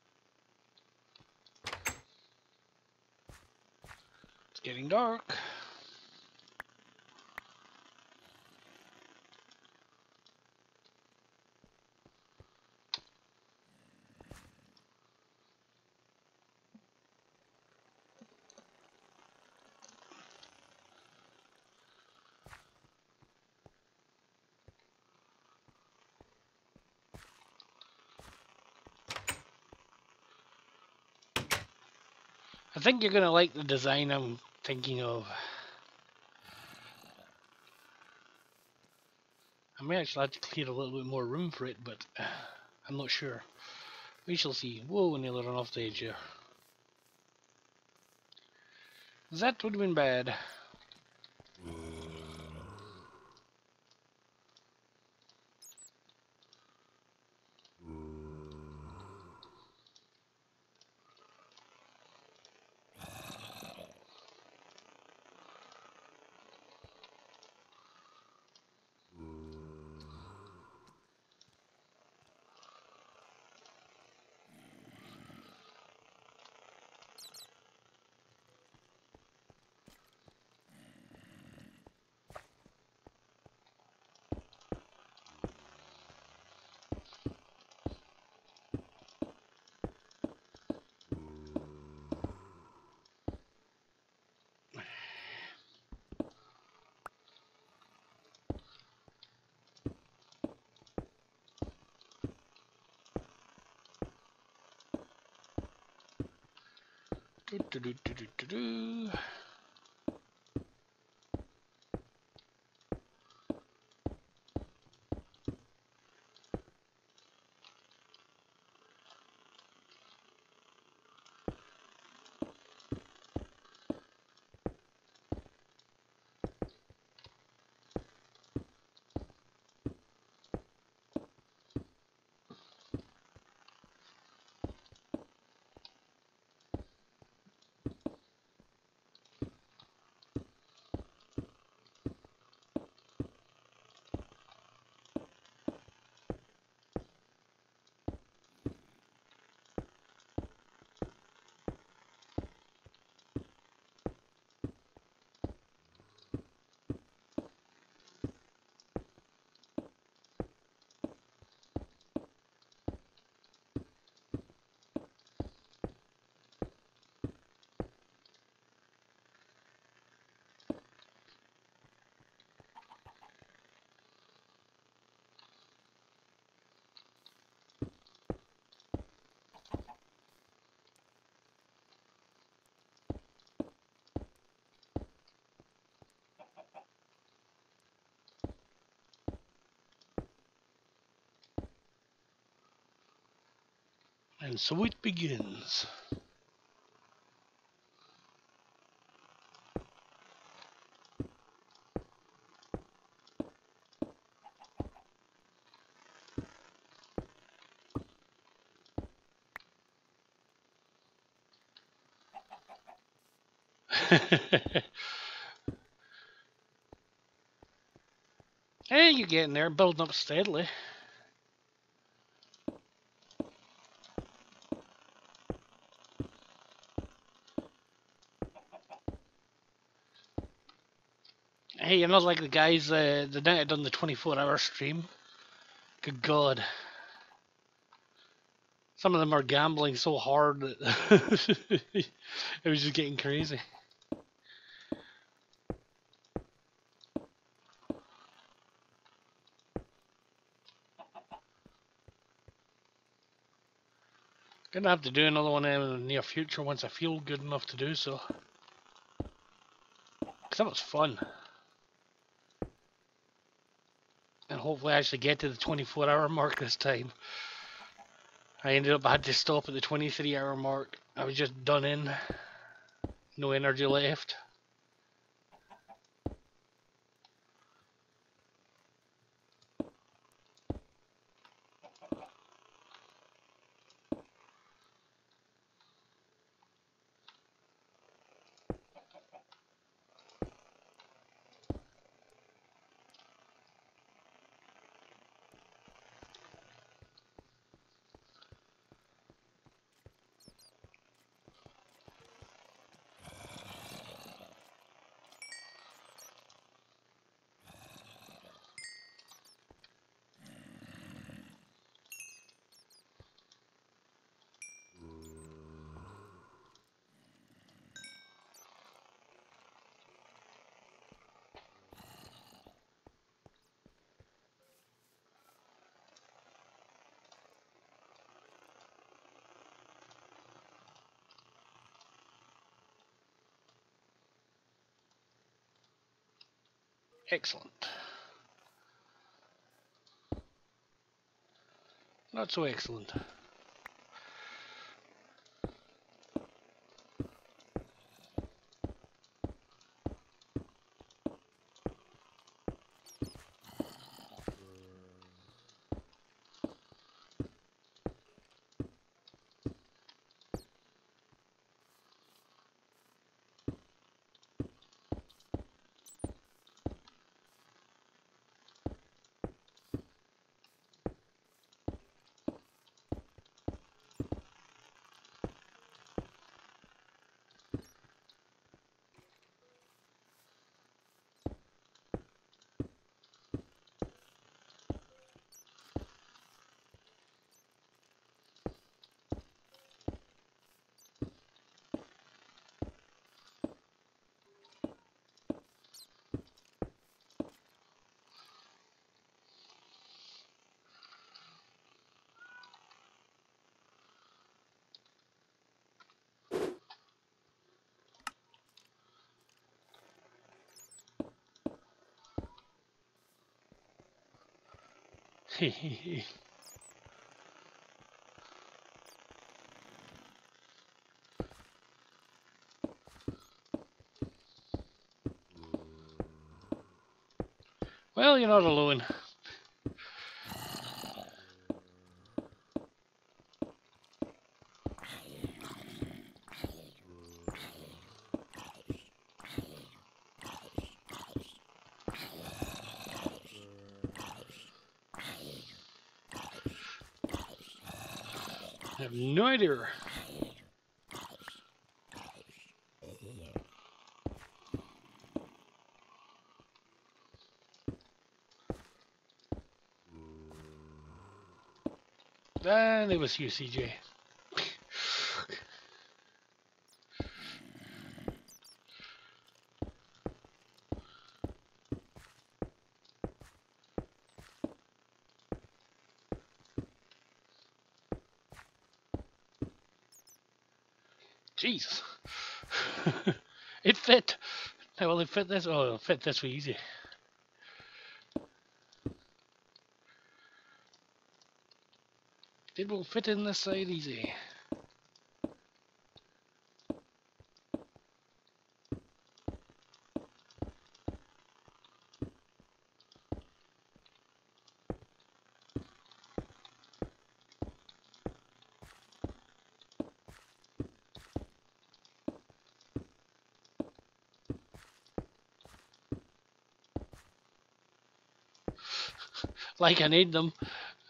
It's getting dark. I think you're gonna like the design I'm thinking of. I may actually have to clear a little bit more room for it, but I'm not sure. We shall see. Whoa, nearly run off the edge here. That would have been bad. Do, do, do, do, do, do, do. And so it begins. Hey, you're getting there, building up steadily. Hey, you're not like the guys the night I done the 24-hour stream. Good God. Some of them are gambling so hard that it was just getting crazy. Gonna have to do another one in the near future once I feel good enough to do so. Cause that was fun. And hopefully I actually get to the 24-hour mark this time. I ended up, I had to stop at the 23-hour mark. I was just done in. No energy left. Excellent. Not so excellent. Well, you're not alone. I have no idea. And it was you, CJ. Jesus. It fit. How will it fit this? Oh, it'll fit this way easy. It will fit in this side easy. Like I need them.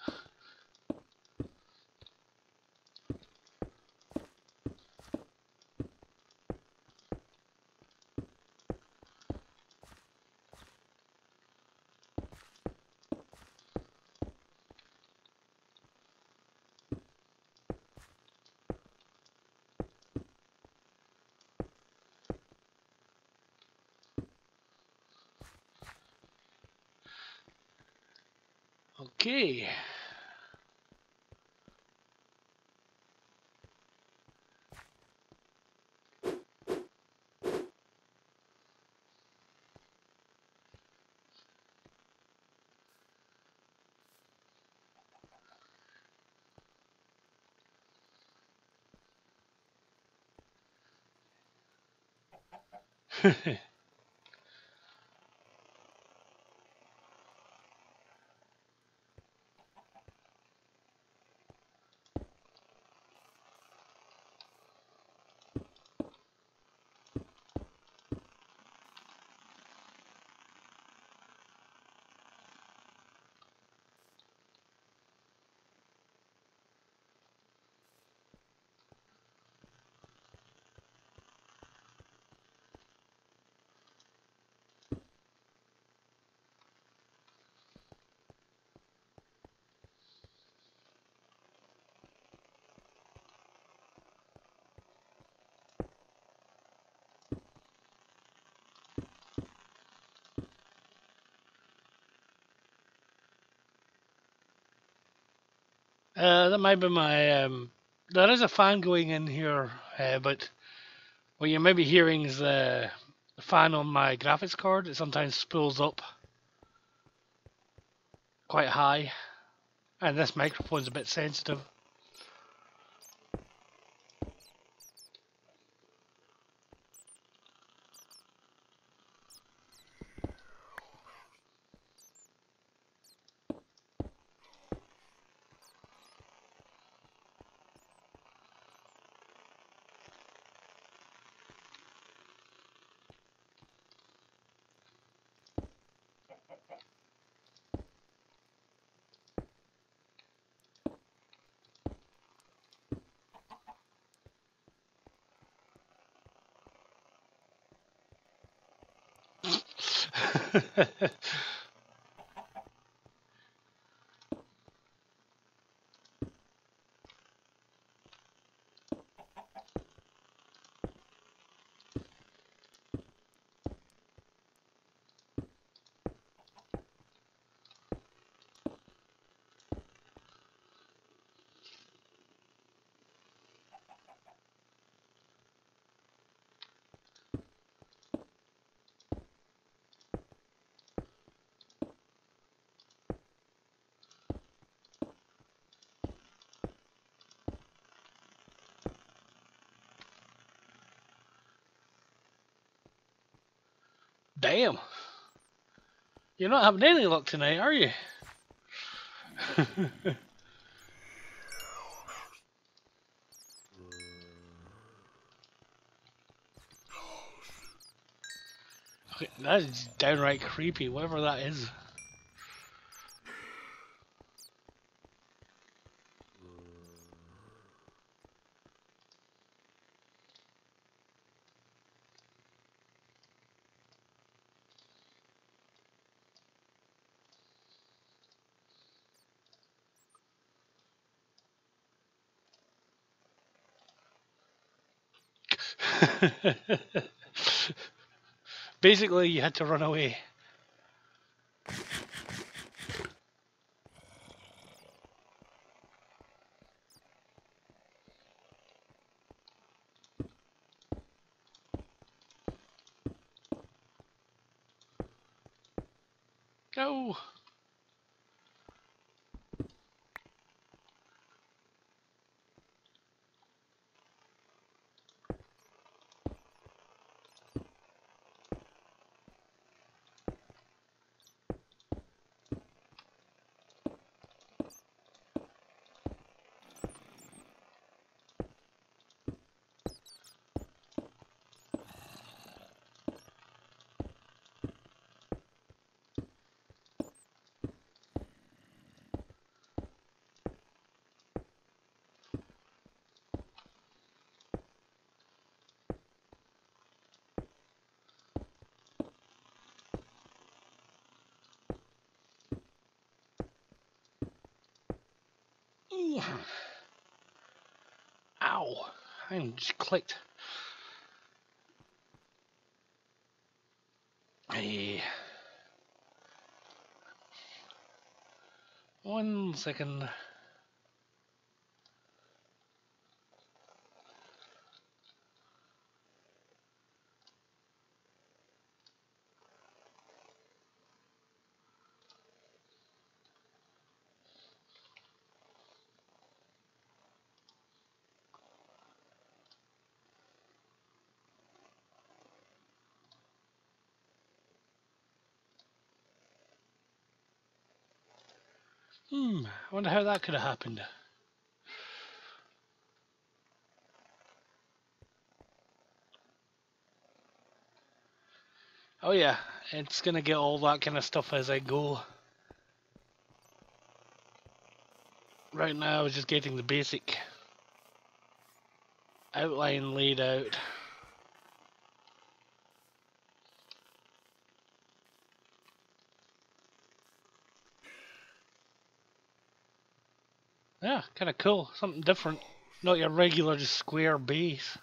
Okay. That might be my. There is a fan going in here, but what you may be hearing is the the fan on my graphics card, it sometimes spools up quite high, and this microphone's a bit sensitive. Damn. You're not having any luck tonight, are you? Okay, that is downright creepy, whatever that is. Basically, you had to run away. Go! Ow! I just clicked. Hey. 1 second. I wonder how that could have happened. Oh yeah, it's gonna get all that kind of stuff as I go. Right now, I was just getting the basic outline laid out. Yeah, kind of cool. Something different. Not your regular just square base.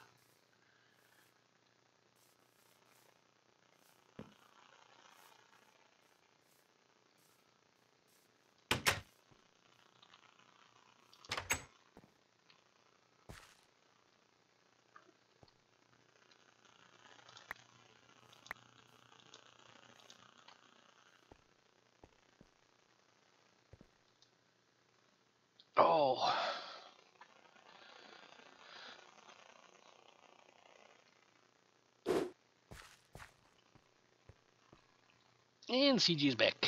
Oh. And CG's back.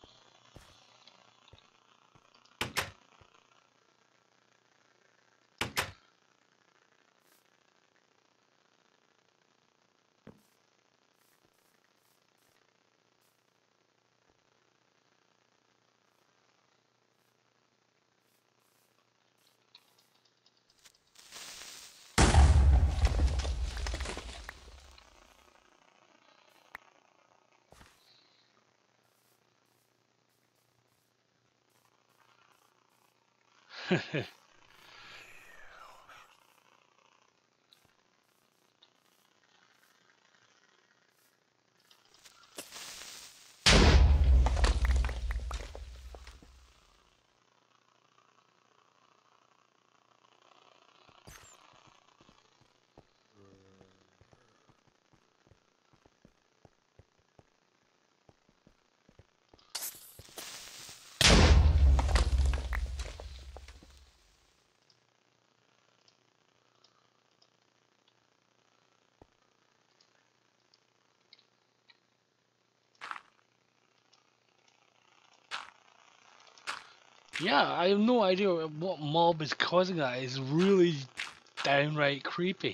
Yeah, I have no idea what mob is causing that. It's really downright creepy.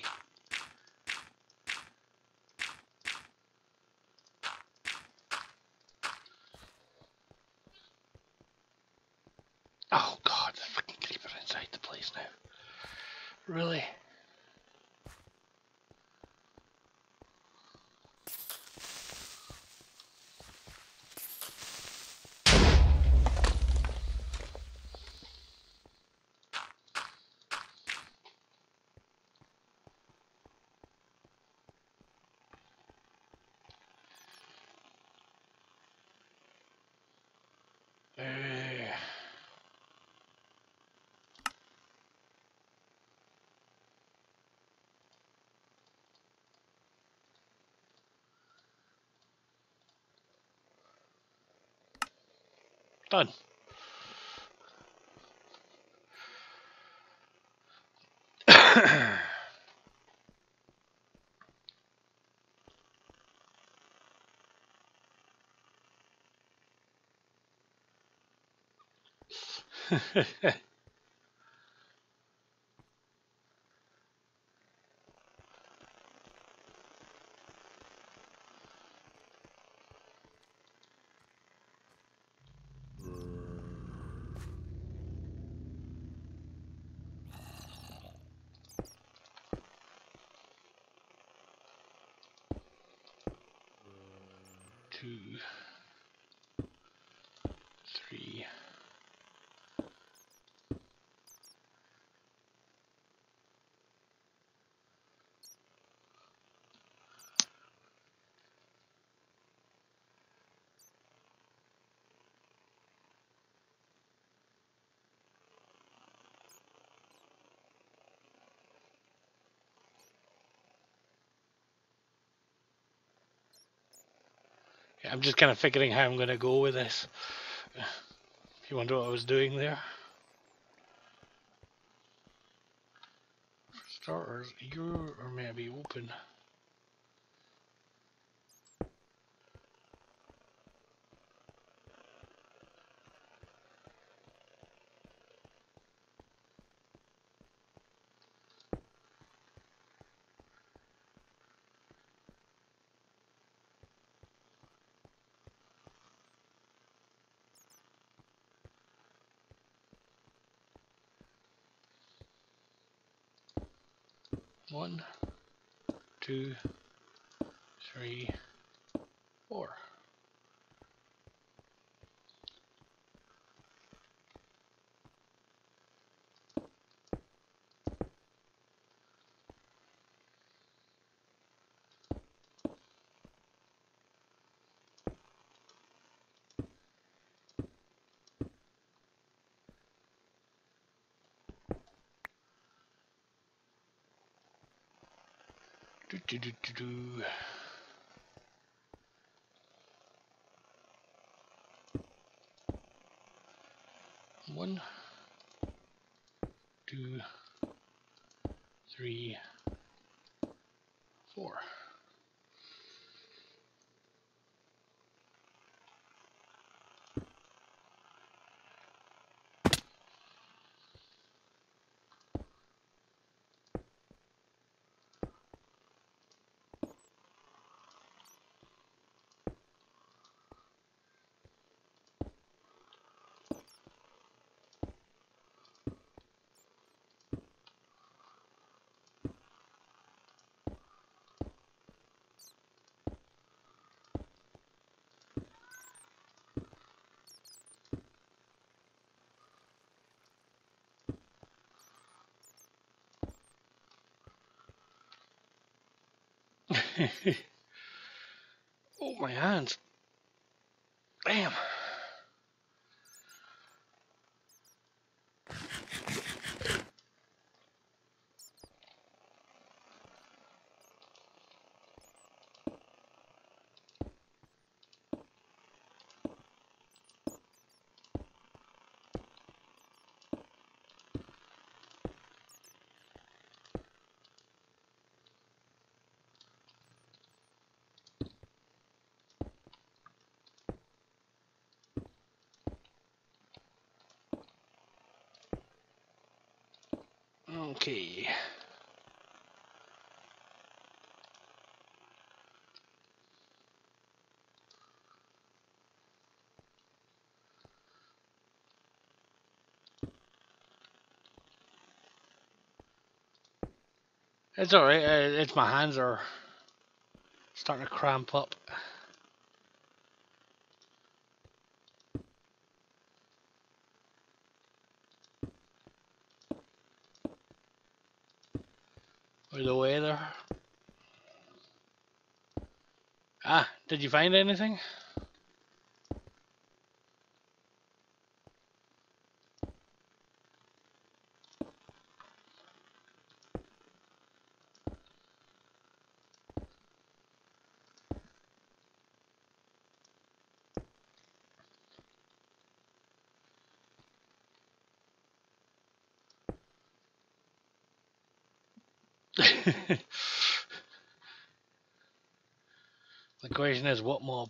Oh god, the fucking creeper inside the place now. Really? Done. Two, three. Yeah, I'm just kind of figuring how I'm going to go with this. If you wonder what I was doing there. For starters, you are maybe open. One, two, three, four. Do, do, do, do, do. One, 2, 3, 4. Oh, my hands. Damn. Okay. It's alright, it's my hands are starting to cramp up. By the way there. Ah, did you find anything? The question is, what mob?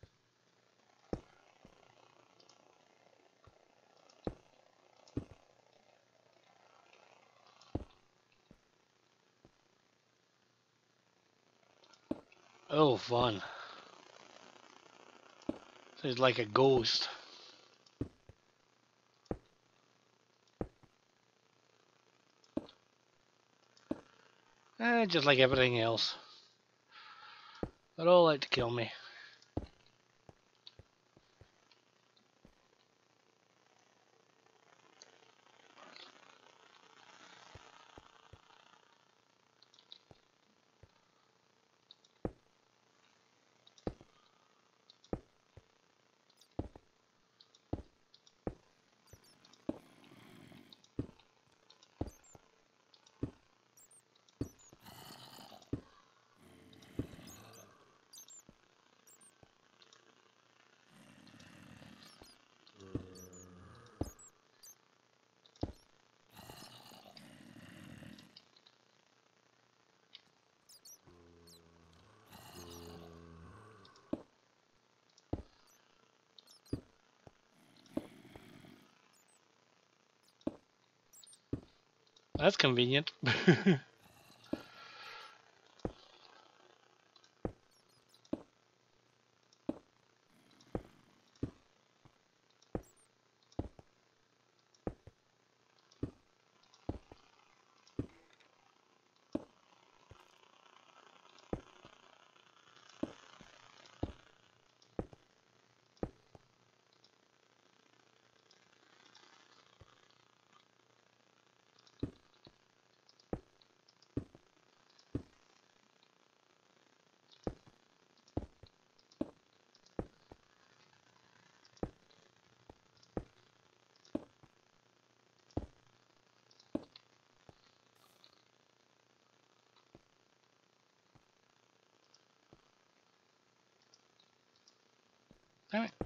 Oh, fun. So he's like a ghost. Just like everything else. They'd all like to kill me. That's convenient. Damn it.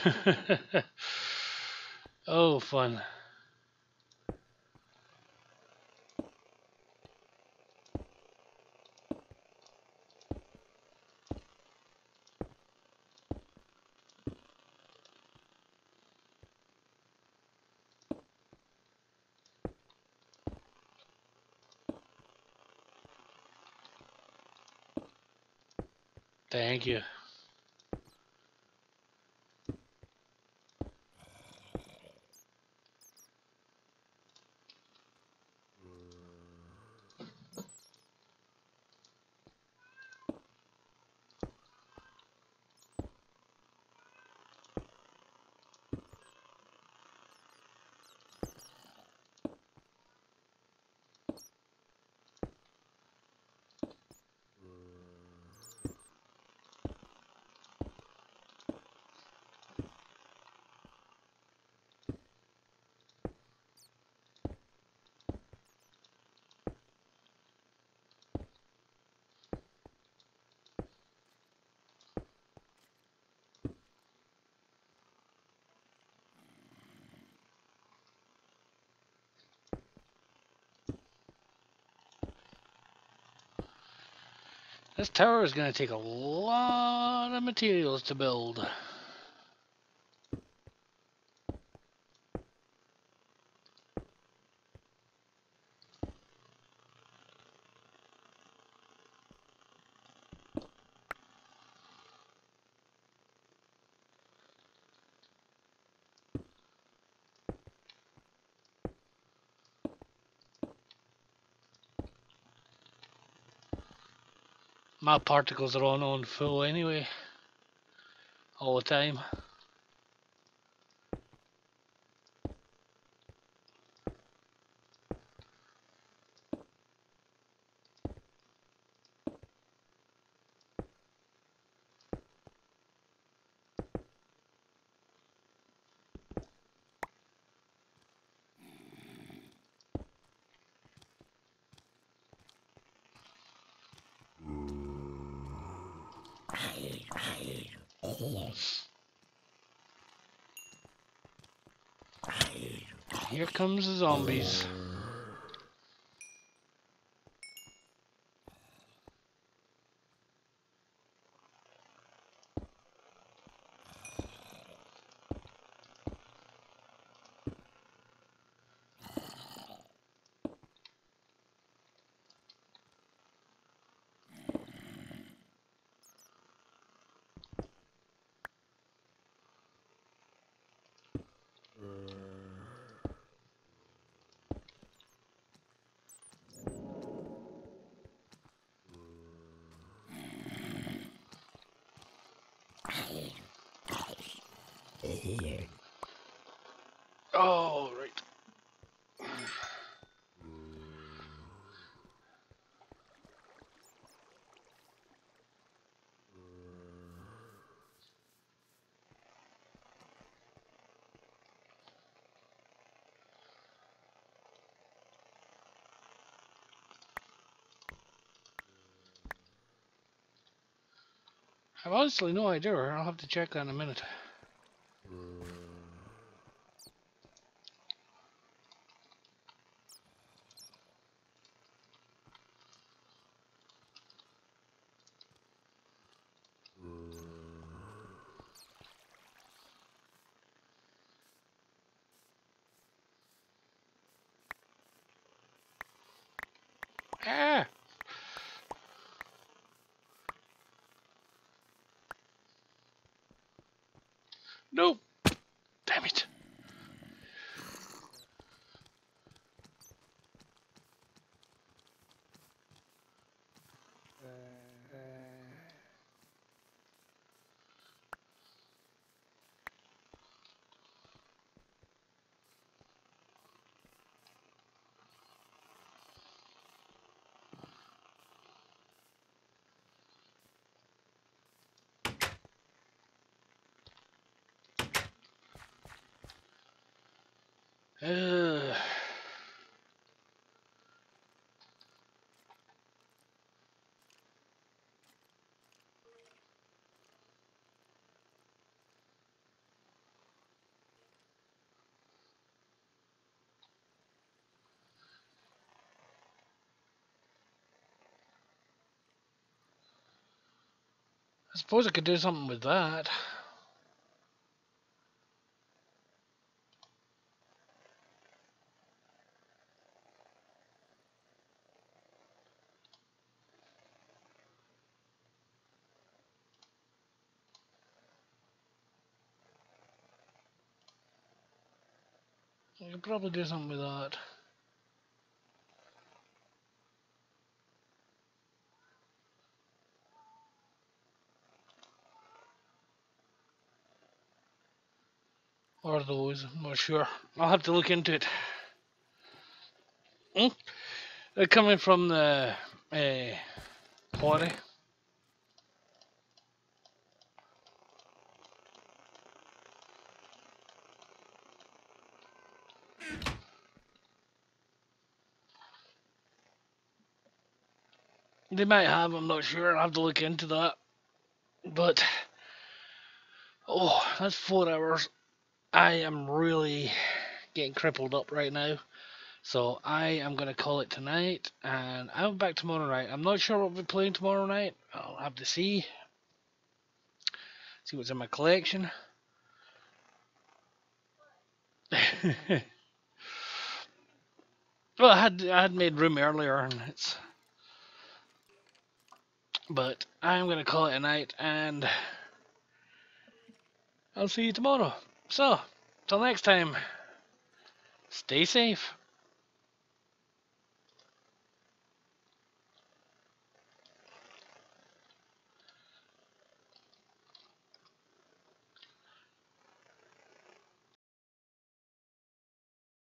Oh, fun. Thank you. This tower is going to take a lot of materials to build. My particles are on full anyway, all the time. Here comes the zombies. Oh, right. I've honestly no idea. I'll have to check that in a minute. Ah! No! Damn it! Uh, I suppose I could do something with that. I could probably do something with that. Or those, I'm not sure. I'll have to look into it. They're coming from the quarry. They might have, I'm not sure. I'll have to look into that. But, oh, that's 4 hours. I am really getting crippled up right now. So I am going to call it tonight, and I'll be back tomorrow night. I'm not sure what we'll be playing tomorrow night. I'll have to see what's in my collection. Well, I had made room earlier, and but I'm going to call it a night, and I'll see you tomorrow. So, till next time, stay safe.